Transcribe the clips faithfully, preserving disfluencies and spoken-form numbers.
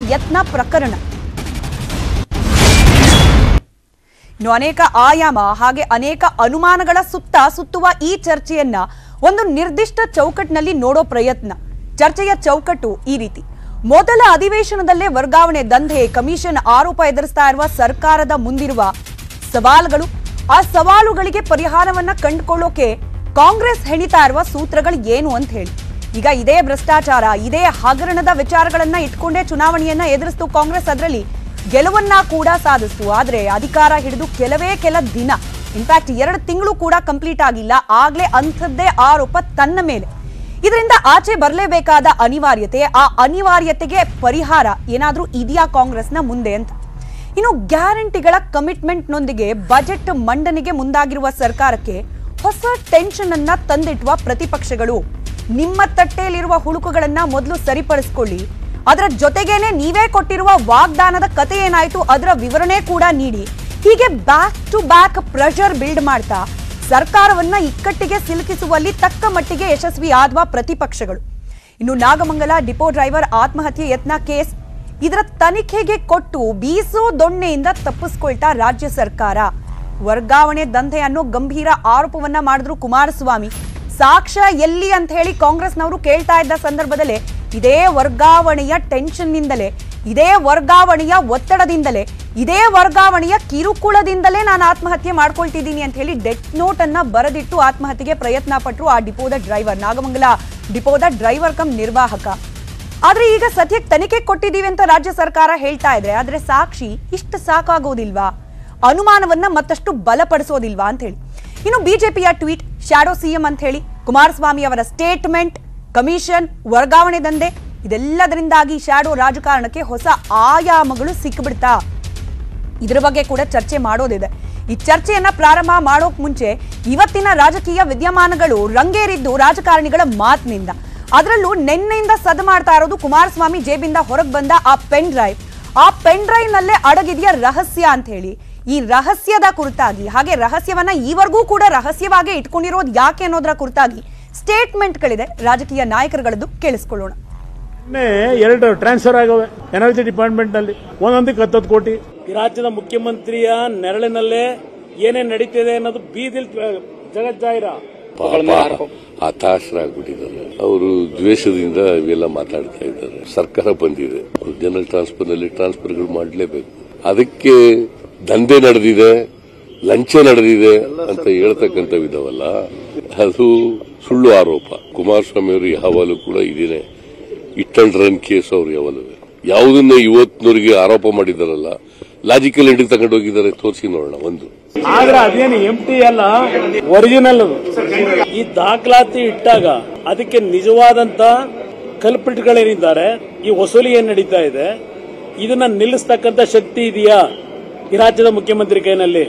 ಯತ್ನ ಪ್ರಕರಣ. ಇನ್ನು ಅನೇಕ ಆಯಾಮ ಹಾಗೆ ಅನೇಕ ಅನುಮಾನಗಳ ಸುತ್ತ ಸುತ್ತುವ ಈ ಚರ್ಚೆಯನ್ನ ಒಂದು ನಿರ್ದಿಷ್ಟ ಚೌಕಟ್ಟಿನಲ್ಲಿ ನೋಡೋ ಪ್ರಯತ್ನ. ಚರ್ಚೆಯ ಚೌಕಟ್ಟು ಈ ರೀತಿ: ಮೊದಲ ಅಧಿವೇಶನದಲ್ಲೇ ವರ್ಗಾವಣೆ ದಂಧೆ ಕಮಿಷನ್ ಆರೋಪ ಎದುರಿಸ್ತಾ ಇರುವ ಸರ್ಕಾರದ ಮುಂದಿರುವ ಸವಾಲುಗಳು, ಆ ಸವಾಲುಗಳಿಗೆ ಪರಿಹಾರವನ್ನ ಕಂಡುಕೊಳ್ಳೋಕೆ ಕಾಂಗ್ರೆಸ್ ಹೆಣಿತಾ ಇರುವ ಸೂತ್ರಗಳು ಏನು ಅಂತ ಹೇಳಿ. ಈಗ ಇದೇ ಭ್ರಷ್ಟಾಚಾರ, ಇದೇ ಹಗರಣದ ವಿಚಾರಗಳನ್ನ ಇಟ್ಕೊಂಡೇ ಚುನಾವಣೆಯನ್ನ ಎದುರಿಸ್ತು ಕಾಂಗ್ರೆಸ್. ಅದರಲ್ಲಿ ಗೆಲುವನ್ನ ಕೂಡ ಸಾಧಿಸ್ತು. ಆದ್ರೆ ಅಧಿಕಾರ ಹಿಡಿದು ಕೆಲವೇ ಕೆಲ ದಿನ, ಇನ್ಫ್ಯಾಕ್ಟ್ ಎರಡು ತಿಂಗಳು ಕೂಡ ಕಂಪ್ಲೀಟ್ ಆಗಿಲ್ಲ, ಆಗ್ಲೇ ಅಂಥದ್ದೇ ಆರೋಪ ತನ್ನ ಮೇಲೆ. ಇದರಿಂದ ಆಚೆ ಬರಲೇಬೇಕಾದ ಅನಿವಾರ್ಯತೆ, ಆ ಅನಿವಾರ್ಯತೆಗೆ ಪರಿಹಾರ ಏನಾದ್ರೂ ಇದೆಯಾ ಕಾಂಗ್ರೆಸ್ನ ಮುಂದೆ ಅಂತ. ಇನ್ನು ಗ್ಯಾರಂಟಿಗಳ ಕಮಿಟ್ಮೆಂಟ್ ನೊಂದಿಗೆ ಬಜೆಟ್ ಮಂಡನೆಗೆ ಮುಂದಾಗಿರುವ ಸರ್ಕಾರಕ್ಕೆ ಹೊಸ ಟೆನ್ಷನ್ ಅನ್ನ ತಂದಿಟ್ಟುವ ಪ್ರತಿಪಕ್ಷಗಳು. ನಿಮ್ಮ ತಟ್ಟೆಯಲ್ಲಿರುವ ಹುಳುಕುಗಳನ್ನ ಮೊದಲು ಸರಿಪಡಿಸಿಕೊಳ್ಳಿ, ಅದರ ಜೊತೆಗೇನೆ ನೀವೇ ಕೊಟ್ಟಿರುವ ವಾಗ್ದಾನದ ಕತೆ ಏನಾಯ್ತು ಅದರ ವಿವರಣೆ ಕೂಡ ನೀಡಿ. ಹೀಗೆ back to back pressure build ಮಾಡ್ತಾ ಸರ್ಕಾರವನ್ನ ಇಕ್ಕಟ್ಟಿಗೆ ಸಿಲುಕಿಸುವಲ್ಲಿ ತಕ್ಕ ಮಟ್ಟಿಗೆ ಯಶಸ್ವಿ ಆದ್ವ ಪ್ರತಿಪಕ್ಷಗಳು. ಇನ್ನು ನಾಗಮಂಗಲ ಡಿಪೋ ಡ್ರೈವರ್ ಆತ್ಮಹತ್ಯೆ ಯತ್ನ ಕೇಸ್, ಇದರ ತನಿಖೆಗೆ ಕೊಟ್ಟು ಬೀಸೋ ದೊಣ್ಣೆಯಿಂದ ತಪ್ಪಿಸ್ಕೊಳ್ತಾ ರಾಜ್ಯ ಸರ್ಕಾರ. ವರ್ಗಾವಣೆ ದಂಧೆ ಅನ್ನೋ ಗಂಭೀರ ಆರೋಪವನ್ನ ಮಾಡಿದ್ರು ಕುಮಾರಸ್ವಾಮಿ. ಸಾಕ್ಷ್ಯ ಎಲ್ಲಿ ಅಂತ ಹೇಳಿ ಕಾಂಗ್ರೆಸ್ನವರು ಕೇಳ್ತಾ ಇದ್ದ ಸಂದರ್ಭದಲ್ಲೇ ಇದೇ ವರ್ಗಾವಣೆಯ ಟೆನ್ಷನ್ನಿಂದಲೇ, ಇದೇ ವರ್ಗಾವಣೆಯ ಒತ್ತಡದಿಂದಲೇ, ಇದೇ ವರ್ಗಾವಣೆಯ ಕಿರುಕುಳದಿಂದಲೇ ನಾನು ಆತ್ಮಹತ್ಯೆ ಮಾಡ್ಕೊಳ್ತಿದ್ದೀನಿ ಅಂತ ಹೇಳಿ ಡೆತ್ ನೋಟ್ ಅನ್ನ ಬರೆದಿಟ್ಟು ಆತ್ಮಹತ್ಯೆಗೆ ಪ್ರಯತ್ನ ಪಟ್ಟರು ಆ ಡಿಪೋದ ಡ್ರೈವರ್, ನಾಗಮಂಗಲ ಡಿಪೋದ ಡ್ರೈವರ್ ಕಮ್ ನಿರ್ವಾಹಕ. ಆದ್ರೆ ಈಗ ಸದ್ಯಕ್ಕೆ ತನಿಖೆ ಕೊಟ್ಟಿದ್ದೀವಿ ಅಂತ ರಾಜ್ಯ ಸರ್ಕಾರ ಹೇಳ್ತಾ ಇದೆ. ಆದ್ರೆ ಸಾಕ್ಷಿ ಇಷ್ಟು ಸಾಕಾಗೋದಿಲ್ವಾ? ಅನುಮಾನವನ್ನ ಮತ್ತಷ್ಟು ಬಲಪಡಿಸೋದಿಲ್ವಾ ಅಂತ ಹೇಳಿ. ಇನ್ನು ಬಿಜೆಪಿಯ ಟ್ವೀಟ್, ಶಾಡೋ ಸಿಎಂ ಅಂತ ಹೇಳಿ ಕುಮಾರಸ್ವಾಮಿ ಅವರ ಸ್ಟೇಟ್ಮೆಂಟ್, ಕಮಿಷನ್, ವರ್ಗಾವಣೆ ದಂಧೆ, ಇದೆಲ್ಲದರಿಂದಾಗಿ ಶಾಡೋ ರಾಜಕಾರಣಕ್ಕೆ ಹೊಸ ಆಯಾಮಗಳು ಸಿಕ್ಕಿಬಿಡ್ತಾ. ಇದರ ಬಗ್ಗೆ ಕೂಡ ಚರ್ಚೆ ಮಾಡೋದಿದೆ. ಈ ಚರ್ಚೆಯನ್ನ ಪ್ರಾರಂಭ ಮಾಡೋಕ್ ಮುಂಚೆ ಇವತ್ತಿನ ರಾಜಕೀಯ ವಿದ್ಯಮಾನಗಳು ರಂಗೇರಿದ್ದು ರಾಜಕಾರಣಿಗಳ ಮಾತಿನಿಂದ. ಅದರಲ್ಲೂ ನಿನ್ನೆಯಿಂದ ಸದ್ದು ಮಾಡ್ತಾ ಇರೋದು ಕುಮಾರಸ್ವಾಮಿ ಜೇಬಿಂದ ಹೊರಗೆ ಬಂದ ಆ ಪೆನ್ ಡ್ರೈವ್. ಆ ಪೆನ್ ಡ್ರೈವ್ ನಲ್ಲೇ ಅಡಗಿದೆಯ ರಹಸ್ಯ ಅಂತ ಹೇಳಿ, ಈ ರಹಸ್ಯದ ಕುರಿತಾಗಿ, ಹಾಗೆ ರಹಸ್ಯವನ್ನ ಈವರೆಗೂ ಕೂಡ ರಹಸ್ಯವಾಗಿ ಇಟ್ಕೊಂಡಿರೋದು ಯಾಕೆ ಅನ್ನೋದರ ಕುರಿತಾಗಿ ಸ್ಟೇಟ್ಮೆಂಟ್ಗಳಿದೆ ರಾಜಕೀಯ ನಾಯಕರುಗಳದ್ದು, ಕೇಳಿಸ್ಕೊಳ್ಳೋಣ. ಎರಡು ಟ್ರಾನ್ಸ್ಫರ್ ಆಗವೆ ಎನರ್ಜಿ ಡಿಪಾರ್ಟ್ಮೆಂಟ್ ನಲ್ಲಿ, ಒಂದೊಂದಕ್ಕೆ ಹತ್ತತ್ತು ಕೋಟಿ. ಈ ರಾಜ್ಯದ ಮುಖ್ಯಮಂತ್ರಿಯ ನೆರಳಿನಲ್ಲೇ ಏನೇನ್ ನಡೀತಿದೆ ಅನ್ನೋದು ಬೀದಿಲ್ ಜಗಜ್ಜಾಹಿರ. ಹತಾಶರಾಗ್ಬಿಟ್ಟಿದ್ದಾರೆ ಅವರು, ದ್ವೇಷದಿಂದ ಇವೆಲ್ಲ ಮಾತಾಡ್ತಾ ಇದ್ದಾರೆ. ಸರ್ಕಾರ ಬಂದಿದೆ, ಜನರಲ್ ಟ್ರಾನ್ಸ್ಫರ್ ನಲ್ಲಿ ಟ್ರಾನ್ಸ್ಫರ್ಗಳು ಮಾಡಲೇಬೇಕು. ಅದಕ್ಕೆ ದಂಧೆ ನಡೆದಿದೆ, ಲಂಚ ನಡೆದಿದೆ ಅಂತ ಹೇಳ್ತಕ್ಕಂಥವಿದಾವಲ್ಲ, ಅದು ಸುಳ್ಳು ಆರೋಪ. ಕುಮಾರಸ್ವಾಮಿ ಅವರು ಯಾವಾಗಲೂ ಕೂಡ ಇದೇನೆ ಇಟ್ ಅಂಡ್ ರನ್ ಕೇಸ್. ಅವರು ಯಾವಾಗಲೂ ಯಾವುದನ್ನ ಇವತ್ತಿನವರಿಗೆ ಆರೋಪ ಮಾಡಿದಾರಲ್ಲ, ಲಾಜಿಕಲ್ ಎಂಡಿಗೆ ತಗೊಂಡು ಹೋಗಿದ್ದಾರೆ, ತೋರಿಸಿ ನೋಡೋಣ. ಒಂದು ಆದ್ರೆ ಅದೇನು ಎಂಟಿ ಅಲ್ಲ, ಒರಿಜಿನಲ್. ಈ ದಾಖಲಾತಿ ಇಟ್ಟಾಗ ಅದಕ್ಕೆ ನಿಜವಾದಂತ ಕಲ್ಪಿಟ್ಗಳೇನಿದ್ದಾರೆ, ಈ ವಸೂಲಿ ಏನ್ ನಡೀತಾ ಇದೆ, ಇದನ್ನ ನಿಲ್ಲಿಸ್ತಕ್ಕಂಥ ಶಕ್ತಿ ಇದೆಯಾ ಈ ರಾಜ್ಯದ ಮುಖ್ಯಮಂತ್ರಿ ಕೈನಲ್ಲಿ?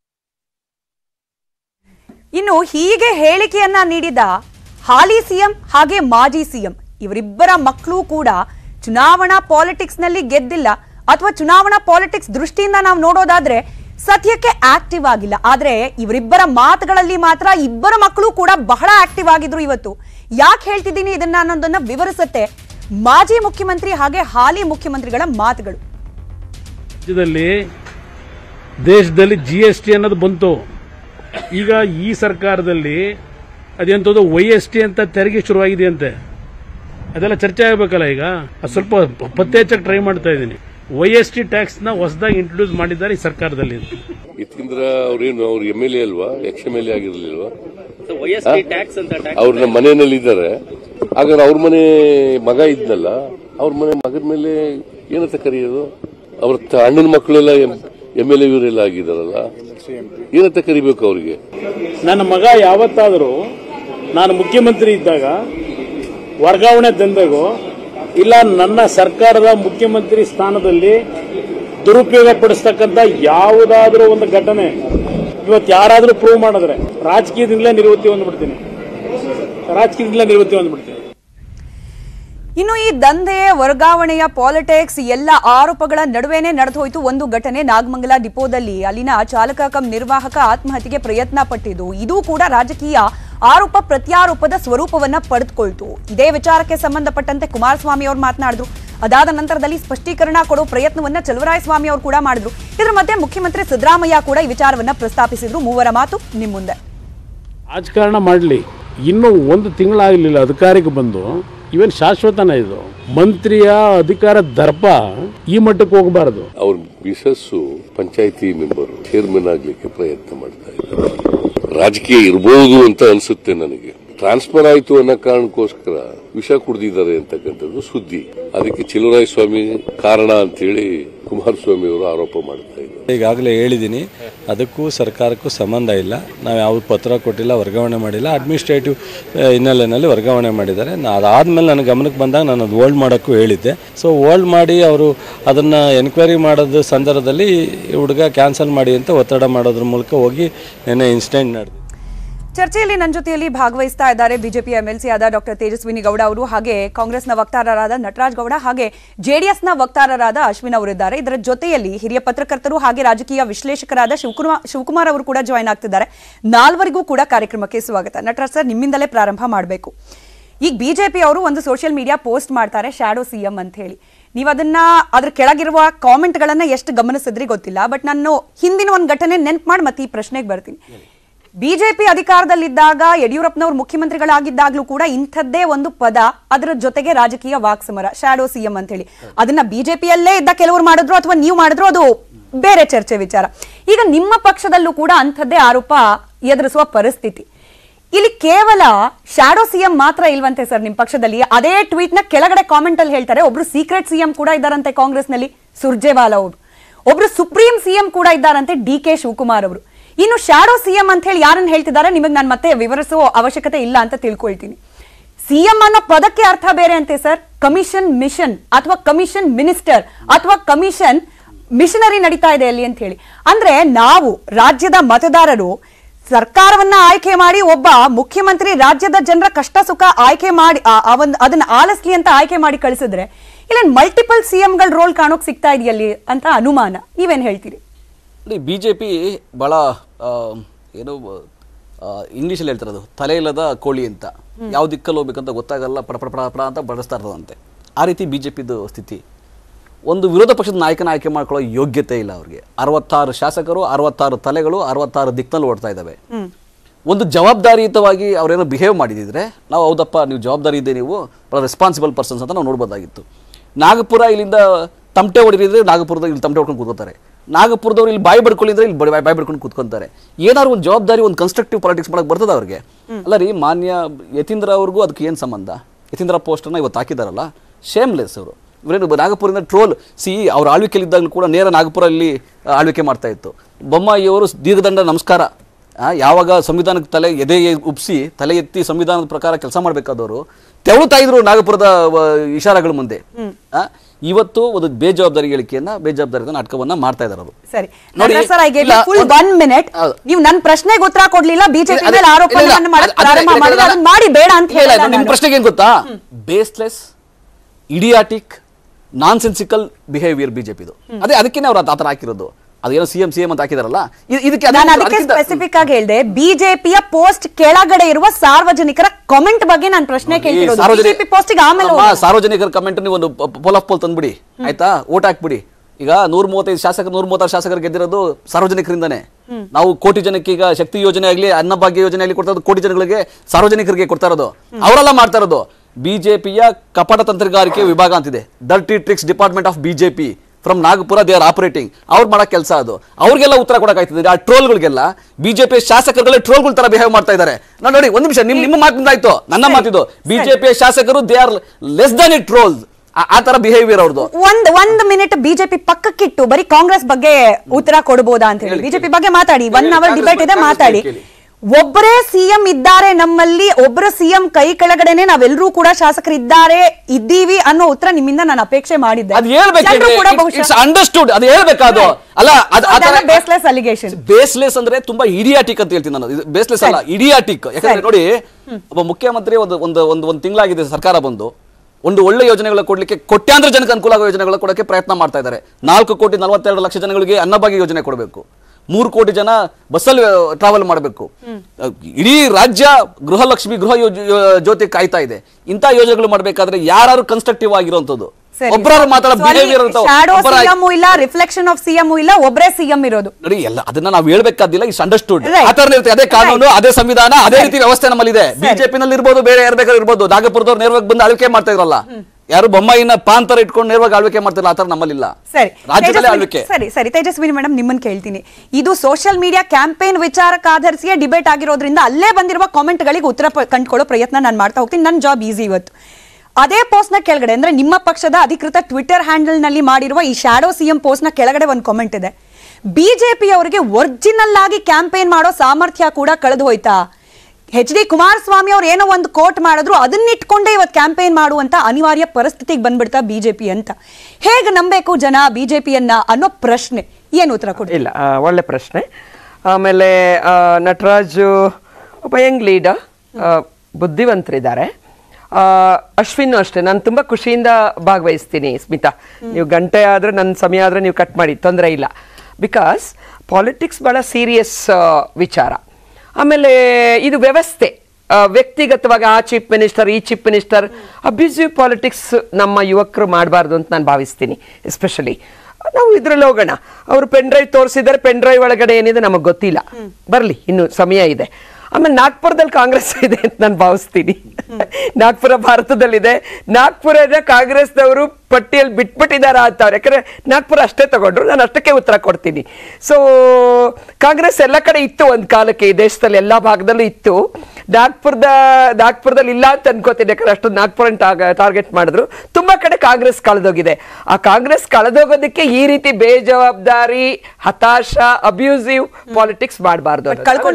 ಇನ್ನು ಹೀಗೆ ಹೇಳಿಕೆಯನ್ನ ನೀಡಿದ ಹಾಲಿ ಸಿಎಂ ಹಾಗೆ ಮಾಜಿ ಸಿಎಂ ಇವರಿಬ್ಬರ ಮಕ್ಕಳು ಕೂಡ ಚುನಾವಣಾ ಪಾಲಿಟಿಕ್ಸ್ ನಲ್ಲಿ ಗೆದ್ದಿಲ್ಲ, ಅಥವಾ ಚುನಾವಣಾ ಪಾಲಿಟಿಕ್ಸ್ ದೃಷ್ಟಿಯಿಂದ ನಾವು ನೋಡೋದಾದ್ರೆ ಸದ್ಯಕ್ಕೆ ಆಕ್ಟಿವ್ ಆಗಿಲ್ಲ. ಆದ್ರೆ ಇವರಿಬ್ಬರ ಮಾತುಗಳಲ್ಲಿ ಮಾತ್ರ ಇಬ್ಬರ ಮಕ್ಕಳು ಕೂಡ ಬಹಳ ಆಕ್ಟಿವ್ ಆಗಿದ್ರು. ಇವತ್ತು ಯಾಕೆ ಹೇಳ್ತಿದ್ದೀನಿ ಇದನ್ನ ಅನ್ನೋದನ್ನ ವಿವರಿಸುತ್ತೆ ಮಾಜಿ ಮುಖ್ಯಮಂತ್ರಿ ಹಾಗೆ ಹಾಲಿ ಮುಖ್ಯಮಂತ್ರಿಗಳ ಮಾತುಗಳು. ರಾಜ್ಯದಲ್ಲಿ ದೇಶದಲ್ಲಿ ಜಿ ಎಸ್ ಟಿ ಅನ್ನೋದು ಬಂತು. ಈಗ ಈ ಸರ್ಕಾರದಲ್ಲಿ ಅದೆಂತದ್ದು ವೈ ಎಸ್ ಟಿ ಅಂತ ತೆರಿಗೆ ಶುರುವಾಗಿದೆ ಅಂತೆ. ಅದೆಲ್ಲ ಚರ್ಚೆ ಆಗಬೇಕಲ್ಲ. ಈಗ ಅದು ಸ್ವಲ್ಪ ಪತ್ತೆ ಹಚ್ಚಕ್ಕೆ ಟ್ರೈ ಮಾಡ್ತಾ ಇದ್ದೀನಿ. ವೈ ಎಸ್ ಟಿ ಟ್ಯಾಕ್ಸ್ ನ ಹೊಸದಾಗಿ ಇಂಟ್ರೊಡ್ಯೂಸ್ ಮಾಡಿದ್ದಾರೆ ಈ ಸರ್ಕಾರದಲ್ಲಿ. ಇತ್ತಿಂದ್ರ ಅವ್ರೇನು ಅವ್ರು ಎಂ ಎಲ್ ಎ ಅಲ್ವಾ, ಎಕ್ಸ್ ಎಂ ಎಲ್ ಎ ಆಗಿರ್ಲಿಲ್ವಾ? ಅವ್ರ ನಮ್ಮ ಮನೆಯಲ್ಲಿ ಇದ್ದಾರೆ. ಹಾಗಾದ್ರೆ ಅವ್ರ ಮನೆ ಮಗ ಇದ್ನಲ್ಲ, ಅವ್ರ ಮನೆ ಮಗದ ಮೇಲೆ ಏನಂತ ಕರೆಯೋದು? ಅವ್ರ ಅಣ್ಣನ ಮಕ್ಕಳೆಲ್ಲ ಎಂ ಎಲ್ ಎ ಇವರೆಲ್ಲ ಆಗಿದಾರಲ್ಲ, ಏನಂತ ಕರಿಬೇಕು ಅವ್ರಿಗೆ? ನನ್ನ ಮಗ ಯಾವತ್ತಾದರೂ ನಾನು ಮುಖ್ಯಮಂತ್ರಿ ಇದ್ದಾಗ ವರ್ಗಾವಣೆ ದಂಧೆಗೋ ಇಲ್ಲ ನನ್ನ ಸರ್ಕಾರದ ಮುಖ್ಯಮಂತ್ರಿ ಸ್ಥಾನದಲ್ಲಿ ದುರುಪಯೋಗ ಪಡಿಸ್ತಕ್ಕಂಥ ಯಾವುದಾದ್ರೂ ಒಂದು ಘಟನೆ ಇವತ್ತು ಯಾರಾದ್ರೂ ಪ್ರೂವ್ ಮಾಡಿದ್ರೆ ರಾಜಕೀಯದಿಂದಲೇ ನಿವೃತ್ತಿ ಹೊಂದ್ಬಿಡ್ತೀನಿ, ರಾಜಕೀಯದಿಂದಲೇ ನಿವೃತ್ತಿ ಹೊಂದ್ಬಿಡ್ತೀನಿ. ಇನ್ನು ಈ ದಂಧೆ, ವರ್ಗಾವಣೆಯ ಪಾಲಿಟಿಕ್ಸ್ ಎಲ್ಲ ಆರೋಪಗಳ ನಡುವೆನೇ ನಡೆದು ಹೋಯಿತು ಒಂದು ಘಟನೆ ನಾಗಮಂಗಲ ಡಿಪೋದಲ್ಲಿ. ಅಲ್ಲಿನ ಚಾಲಕ ಕಂ ನಿರ್ವಾಹಕ ಆತ್ಮಹತ್ಯೆಗೆ ಪ್ರಯತ್ನ ಪಟ್ಟಿದ್ದು, ಇದು ಕೂಡ ರಾಜಕೀಯ ಆರೋಪ ಪ್ರತ್ಯಾರೋಪದ ಸ್ವರೂಪವನ್ನ ಪಡೆದುಕೊಳ್ತು. ಇದೇ ವಿಚಾರಕ್ಕೆ ಸಂಬಂಧಪಟ್ಟಂತೆ ಕುಮಾರಸ್ವಾಮಿ ಅವರು ಮಾತನಾಡಿದ್ರು. ಅದಾದ ನಂತರದಲ್ಲಿ ಸ್ಪಷ್ಟೀಕರಣ ಕೊಡೋ ಪ್ರಯತ್ನವನ್ನ ಚಲುವರಾಯಸ್ವಾಮಿ ಅವರು ಕೂಡ ಮಾಡಿದ್ರು. ಇದರ ಮಧ್ಯೆ ಮುಖ್ಯಮಂತ್ರಿ ಸಿದ್ದರಾಮಯ್ಯ ಕೂಡ ಈ ವಿಚಾರವನ್ನ ಪ್ರಸ್ತಾಪಿಸಿದ್ರು. ಮೂವರ ಮಾತು ನಿಮ್ಮ ಮುಂದೆ. ರಾಜಕಾರಣ ಮಾಡಲಿ, ಇನ್ನೂ ಒಂದು ತಿಂಗಳಾಗಲಿಲ್ಲ ಅಧಿಕಾರಕ್ಕೆ ಬಂದು, ಇವನ್ ಶಾಶ್ವತನ ಇದು. ಮಂತ್ರಿಯ ಅಧಿಕಾರ ದರ್ಪ ಈ ಮಟ್ಟಕ್ಕೆ ಹೋಗಬಾರದು. ಅವ್ರ ಮಿಸಸ್ಸು ಪಂಚಾಯತಿ ಮೆಂಬರ್ ಚೇರ್ಮನ್ ಆಗ್ಲಿಕ್ಕೆ ಪ್ರಯತ್ನ ಮಾಡ್ತಾ ಇದ್ದಾರೆ. ರಾಜಕೀಯ ಇರಬಹುದು ಅಂತ ಅನ್ಸುತ್ತೆ ನನಗೆ. ಟ್ರಾನ್ಸ್ಫರ್ ಆಯ್ತು ಅನ್ನೋ ಕಾರಣಕ್ಕೋಸ್ಕರ ವಿಷ ಕುಡಿದಿದ್ದಾರೆ ಅಂತಕ್ಕಂಥದ್ದು ಸುದ್ದಿ. ಅದಕ್ಕೆ ಚಲುವರಾಯಸ್ವಾಮಿ ಕಾರಣ ಅಂತೇಳಿ ಕುಮಾರಸ್ವಾಮಿ ಅವರು ಆರೋಪ ಮಾಡ್ತಾ ಇದ್ದಾರೆ. ಈಗಾಗಲೇ ಹೇಳಿದ್ದೀನಿ, ಅದಕ್ಕೂ ಸರ್ಕಾರಕ್ಕೂ ಸಂಬಂಧ ಇಲ್ಲ. ನಾವು ಯಾವ ಪತ್ರ ಕೊಟ್ಟಿಲ್ಲ, ವರ್ಗಾವಣೆ ಮಾಡಿಲ್ಲ. ಅಡ್ಮಿನಿಸ್ಟ್ರೇಟಿವ್ ಹಿನ್ನೆಲೆಯಲ್ಲಿ ವರ್ಗಾವಣೆ ಮಾಡಿದ್ದಾರೆ. ಅದಾದಮೇಲೆ ನನ್ನ ಗಮನಕ್ಕೆ ಬಂದಾಗ ನಾನು ಅದು ಹೋಲ್ಡ್ ಮಾಡೋಕ್ಕೂ ಹೇಳಿದ್ದೆ. ಸೊ ಹೋಲ್ಡ್ ಮಾಡಿ ಅವರು ಅದನ್ನು ಎನ್ಕ್ವೈರಿ ಮಾಡೋದು ಸಂದರ್ಭದಲ್ಲಿ ಹುಡುಗ ಕ್ಯಾನ್ಸಲ್ ಮಾಡಿ ಅಂತ ಒತ್ತಡ ಮಾಡೋದ್ರ ಮೂಲಕ ಹೋಗಿ ನೆನ್ನೆ ಇನ್ಸಿಡೆಂಟ್ ನಡೆದಿದೆ. ಚರ್ಚೆಯಲ್ಲಿ ನನ್ನ ಜೊತೆಯಲ್ಲಿ ಭಾಗವಹಿಸ್ತಾ ಇದ್ದಾರೆ ಬಿಜೆಪಿ ಎಂಎಲ್ಸಿ ಆದ ಡಾಕ್ಟರ್ ತೇಜಸ್ವಿನಿ ಗೌಡ ಅವರು, ಹಾಗೆ ಕಾಂಗ್ರೆಸ್ನ ವಕ್ತಾರರಾದ ನಟರಾಜ್ ಗೌಡ, ಹಾಗೆ ಜೆಡಿಎಸ್ನ ವಕ್ತಾರರಾದ ಅಶ್ವಿನ್ ಅವರಿದ್ದಾರೆ. ಇದರ ಜೊತೆಯಲ್ಲಿ ಹಿರಿಯ ಪತ್ರಕರ್ತರು ಹಾಗೆ ರಾಜಕೀಯ ವಿಶ್ಲೇಷಕರಾದ ಶಿವಕುಮಾರ್ ಶಿವಕುಮಾರ್ ಅವರು ಕೂಡ ಜಾಯ್ನ್ ಆಗ್ತಿದ್ದಾರೆ. ನಾಲ್ವರಿಗೂ ಕೂಡ ಕಾರ್ಯಕ್ರಮಕ್ಕೆ ಸ್ವಾಗತ. ನಟರಾಜ್ ಸರ್, ನಿಮ್ಮಿಂದಲೇ ಪ್ರಾರಂಭ ಮಾಡಬೇಕು. ಈಗ ಬಿಜೆಪಿ ಅವರು ಒಂದು ಸೋಷಿಯಲ್ ಮೀಡಿಯಾ ಪೋಸ್ಟ್ ಮಾಡ್ತಾರೆ, ಶ್ಯಾಡೋ ಸಿಎಂ ಅಂತ ಹೇಳಿ. ನೀವು ಅದನ್ನ ಅದ್ರ ಕೆಳಗಿರುವ ಕಾಮೆಂಟ್ ಗಳನ್ನ ಎಷ್ಟು ಗಮನಿಸಿದ್ರಿ ಗೊತ್ತಿಲ್ಲ, ಬಟ್ ನಾನು ಹಿಂದಿನ ಒಂದು ಘಟನೆ ನೆನ್ಪು ಮಾಡಿ ಮತ್ತೆ ಈ ಪ್ರಶ್ನೆಗೆ ಬರ್ತೀನಿ. ಬಿಜೆಪಿ ಅಧಿಕಾರದಲ್ಲಿದ್ದಾಗ ಯಡಿಯೂರಪ್ಪನವರು ಮುಖ್ಯಮಂತ್ರಿಗಳಾಗಿದ್ದಾಗಲೂ ಕೂಡ ಇಂಥದ್ದೇ ಒಂದು ಪದ, ಅದರ ಜೊತೆಗೆ ರಾಜಕೀಯ ವಾಕ್ಸಮರ, ಶ್ಯಾಡೋ ಸಿಎಂ ಅಂತ ಹೇಳಿ. ಅದನ್ನ ಬಿಜೆಪಿಯಲ್ಲೇ ಇದ್ದ ಕೆಲವರು ಮಾಡಿದ್ರು ಅಥವಾ ನೀವು ಮಾಡಿದ್ರು, ಅದು ಬೇರೆ ಚರ್ಚೆ ವಿಚಾರ. ಈಗ ನಿಮ್ಮ ಪಕ್ಷದಲ್ಲೂ ಕೂಡ ಅಂಥದ್ದೇ ಆರೋಪ ಎದುರಿಸುವ ಪರಿಸ್ಥಿತಿ. ಇಲ್ಲಿ ಕೇವಲ ಶ್ಯಾಡೋ ಸಿಎಂ ಮಾತ್ರ ಇಲ್ವಂತೆ ಸರ್ ನಿಮ್ಮ ಪಕ್ಷದಲ್ಲಿ. ಅದೇ ಟ್ವೀಟ್ ನ ಕೆಳಗಡೆ ಕಾಮೆಂಟ್ ಅಲ್ಲಿ ಹೇಳ್ತಾರೆ, ಒಬ್ರು ಸೀಕ್ರೆಟ್ ಸಿಎಂ ಕೂಡ ಇದ್ದಾರಂತೆ ಕಾಂಗ್ರೆಸ್ನಲ್ಲಿ, ಸುರ್ಜೇವಾಲಾ ಅವರು. ಒಬ್ರು ಸುಪ್ರೀಂ ಸಿಎಂ ಕೂಡ ಇದ್ದಾರಂತೆ, ಡಿ ಕೆ ಶಿವಕುಮಾರ್ ಅವರು. ಇನ್ನು ಶ್ಯಾಡೋ ಸಿಎಂ ಅಂತ ಹೇಳಿ ಯಾರನ್ನು ಹೇಳ್ತಿದ್ದಾರೆ ನಿಮಗೆ ನಾನು ಮತ್ತೆ ವಿವರಿಸುವ ಅವಶ್ಯಕತೆ ಇಲ್ಲ ಅಂತ ತಿಳ್ಕೊಳ್ತೀನಿ. ಸಿಎಂ ಅನ್ನೋ ಪದಕ್ಕೆ ಅರ್ಥ ಬೇರೆ ಅಂತೆ ಸರ್. ಕಮಿಷನ್ ಮಿಷನ್ ಅಥವಾ ಕಮಿಷನ್ ಮಿನಿಸ್ಟರ್ ಅಥವಾ ಕಮಿಷನ್ ಮಿಷನರಿ ನಡೀತಾ ಇದೆ ಅಲ್ಲಿ ಅಂತ ಹೇಳಿ. ಅಂದ್ರೆ ನಾವು ರಾಜ್ಯದ ಮತದಾರರು ಸರ್ಕಾರವನ್ನ ಆಯ್ಕೆ ಮಾಡಿ ಒಬ್ಬ ಮುಖ್ಯಮಂತ್ರಿ ರಾಜ್ಯದ ಜನರ ಕಷ್ಟ ಸುಖ ಆಯ್ಕೆ ಮಾಡಿ ಅದನ್ನ ಆಲಿಸ್ಲಿ ಅಂತ ಆಯ್ಕೆ ಮಾಡಿ ಕಳಿಸಿದ್ರೆ ಇಲ್ಲ ಮಲ್ಟಿಪಲ್ ಸಿಎಂಗಳ ರೋಲ್ ಕಾಣೋಕ್ ಸಿಗ್ತಾ ಇದೆಯಲ್ಲಿ ಅಂತ ಅನುಮಾನ. ನೀವೇನ್ ಹೇಳ್ತೀರಿ? ಬಿ ಜೆ ಪಿ ಭಾಳ ಏನು ಇಂಗ್ಲೀಷಲ್ಲಿ ಹೇಳ್ತಾರೆ, ಅದು ತಲೆ ಇಲ್ಲದ ಕೋಳಿ ಅಂತ. ಯಾವ ದಿಕ್ಕಲ್ಲಿ ಹೋಗ್ಬೇಕಂತ ಗೊತ್ತಾಗಲ್ಲ, ಪಡ ಪಡ ಪಡ ಅಂತ ಬಳಸ್ತಾ ಇರ್ತದಂತೆ. ಆ ರೀತಿ ಬಿ ಜೆ ಪಿದು ಸ್ಥಿತಿ. ಒಂದು ವಿರೋಧ ಪಕ್ಷದ ನಾಯಕನ ಆಯ್ಕೆ ಮಾಡ್ಕೊಳ್ಳೋ ಯೋಗ್ಯತೆ ಇಲ್ಲ ಅವ್ರಿಗೆ. ಅರವತ್ತಾರು ಶಾಸಕರು, ಅರವತ್ತಾರು ತಲೆಗಳು, ಅರವತ್ತಾರು ದಿಕ್ಕಿನಲ್ಲಿ ಓಡ್ತಾ ಇದ್ದಾವೆ. ಒಂದು ಜವಾಬ್ದಾರಿಯುತವಾಗಿ ಅವರೇನೋ ಬಿಹೇವ್ ಮಾಡಿದಿದ್ರೆ ನಾವು ಹೌದಪ್ಪ ನೀವು ಜವಾಬ್ದಾರಿ ಇದೆ, ನೀವು ರೆಸ್ಪಾನ್ಸಿಬಲ್ ಪರ್ಸನ್ಸ್ ಅಂತ ನಾವು ನೋಡ್ಬೋದಾಗಿತ್ತು. ನಾಗಪುರ ಇಲ್ಲಿಂದ ತಮಟೆ ಹೊಡಿದ್ರೆ ನಾಗಪುರದಾಗ ಇಲ್ಲಿ ತಮಟೆ ಹೊಡ್ಕೊಂಡು ಕೂತ್ಕೋತಾರೆ. ನಾಗಪುರದವ್ರು ಇಲ್ಲಿ ಬಾಯಿ ಬಡ್ಕೊಳ್ಳಿದ್ರೆ ಇಲ್ಲಿ ಬಾಯಿ ಬಾಯಿ ಬಡ್ಕೊಂಡು ಕೂತ್ಕೊಂತಾರೆ. ಏನಾದ್ರು ಒಂದು ಜವಾಬ್ದಾರಿ, ಒಂದು ಕನ್ಸ್ಟ್ರಕ್ಟಿವ್ ಪಾಲಿಟಿಕ್ಸ್ ಮಾಡಕ್ಕೆ ಬರ್ತದ ಅವ್ರಿಗೆ? ಅಲ್ಲ ರೀ, ಮಾನ್ಯ ಯತೀಂದ್ರ ಅವ್ರಿಗೂ ಅದಕ್ಕೆ ಏನು ಸಂಬಂಧ? ಯತೀಂದ್ರ ಪೋಸ್ಟನ್ನು ಇವತ್ತು ಹಾಕಿದಾರಲ್ಲ, ಶೇಮ್ಲೆಸ್ ಅವರು. ಇವರೇನು ನಾಗಪುರದಿಂದ ಟ್ರೋಲ್ ಸಿ ಅವ್ರ ಆಳ್ವಿಕೆಯಲ್ಲಿದ್ದಾಗಲೂ ಕೂಡ ನೇರ ನಾಗಪುರಲ್ಲಿ ಆಳ್ವಿಕೆ ಮಾಡ್ತಾ ಇತ್ತು. ಬೊಮ್ಮಾಯಿಯವರು ದೀರ್ಘದಂಡ ನಮಸ್ಕಾರ, ಯಾವಾಗ ಸಂವಿಧಾನಕ್ಕೆ ತಲೆ ಎದೆ ಉಪ್ಸಿ ತಲೆ ಎತ್ತಿ ಸಂವಿಧಾನದ ಪ್ರಕಾರ ಕೆಲಸ ಮಾಡಬೇಕಾದವರು ತೆವಳುತ್ತಾ ಇದ್ರು ನಾಗಪುರದ ಇಶಾರಾಗಳ ಮುಂದೆ. ಇವತ್ತು ಒಂದು ಬೇಜವಾಬ್ದಾರಿ ಹೇಳಿಕೆಯನ್ನ ಬೇಜವಾಬ್ದಾರಿ ನಾಟಕವನ್ನ ಮಾಡ್ತಾ ಇದ್ದಾರೆ ಅವರು. ಸರಿ sir, I give you full one minute. ನೀವು ನನ್ನ ಪ್ರಶ್ನೆಗೆ ಉತ್ತರ ಕೊಡ್ಲಿಲ್ಲ, ಬಿಜೆಪಿ ಮೇಲೆ ಆರೋಪಗಳನ್ನು ಮಾಡಕ್ಕೆ ಪ್ರಾರಂಭ ಮಾಡಿದ್ರೆ ಅದನ್ನ ಮಾಡಿ ಬೇಡ ಅಂತ ಹೇಳಿಲ್ಲ. ನಿಮ್ಮ ಪ್ರಶ್ನೆಗೆ ಏನ್ ಗೊತ್ತಾ? ಬೇಸ್ಲೆಸ್, ಇಡಿಯಾಟಿಕ್, ನಾನ್ಸೆನ್ಸಿಕಲ್ ಬಿಹೇವಿಯರ್ ಬಿಜೆಪಿದು. ಅದೇ ಅದಕ್ಕೆ ಅವ್ರು ಆತರ ಹಾಕಿರೋದು. ಅದೇನೋ ಸಿಎಂ ಸಿಎಂ ಅಂತ ಹಾಕಿದಾರಲ್ಲ, ಇದಕ್ಕೆ ನಾನು ಅದಕ್ಕೆ ಸ್ಪೆಸಿಫಿಕ್ ಆಗಿ ಹೇಳಿದೆ. ಬಿಜೆಪಿಯ ಪೋಸ್ಟ್ ಕೆಳಗಡೆ ಇರುವ ಸಾರ್ವಜನಿಕರ ಕಾಮೆಂಟ್ ಬಗ್ಗೆ ನಾನು ಪ್ರಶ್ನೆ ಕೇಳ್ತಿರೋದು. ಬಿಜೆಪಿ ಪೋಸ್ಟ್ ಗೆ ಆಮೇಲೆ ಸಾರ್ವಜನಿಕರ ಕಮೆಂಟ್ ನೀವು ಒಂದು ಪೋಲ್ ಆಫ್ ಪೋಲ್ ತಂದ್ಬಿಡಿ, ಆಯ್ತಾ? ಓಟ್ ಹಾಕ್ಬಿಡಿ. ಈಗ ನೂರ ಮೂವತ್ತೈದು ಶಾಸಕರು ನೂರ ಮೂವತ್ತಾರು ಶಾಸಕರು ಗೆದ್ದಿರೋದು ಸಾರ್ವಜನಿಕರಿಂದಾನೆ. ನಾವು ಕೋಟಿ ಜನಕ್ಕೆ ಈಗ ಶಕ್ತಿ ಯೋಜನೆ ಆಗ್ಲಿ, ಅನ್ನಭಾಗ್ಯ ಯೋಜನೆ ಆಗ್ಲಿ ಕೊಡ್ತಾ ಇರೋದು ಕೋಟಿ ಜನಗಳಿಗೆ, ಸಾರ್ವಜನಿಕರಿಗೆ ಕೊಡ್ತಾ ಇರೋದು ಅವರೆಲ್ಲ ಮಾಡ್ತಾ ಇರೋದು. ಬಿಜೆಪಿಯ ಕಪಟ ತಂತ್ರಗಾರಿಕೆ ವಿಭಾಗ ಅಂತಿದೆ, dirty tricks department of BJP from Nagpur, they are operating. ಅವ್ರು ಮಾಡೋ ಕೆಲಸ ಅದು. ಅವ್ರಿಗೆಲ್ಲ ಉತ್ತರ ಕೊಡಕ್ಕಾಗ್ತದೆ. ಆ ಟ್ರೋಲ್ಗಳಿಗೆಲ್ಲ ಬಿಜೆಪಿ ಶಾಸಕರುಗಳೇ ಟ್ರೋಲ್ಗಳ ತರ ಬಿಹೇವ್ ಮಾಡ್ತಾ ಇದ್ದಾರೆ. ನಾನು ನೋಡಿ ಒಂದ್ ನಿಮಿಷ, ನಿಮ್ ನಿಮ್ಮ ಮಾತಿಂದಾಯ್ತು, ನನ್ನ ಮಾತಿದ್ದು. ಬಿಜೆಪಿಯ ಶಾಸಕರು they are less than it trolls. ಆ ತರ ಬಿಹೇವಿಯರ್ ಅವ್ರದ್ದು. ಒಂದ್ ಒಂದ್ ಮಿನಿಟ್ ಬಿಜೆಪಿ ಪಕ್ಕಕ್ಕಿಟ್ಟು ಬರೀ ಕಾಂಗ್ರೆಸ್ ಬಗ್ಗೆ ಉತ್ತರ ಕೊಡಬಹುದಾ ಅಂತ ಹೇಳಿ, ಬಿಜೆಪಿ ಬಗ್ಗೆ ಮಾತಾಡಿ. ಒನ್ ಅವರ್ ಡಿಬೇಟ್ ಇದೆ, ಮಾತಾಡಿ. ಒಬ್ಬರೇ ಸಿಎಂ ಇದ್ದಾರೆ ನಮ್ಮಲ್ಲಿ, ಒಬ್ಬರ ಸಿಎಂ ಕೈ ಕೆಳಗಡೆನೆ ನಾವೆಲ್ಲರೂ ಕೂಡ ಶಾಸಕರಿದ್ದಾರೆ ಇದ್ದೀವಿ ಅನ್ನೋ ಉತ್ತರ ನಿಮ್ಮಿಂದ ನಾನು ಅಪೇಕ್ಷೆ ಮಾಡಿದ್ದೆ. ಅಂಡರ್ಸ್ಟುಡ್, ಅದು ಹೇಳ್ಬೇಕಾದು ಅಲ್ಲ. Baseless allegation. ಬೇಸ್ಲೆಸ್ ಅಂದ್ರೆ ತುಂಬಾ ಇಡಿಯಾಟಿಕ್ ಅಂತ ಹೇಳ್ತೀನಿ ನಾನು. ಬೇಸ್ಲೆಸ್ ಅಲ್ಲ, ಇಡಿಯಾಟಿಕ್. ಯಾಕಂದ್ರೆ ನೋಡಿ, ಒಬ್ಬ ಮುಖ್ಯಮಂತ್ರಿ ಒಂದು ಒಂದು ಒಂದು ಒಂದು ತಿಂಗಳಾಗಿದೆ ಸರ್ಕಾರ ಬಂದು, ಒಂದು ಒಳ್ಳೆ ಯೋಜನೆಗಳ ಕೊಡ್ಲಿಕ್ಕೆ ಕೋಟ್ಯಾಂತರ ಜನಕ್ಕೆ ಅನುಕೂಲ ಆಗೋ ಯೋಜನೆಗಳ ಕೊಡಕ್ಕೆ ಪ್ರಯತ್ನ ಮಾಡ್ತಾ ಇದ್ದಾರೆ. ನಾಲ್ಕು ಕೋಟಿ ನಲವತ್ತೆರಡು ಲಕ್ಷ ಜನಗಳಿಗೆ ಅನ್ನಭಾಗ್ಯ ಯೋಜನೆ ಕೊಡಬೇಕು. ಮೂರು ಕೋಟಿ ಜನ ಬಸ್ಸಲ್ಲಿ ಟ್ರಾವೆಲ್ ಮಾಡಬೇಕು, ಇಡೀ ರಾಜ್ಯ ಗೃಹಲಕ್ಷ್ಮಿ ಗೃಹ ಜ್ಯೋತಿ ಕಾಯ್ತಾ ಇದೆ. ಇಂಥ ಯೋಜನೆಗಳು ಮಾಡಬೇಕಾದ್ರೆ ಯಾರು ಕನ್ಸ್ಟ್ರಕ್ಟಿವ್ ಆಗಿರುವಂತದ್ದು, ಒಬ್ಬರು ಇಲ್ಲ ರಿಫ್ಲೆಕ್ಷನ್ ಆಫ್ ಸಿಎಂ ಇಲ್ಲ, ಒಬ್ಬರೇ ಸಿಎಂ ಇರೋದು ನೋಡಿ. ಎಲ್ಲ ಅದನ್ನ ನಾವು ಹೇಳ್ಬೇಕಾದಿಲ್ಲ, ಇಸ್ ಅಂಡರ್ಸ್ಟುಡ್. ಆ ತರ ಇರುತ್ತೆ, ಅದೇ ಕಾನೂನು, ಅದೇ ಸಂವಿಧಾನ, ಅದೇ ರೀತಿ ವ್ಯವಸ್ಥೆ ನಮ್ಮಲ್ಲಿದೆ. ಬಿಜೆಪಿ ನಲ್ಲಿ ಇರ್ಬೋದು, ಬೇರೆ ಯಾರು ಬೇಕಾದ್ರೂ ಇರ್ಬೋದು. ನಾಗಪುರದವ್ರು ನೇರವಾಗಿ ಬಂದು ಆಳ್ವಿಕೆ ಮಾಡ್ತಾ ಇದ್ರಲ್ಲ, ಯಾರು ಬೊಮ್ಮಾಯಿನ ಪಾಂತರ ಇಟ್ಕೊಂಡು ನೇರವಾಗಿ ಆಳ್ವಿಕೆ ಮಾಡ್ತಿಲ್ಲ, ಆತರ ನಮ್ಮಲ್ಲಿಲ್ಲ. ಸರಿ ರಾಜ್ಯದಲ್ಲಿ ಆಳ್ವಿಕೆ. ಸರಿ ಸರಿ ತೇಜಸ್ವಿನಿ ಮೇಡಮ್, ನಿಮ್ಮನ್ನ ಕೇಳ್ತೀನಿ. ಇದು ಸೋಷಿಯಲ್ ಮೀಡಿಯಾ ಕ್ಯಾಂಪೇನ್ ವಿಚಾರಕ್ಕೆ ಆಧರಿಸಿಯೇ ಡಿಬೇಟ್ ಆಗಿರೋದ್ರಿಂದ ಅಲ್ಲೇ ಬಂದಿರುವ ಕಾಮೆಂಟ್ ಗಳಿಗೆ ಉತ್ತರ ಕಂಡುಕೊಳ್ಳೋ ಪ್ರಯತ್ನ ನಾನು ಮಾಡ್ತಾ ಹೋಗ್ತೀನಿ. ನನ್ನ ಜಾಬ್ ಈಸಿ ಇವತ್ತು. ಅದೇ ಪೋಸ್ಟ್ ನ ಕೆಳಗಡೆ ಅಂದ್ರೆ ನಿಮ್ಮ ಪಕ್ಷದ ಅಧಿಕೃತ ಟ್ವಿಟರ್ ಹ್ಯಾಂಡಲ್ ನಲ್ಲಿ ಮಾಡಿರುವ ಈ ಶಾಡೋ ಸಿಎಂ ಪೋಸ್ಟ್ ನ ಕೆಳಗಡೆ ಒಂದು ಕಾಮೆಂಟ್ ಇದೆ. ಬಿಜೆಪಿ ಅವರಿಗೆ ಒರಿಜಿನಲ್ ಆಗಿ ಕ್ಯಾಂಪೇನ್ ಮಾಡೋ ಸಾಮರ್ಥ್ಯ ಕೂಡ ಕಳೆದು ಹೋಯ್ತಾ? ಎಚ್ ಡಿ ಕುಮಾರಸ್ವಾಮಿ ಅವ್ರು ಏನೋ ಒಂದು ಕೋಟ್ ಮಾಡಿದ್ರು, ಅದನ್ನಿಟ್ಕೊಂಡೇ ಇವತ್ತು ಕ್ಯಾಂಪೇನ್ ಮಾಡುವಂತ ಅನಿವಾರ್ಯ ಪರಿಸ್ಥಿತಿಗೆ ಬಂದ್ಬಿಡ್ತಾ ಬಿಜೆಪಿ ಅಂತ. ಹೇಗೆ ನಂಬೇಕು ಜನ ಬಿಜೆಪಿಯನ್ನ ಅನ್ನೋ ಪ್ರಶ್ನೆ, ಏನು ಉತ್ತರ ಕೊಡಿ? ಇಲ್ಲ, ಒಳ್ಳೆ ಪ್ರಶ್ನೆ. ಆಮೇಲೆ ನಟರಾಜ್ ಒಬ್ಬ ಯಂಗ್ ಲೀಡರ್, ಬುದ್ಧಿವಂತರಿದ್ದಾರೆ. ಅಶ್ವಿನ್ ಅಷ್ಟೇ, ನಾನು ತುಂಬ ಖುಷಿಯಿಂದ ಭಾಗವಹಿಸ್ತೀನಿ. ಸ್ಮಿತಾ, ನೀವು ಗಂಟೆ ಆದರೆ ನನ್ನ ಸಮಯ ಆದರೆ ನೀವು ಕಟ್ ಮಾಡಿ, ತೊಂದರೆ ಇಲ್ಲ. ಬಿಕಾಸ್ ಪಾಲಿಟಿಕ್ಸ್ ಭಾಳ ಸೀರಿಯಸ್ ವಿಚಾರ. ಆಮೇಲೆ ಇದು ವ್ಯವಸ್ಥೆ, ವ್ಯಕ್ತಿಗತವಾಗಿ ಆ ಚೀಫ್ ಮಿನಿಸ್ಟರ್ ಈ ಚೀಫ್ ಮಿನಿಸ್ಟರ್ ಅಬ್ಯೂಸಿವ್ ಪಾಲಿಟಿಕ್ಸ್ ನಮ್ಮ ಯುವಕರು ಮಾಡಬಾರ್ದು ಅಂತ ನಾನು ಭಾವಿಸ್ತೀನಿ. ಎಸ್ಪೆಷಲಿ ನಾವು ಇದ್ರಲ್ಲಿ ಹೋಗೋಣ. ಅವರು ಪೆನ್ ಡ್ರೈವ್ ತೋರಿಸಿದ್ದಾರೆ, ಪೆನ್ ಡ್ರೈವ್ ಒಳಗಡೆ ಏನಿದೆ ನಮಗೆ ಗೊತ್ತಿಲ್ಲ, ಬರಲಿ, ಇನ್ನು ಸಮಯ ಇದೆ. ಆಮೇಲೆ ನಾಗ್ಪುರದಲ್ಲಿ ಕಾಂಗ್ರೆಸ್ ಇದೆ ಅಂತ ನಾನು ಭಾವಿಸ್ತೀನಿ. ನಾಗ್ಪುರ ಭಾರತದಲ್ಲಿದೆ, ನಾಗ್ಪುರದ ಕಾಂಗ್ರೆಸ್ನವರು ಪಟ್ಟಿಯಲ್ಲಿ ಬಿಟ್ಬಿಟ್ಟಿದಾರ ಅಂತವ್ರು. ಯಾಕಂದ್ರೆ ನಾಗ್ಪುರ ಅಷ್ಟೇ ತಗೊಂಡ್ರು, ನಾನು ಅಷ್ಟಕ್ಕೆ ಉತ್ತರ ಕೊಡ್ತೀನಿ. ಸೊ ಕಾಂಗ್ರೆಸ್ ಎಲ್ಲ ಕಡೆ ಇತ್ತು ಒಂದು ಕಾಲಕ್ಕೆ, ಈ ದೇಶದಲ್ಲಿ ಎಲ್ಲ ಭಾಗದಲ್ಲೂ ಇತ್ತು. ನಾಗ್ಪುರದ ನಾಗ್ಪುರದಲ್ಲಿ ಇಲ್ಲ ಅಂತ ಅನ್ಕೋತೀನಿ, ಯಾಕಂದ್ರೆ ಅಷ್ಟು ನಾಗ್ಪುರ ಟಾರ್ಗೆಟ್ ಮಾಡಿದ್ರು. ತುಂಬಾ ಕಡೆ ಕಾಂಗ್ರೆಸ್ ಕಳೆದೋಗಿದೆ. ಆ ಕಾಂಗ್ರೆಸ್ ಕಳೆದೋಗೋದಕ್ಕೆ ಈ ರೀತಿ ಬೇಜವಾಬ್ದಾರಿ, ಹತಾಶ, ಅಬ್ಯೂಸಿವ್ ಪಾಲಿಟಿಕ್ಸ್ ಮಾಡಬಾರ್ದು.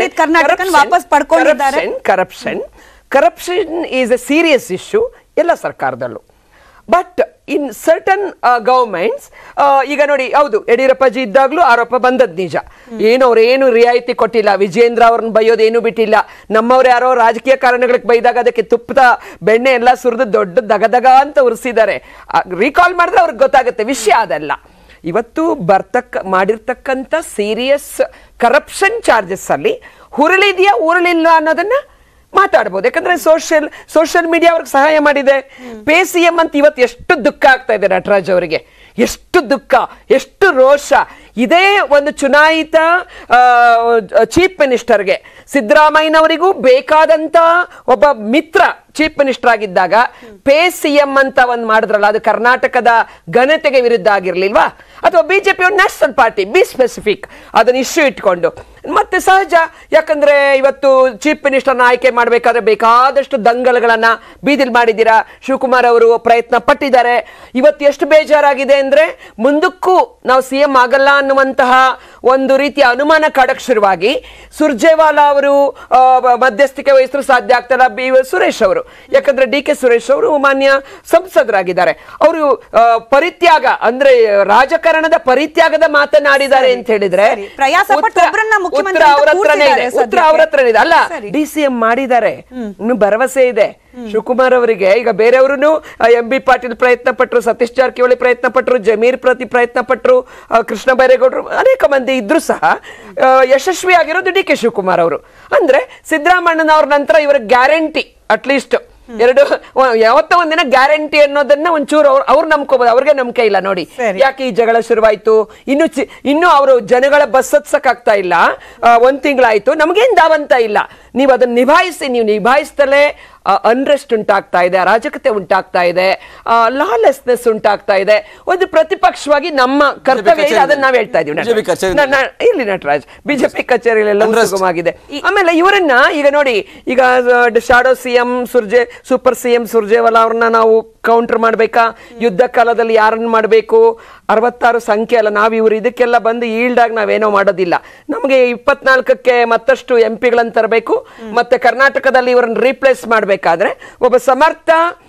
Corruption corruption is a serious issue ಎಲ್ಲ ಸರ್ಕಾರದಲ್ಲೂ. ಬಟ್ ಇನ್ ಸರ್ಟನ್ ಗವರ್ಮೆಂಟ್ಸ್, ಈಗ ನೋಡಿ, ಹೌದು ಯಡಿಯೂರಪ್ಪಾಜಿ ಇದ್ದಾಗಲೂ ಆರೋಪ ಬಂದದ್ದು ನಿಜ. ಏನು ಅವ್ರು ಏನು ರಿಯಾಯಿತಿ ಕೊಟ್ಟಿಲ್ಲ, ವಿಜೇಂದ್ರ ಅವ್ರನ್ನ ಬೈಯೋದು ಏನು ಬಿಟ್ಟಿಲ್ಲ. ನಮ್ಮವ್ರು ಯಾರೋ ರಾಜಕೀಯ ಕಾರಣಗಳಿಗೆ ಬೈದಾಗ ಅದಕ್ಕೆ ತುಪ್ಪದ ಬೆಣ್ಣೆ ಎಲ್ಲ ಸುರಿದು ದೊಡ್ಡ ದಗದಗ ಅಂತ ಉರಿಸಿದ್ದಾರೆ. ರೀಕಾಲ್ ಮಾಡಿದ್ರೆ ಅವ್ರಿಗೆ ಗೊತ್ತಾಗುತ್ತೆ ವಿಷಯ ಅದಲ್ಲ. ಇವತ್ತು ಬರ್ತಕ್ಕ ಮಾಡಿರ್ತಕ್ಕಂಥ ಸೀರಿಯಸ್ ಕರಪ್ಷನ್ ಚಾರ್ಜಸ್ ಅಲ್ಲಿ ಹುರುಳಿದೆಯಾ ಉರುಳಿಲ್ಲ ಅನ್ನೋದನ್ನ ಮಾತಾಡ್ಬೋದು. ಯಾಕಂದ್ರೆ ಸೋಷಿಯಲ್ ಸೋಷಿಯಲ್ ಮೀಡಿಯಾ ಅವ್ರಿಗೆ ಸಹಾಯ ಮಾಡಿದೆ. ಪೇ ಸಿ ಎಂ ಅಂತ ಇವತ್ತು ಎಷ್ಟು ದುಃಖ ಆಗ್ತಾ ಇದೆ ನಟರಾಜ್ ಅವರಿಗೆ, ಎಷ್ಟು ದುಃಖ, ಎಷ್ಟು ರೋಷ. ಇದೇ ಒಂದು ಚುನಾಯಿತ ಚೀಫ್ ಮಿನಿಸ್ಟರ್ಗೆ, ಸಿದ್ದರಾಮಯ್ಯನವರಿಗೂ ಬೇಕಾದಂತ ಒಬ್ಬ ಮಿತ್ರ ಚೀಫ್ ಮಿನಿಸ್ಟರ್ ಆಗಿದ್ದಾಗ ಪೇ ಸಿ ಎಂ ಅಂತ ಒಂದು ಮಾಡಿದ್ರಲ್ಲ, ಅದು ಕರ್ನಾಟಕದ ಘನತೆಗೆ ವಿರುದ್ಧ ಆಗಿರ್ಲಿಲ್ವಾ? ಅಥವಾ BJP national party, be specific, ಅದನ್ನ ಇಶ್ಯೂ ಇಟ್ಕೊಂಡು ಮತ್ತೆ ಸಹಜ. ಯಾಕಂದ್ರೆ ಇವತ್ತು ಚೀಫ್ ಮಿನಿಸ್ಟರ್ನ ಆಯ್ಕೆ ಮಾಡಬೇಕಾದ್ರೆ ಬೇಕಾದಷ್ಟು ದಂಗಲ್ಗಳನ್ನ ಬೀದಿಲ್ ಮಾಡಿದ್ದೀರಾ. ಶಿವಕುಮಾರ್ ಅವರು ಪ್ರಯತ್ನ ಪಟ್ಟಿದ್ದಾರೆ. ಇವತ್ತು ಎಷ್ಟು ಬೇಜಾರಾಗಿದೆ ಅಂದ್ರೆ, ಮುಂದಕ್ಕೂ ನಾವು ಸಿ ಎಂ ಆಗಲ್ಲ ಅನ್ನುವಂತಹ ಒಂದು ರೀತಿಯ ಅನುಮಾನ ಕಾಡಕ್ ಶುರುವಾಗಿ, ಸುರ್ಜೇವಾಲಾ ಅವರು ಮಧ್ಯಸ್ಥಿಕೆ ವಹಿಸಲು ಸಾಧ್ಯ ಆಗ್ತಾರ, ಬಿ ಸುರೇಶ್ ಅವರು, ಯಾಕಂದ್ರೆ ಡಿ ಕೆ ಸುರೇಶ್ ಅವರು ಮಾನ್ಯ ಸಂಸದರಾಗಿದ್ದಾರೆ. ಅವರು ಪರಿತ್ಯಾಗ ಅಂದ್ರೆ ರಾಜಕಾರಣದ ಪರಿತ್ಯಾಗದ ಮಾತನಾಡಿದ್ದಾರೆ ಅಂತ ಹೇಳಿದ್ರೆ ಉತ್ತರ ಅವ್ರ ಹತ್ರನೇ ಇದೆ, ಉತ್ತರ ಅವ್ರ ಹತ್ರನೇ ಇದೆ. ಅಲ್ಲ, ಡಿ ಸಿ ಎಂ ಮಾಡಿದ್ದಾರೆ, ಇನ್ನು ಭರವಸೆ ಇದೆ ಶಿವಕುಮಾರ್ ಅವರಿಗೆ. ಈಗ ಬೇರೆಯವರು ಎಂ ಬಿ ಪಾಟೀಲ್ ಪ್ರಯತ್ನ ಪಟ್ಟರು, ಸತೀಶ್ ಜಾರಕಿಹೊಳಿ ಪ್ರಯತ್ನ ಪಟ್ಟರು, ಜಮೀರ್ ಪ್ರತಿ ಪ್ರಯತ್ನ ಪಟ್ಟರು, ಕೃಷ್ಣ ಬೈರೇಗೌಡರು, ಅನೇಕ ಮಂದಿ ಇದ್ರು ಸಹ ಯಶಸ್ವಿ ಆಗಿರೋದು ಡಿ ಕೆ ಶಿವಕುಮಾರ್ ಅವರು. ಅಂದ್ರೆ ಸಿದ್ದರಾಮಣ್ಣನವ್ರ ನಂತರ ಇವರ ಗ್ಯಾರಂಟಿ ಅಟ್ಲೀಸ್ಟ್ ಎರಡು ಯಾವತ್ತೋ ಒಂದಿನ ಗ್ಯಾರಂಟಿ ಅನ್ನೋದನ್ನ ಒಂಚೂರು ಅವ್ರು ಅವ್ರು ನಂಬ್ಕೋಬಹುದು. ಅವ್ರಿಗೆ ನಂಬಿಕೆ ಇಲ್ಲ ನೋಡಿ, ಯಾಕೆ ಈ ಜಗಳ ಶುರುವಾಯ್ತು, ಇನ್ನು ಇನ್ನು ಅವರು ಜನಗಳ ಬಸ್ ಹತ್ಸಕ್ ಆಗ್ತಾ ಇಲ್ಲ, ಒಂದ್ ತಿಂಗಳಾಯ್ತು, ನಮಗೇನ್ ದಾವಂತ ಇಲ್ಲ. ನೀವು ಅದನ್ನ ನಿಭಾಯಿಸಿ, ನೀವು ನಿಭಾಯಿಸ್ತಲೇ ಅನ್ರೆಸ್ಟ್ ಉಂಟಾಗ್ತಾ ಇದೆ, ಅರಾಜಕತೆ ಉಂಟಾಗ್ತಾ ಇದೆ, ಲಾಲೆಸ್ನೆಸ್ ಉಂಟಾಗ್ತಾ ಇದೆ. ಒಂದು ಪ್ರತಿಪಕ್ಷವಾಗಿ ನಮ್ಮ ಕರ್ತವ್ಯ ಇದೆ, ಅದನ್ನ ನಾವ್ ಹೇಳ್ತಾ ಇದೀವಿ. ಇಲ್ಲಿ ನಟರಾಜ್ ಬಿಜೆಪಿ ಕಚೇರಿಯಲ್ಲೆಲ್ಲ ಉದ್ಯೋಗವಾಗಿದೆ. ಆಮೇಲೆ ಇವರನ್ನ ಈಗ ನೋಡಿ, ಈಗ shadow CM Surje super CM Surjewala ಅವ್ರನ್ನ ನಾವು ಕೌಂಟರ್ ಮಾಡ್ಬೇಕಾ, ಯುದ್ಧ ಕಾಲದಲ್ಲಿ ಯಾರನ್ನ ಮಾಡಬೇಕು, ಅರವತ್ತಾರು ಸಂಖ್ಯೆ ಅಲ್ಲ, ನಾವ್ ಇವ್ರು ಇದಕ್ಕೆಲ್ಲ ಬಂದು ಈಲ್ಡ್ ಆಗಿ ನಾವೇನೋ ಮಾಡೋದಿಲ್ಲ. ನಮಗೆ ಇಪ್ಪತ್ನಾಲ್ಕಕ್ಕೆ ಮತ್ತಷ್ಟು ಎಂ ಪಿಗಳನ್ನ ತರಬೇಕು, ಮತ್ತೆ ಕರ್ನಾಟಕದಲ್ಲಿ ಇವರನ್ನ ರೀಪ್ಲೇಸ್ ಮಾಡಬೇಕಾದ್ರೆ ಒಬ್ಬ ಸಮರ್ಥ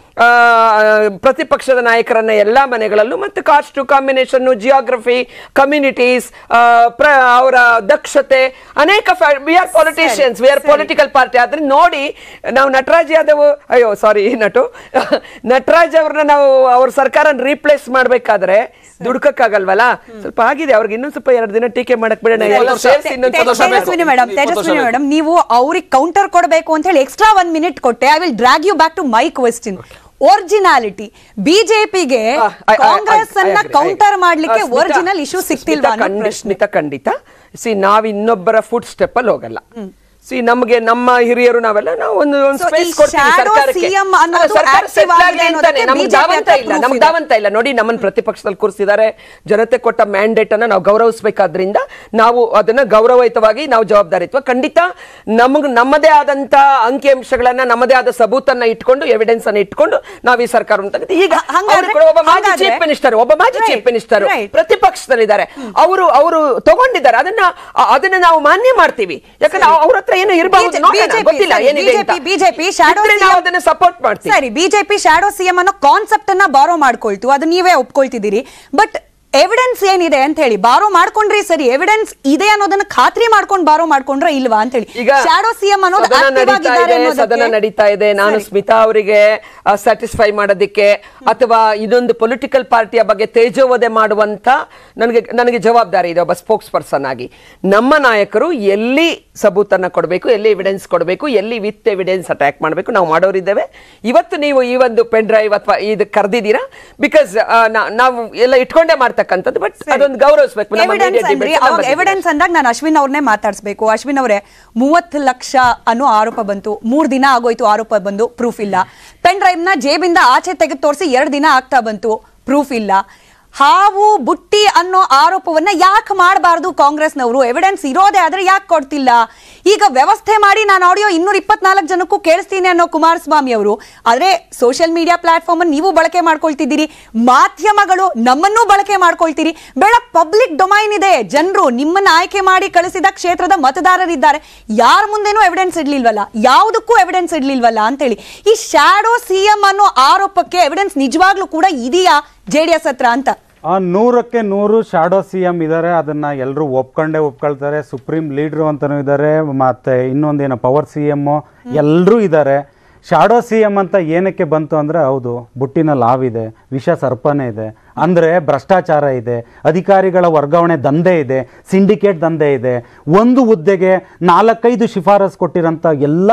ಪ್ರತಿಪಕ್ಷದ ನಾಯಕರನ್ನ ಎಲ್ಲಾ ಮನೆಗಳಲ್ಲೂ, ಮತ್ತೆ ಕಾಸ್ಟ್ ಕಾಂಬಿನೇಷನ್, ಜಿಯೋಗ್ರಫಿ, ಕಮ್ಯುನಿಟೀಸ್, ಅವರ ದಕ್ಷತೆ, ಅನೇಕ we are politicians, we are political party. ಆದ್ರೆ ನೋಡಿ, ನಾವು ನಟರಾಜ್ ಯಾದವ್, ಅಯ್ಯೋ ಸಾರಿ ನಟು ನಟರಾಜ್ ಅವ್ರನ್ನ ನಾವು ಅವ್ರ ಸರ್ಕಾರ ರೀಪ್ಲೇಸ್ ಮಾಡ್ಬೇಕಾದ್ರೆ ದುಡ್ಕಕ್ಕಾಗಲ್ವಲ್ಲ ಸ್ವಲ್ಪ ಆಗಿದೆ ಅವ್ರಿಗೆ ಇನ್ನೊಂದ್ ಸ್ವಲ್ಪ ಎರಡು ದಿನ ಟೀಕೆ ಮಾಡಕ್ ಬಿಡೋಣ. ತೇಜಸ್ವಿನಿ ಮೇಡಮ್ ತೇಜಸ್ವಿನಿ ಮೇಡಮ್ ನೀವು ಅವ್ರಿಗೆ ಕೌಂಟರ್ ಕೊಡಬೇಕು ಅಂತ ಹೇಳಿ ಎಕ್ಸ್ಟ್ರಾ ಒನ್ ಮಿನಿಟ್ ಕೊಟ್ಟೆ. I will drag you back to my question. Originality ಬಿಜೆಪಿಗೆ ಕಾಂಗ್ರೆಸ್ ಅನ್ನ ಕೌಂಟರ್ ಮಾಡ್ಲಿಕ್ಕೆ ಒರಿಜಿನಲ್ ಇಶ್ಯೂ ಸಿಗ್ತಿಲ್ವಾ? ಸ್ಮಿತಾ ಖಂಡಿತ. ಸಿ ನಾವ್ ಇನ್ನೊಬ್ಬರ ಫುಡ್ ಸ್ಟೆಪ್ ಅಲ್ಲಿ ಹೋಗಲ್ಲ. ಸಿ ನಮ್ಗೆ ನಮ್ಮ ಹಿರಿಯರು ನಾವೆಲ್ಲ ನಾವು ಒಂದು ಸ್ಪೇಸ್ ಕೊಡ್ತೀವಿ ಸರ್ಕಾರಕ್ಕೆ. ನಮ್ಗೆ ದಾವಂತ ಇಲ್ಲ ನಮ್ಗೆ ದಾವಂತ ಇಲ್ಲ ನೋಡಿ. ನಮ್ಮನ್ನ ಪ್ರತಿಪಕ್ಷದಲ್ಲಿ ಕೂರಿಸಿದ್ದಾರೆ, ಜನತೆ ಕೊಟ್ಟ ಮ್ಯಾಂಡೇಟ್ ಅನ್ನ ನಾವು ಗೌರವಿಸಬೇಕಾದ್ರಿಂದ ನಾವು ಅದನ್ನ ಗೌರವಯುತವಾಗಿ ನಾವು ಜವಾಬ್ದಾರಿತ್ವ ಖಂಡಿತ ನಮಗ್ ನಮ್ಮದೇ ಆದಂತ ಅಂಕಿಅಂಶಗಳನ್ನ ನಮ್ಮದೇ ಆದ ಸಬೂತನ್ನ ಇಟ್ಕೊಂಡು ಎವಿಡೆನ್ಸ್ ಅನ್ನ ಇಟ್ಕೊಂಡು ನಾವು ಈ ಸರ್ಕಾರವನ್ನು ತೆಗೆದು ಈಗ ಒಬ್ಬ ಮಾಜಿ ಚೀಫ್ ಮಿನಿಸ್ಟರ್ ಒಬ್ಬ ಮಾಜಿ ಚೀಫ್ ಮಿನಿಸ್ಟರ್ ಪ್ರತಿಪಕ್ಷದಲ್ಲಿದ್ದಾರೆ, ಅವರು ಅವರು ತಗೊಂಡಿದ್ದಾರೆ, ಅದನ್ನ ಅದನ್ನ ನಾವು ಮಾನ್ಯ ಮಾಡ್ತೀವಿ. ಯಾಕಂದ್ರೆ ಅವ್ರ ಹತ್ರ ಏನು ಇರಬಹುದು ಗೊತ್ತಿಲ್ಲ ಏನಿದೆ ಅಂತ. ಬಿಜೆಪಿ ಶಾಡೋ ಅದನ್ನ ಸಪೋರ್ಟ್ ಮಾಡ್ತೀವಿ. ಸರಿ, ಬಿಜೆಪಿ ಶಾಡೋ ಸಿಎಂ ಅನ್ನೋ ಕಾನ್ಸೆಪ್ಟ್ ಅನ್ನ ಬಾರೋ ಮಾಡ್ಕೊಳ್ತು, ಅದು ನೀವೇ ಒಪ್ಕೊಳ್ತಿದ್ದೀರಿ. ಬಟ್ ಎವಿಡೆನ್ಸ್ ಏನಿದೆ ಅಂತ ಹೇಳಿ ಬಾರೋ ಮಾಡ್ಕೊಂಡ್ರಿ ಸರಿ, ಎವಿಡೆನ್ಸ್ ಇದೆ ಅನ್ನೋದನ್ನ ಖಾತ್ರಿ ಮಾಡ್ಕೊಂಡು ಬಾರೋ ಮಾಡ್ಕೊಂಡ್ರೆ ಇಲ್ವಾ ಅಂತ ಹೇಳಿ. ಈಗ ಶಾಡೋ ಸಿಎಂ ಅನ್ನೋದು ಸದನ ನಡೀತಾ ಇದೆ. ನಾನು ಸ್ಮಿತಾ ಅವರಿಗೆ ಸ್ಯಾಟಿಸ್ಫೈ ಮಾಡೋದಿಕ್ಕೆ ಅಥವಾ ಇದೊಂದು ಪೊಲಿಟಿಕಲ್ ಪಾರ್ಟಿಯ ಬಗ್ಗೆ ತೇಜೋವಧೆ ಮಾಡುವಂತ ನನಗೆ ನನಗೆ ಜವಾಬ್ದಾರಿ ಇದೆ ಒಬ್ಬ ಸ್ಪೋಕ್ಸ್ ಪರ್ಸನ್ ಆಗಿ. ನಮ್ಮ ನಾಯಕರು ಎಲ್ಲಿ ಸಬೂತನ್ನ ಕೊಡಬೇಕು, ಎಲ್ಲಿ ಎವಿಡೆನ್ಸ್ ಕೊಡಬೇಕು, ಎಲ್ಲಿ ವಿತ್ ಎವಿಡೆನ್ಸ್ ಅಟ್ಯಾಕ್ ಮಾಡಬೇಕು ನಾವು ಮಾಡೋರಿದ್ದೇವೆ. ಇವತ್ತು ನೀವು ಈ ಒಂದು ಪೆನ್ ಡ್ರೈವ್ ಅಥವಾ ಇದು ಕರೆದಿದ್ದೀರಾ ಬಿಕಾಸ್ ನಾವು ಎಲ್ಲ ಇಟ್ಕೊಂಡೇ ಮಾಡ್ತಾ ಬಟ್ ಅದೊಂದು ಗೌರವಿಸಬೇಕು. ಎವಿಡೆನ್ಸ್ ಅಂದಾಗ ನಾನು ಅಶ್ವಿನ್ ಅವ್ರನ್ನೇ ಮಾತಾಡಿಸ್ಬೇಕು. ಅಶ್ವಿನ್ ಅವರೇ, ಮೂವತ್ತು ಲಕ್ಷ ಅನ್ನೋ ಆರೋಪ ಬಂತು, ಮೂರ್ ದಿನ ಆಗೋಯ್ತು ಆರೋಪ ಬಂದು, ಪ್ರೂಫ್ ಇಲ್ಲ. ಪೆನ್ ಡ್ರೈವ್ ನ ಜೇಬಿಂದ ಆಚೆ ತೆಗೆದು ತೋರಿಸಿ ಎರಡು ದಿನ ಆಗ್ತಾ ಬಂತು, ಪ್ರೂಫ್ ಇಲ್ಲ. ಹಾವು ಬುಟ್ಟಿ ಅನ್ನೋ ಆರೋಪವನ್ನ ಯಾಕೆ ಮಾಡಬಾರ್ದು ಕಾಂಗ್ರೆಸ್ನವರು? ಎವಿಡೆನ್ಸ್ ಇರೋದೇ ಆದ್ರೆ ಯಾಕೆ ಕೊಡ್ತಿಲ್ಲ? ಈಗ ವ್ಯವಸ್ಥೆ ಮಾಡಿ ನಾನು ಆಡಿಯೋ ಇನ್ನೂರ ಇಪ್ಪತ್ನಾಲ್ಕು ಜನಕ್ಕೂ ಕೇಳಿಸ್ತೀನಿ ಅನ್ನೋ ಕುಮಾರಸ್ವಾಮಿ ಅವರು, ಆದ್ರೆ ಸೋಷಿಯಲ್ ಮೀಡಿಯಾ ಪ್ಲಾಟ್ಫಾರ್ಮ್ ಅನ್ನು ನೀವು ಬಳಕೆ ಮಾಡ್ಕೊಳ್ತಿದ್ದೀರಿ, ಮಾಧ್ಯಮಗಳು ನಮ್ಮನ್ನೂ ಬಳಕೆ ಮಾಡ್ಕೊಳ್ತೀರಿ. ಬೇಡ, ಪಬ್ಲಿಕ್ ಡೊಮೈನ್ ಇದೆ, ಜನರು ನಿಮ್ಮನ್ನ ಆಯ್ಕೆ ಮಾಡಿ ಕಳಿಸಿದ ಕ್ಷೇತ್ರದ ಮತದಾರರಿದ್ದಾರೆ, ಯಾರ ಮುಂದೆನೂ ಎವಿಡೆನ್ಸ್ ಇಡ್ಲಿಲ್ವಲ್ಲ, ಯಾವುದಕ್ಕೂ ಎವಿಡೆನ್ಸ್ ಇಡ್ಲಿಲ್ವಲ್ಲ ಅಂತೇಳಿ ಈ ಶ್ಯಾಡೋ ಸಿಎಂ ಅನ್ನೋ ಆರೋಪಕ್ಕೆ ಎವಿಡೆನ್ಸ್ ನಿಜವಾಗ್ಲೂ ಕೂಡ ಇದೆಯಾ ಜೆಡಿಎಸ್ ಹತ್ರ ಅಂತ? ಆ ನೂರಕ್ಕೆ ನೂರು ಶಾಡೋ ಸಿ ಎಂ ಇದ್ದಾರೆ, ಅದನ್ನ ಎಲ್ಲರೂ ಒಪ್ಕೊಂಡೇ ಒಪ್ಕೊಳ್ತಾರೆ. ಸುಪ್ರೀಂ ಲೀಡ್ರು ಅಂತಲೂ ಇದ್ದಾರೆ, ಮತ್ತೆ ಇನ್ನೊಂದೇನೋ ಪವರ್ ಸಿ ಎಮ್ಮು ಎಲ್ಲರೂ ಇದ್ದಾರೆ. ಶಾಡೋ ಸಿ ಎಂ ಅಂತ ಏನಕ್ಕೆ ಬಂತು ಅಂದರೆ, ಹೌದು ಬುಟ್ಟಿನಲ್ಲಿ ಹಾವಿದೆ, ವಿಷ ಸರ್ಪನೇ ಇದೆ, ಅಂದರೆ ಭ್ರಷ್ಟಾಚಾರ ಇದೆ, ಅಧಿಕಾರಿಗಳ ವರ್ಗಾವಣೆ ದಂಧೆ ಇದೆ, ಸಿಂಡಿಕೇಟ್ ದಂಧೆ ಇದೆ, ಒಂದು ಹುದ್ದೆಗೆ ನಾಲ್ಕೈದು ಶಿಫಾರಸು ಕೊಟ್ಟಿರೋಂಥ ಎಲ್ಲ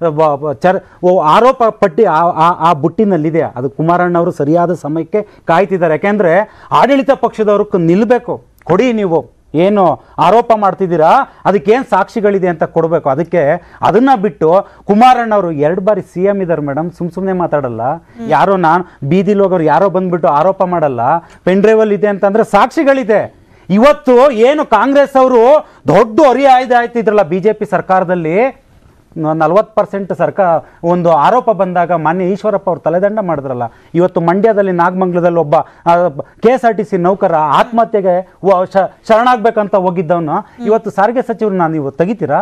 ಚರ್ ಆರೋಪ ಪಟ್ಟಿ ಆ ಬುಟ್ಟಿನಲ್ಲಿದೆ. ಅದು ಕುಮಾರಣ್ಣವರು ಸರಿಯಾದ ಸಮಯಕ್ಕೆ ಕಾಯ್ತಿದ್ದಾರೆ. ಯಾಕೆಂದರೆ ಆಡಳಿತ ಪಕ್ಷದವ್ರಿಗೆ ನಿಲ್ಲಬೇಕು, ಕೊಡಿ ನೀವು ಏನು ಆರೋಪ ಮಾಡ್ತಿದ್ದೀರಾ ಅದಕ್ಕೇನು ಸಾಕ್ಷಿಗಳಿದೆ ಅಂತ ಕೊಡಬೇಕು. ಅದಕ್ಕೆ ಅದನ್ನ ಬಿಟ್ಟು ಕುಮಾರಣ್ಣವರು ಎರಡು ಬಾರಿ ಸಿ ಎಂ ಇದ್ದಾರೆ ಮೇಡಮ್, ಸುಮ್ ಸುಮ್ಮನೆ ಮಾತಾಡಲ್ಲ. ಯಾರೋ ನಾನು ಬೀದಿಲಿ ಹೋಗೋರು ಯಾರೋ ಬಂದ್ಬಿಟ್ಟು ಆರೋಪ ಮಾಡಲ್ಲ. ಪೆನ್ ಡ್ರೈವಲ್ಲಿ ಇದೆ ಅಂತಂದ್ರೆ ಸಾಕ್ಷಿಗಳಿದೆ. ಇವತ್ತು ಏನು ಕಾಂಗ್ರೆಸ್ ಅವರು ದೊಡ್ಡ ಹೊರಿ ಆಯ್ದು ಆಯ್ತಿದ್ರಲ್ಲ ಬಿ ಜೆ ಪಿ ಸರ್ಕಾರದಲ್ಲಿ, ನಲ್ವತ್ತು ಪರ್ಸೆಂಟ್ ಸರ್ಕಾರ ಒಂದು ಆರೋಪ ಬಂದಾಗ ಮಾನ್ಯ ಈಶ್ವರಪ್ಪ ಅವ್ರು ತಲೆದಂಡ ಮಾಡಿದ್ರಲ್ಲ. ಇವತ್ತು ಮಂಡ್ಯದಲ್ಲಿ ನಾಗಮಂಗಲದಲ್ಲಿ ಒಬ್ಬ K S R T C ನೌಕರ ಆತ್ಮಹತ್ಯೆಗೆ ಶರಣಾಗಬೇಕಂತ ಹೋಗಿದ್ದವನು ಇವತ್ತು ಸಾರಿಗೆ ಸಚಿವರನ್ನ ನೀವು ತೆಗಿತೀರಾ?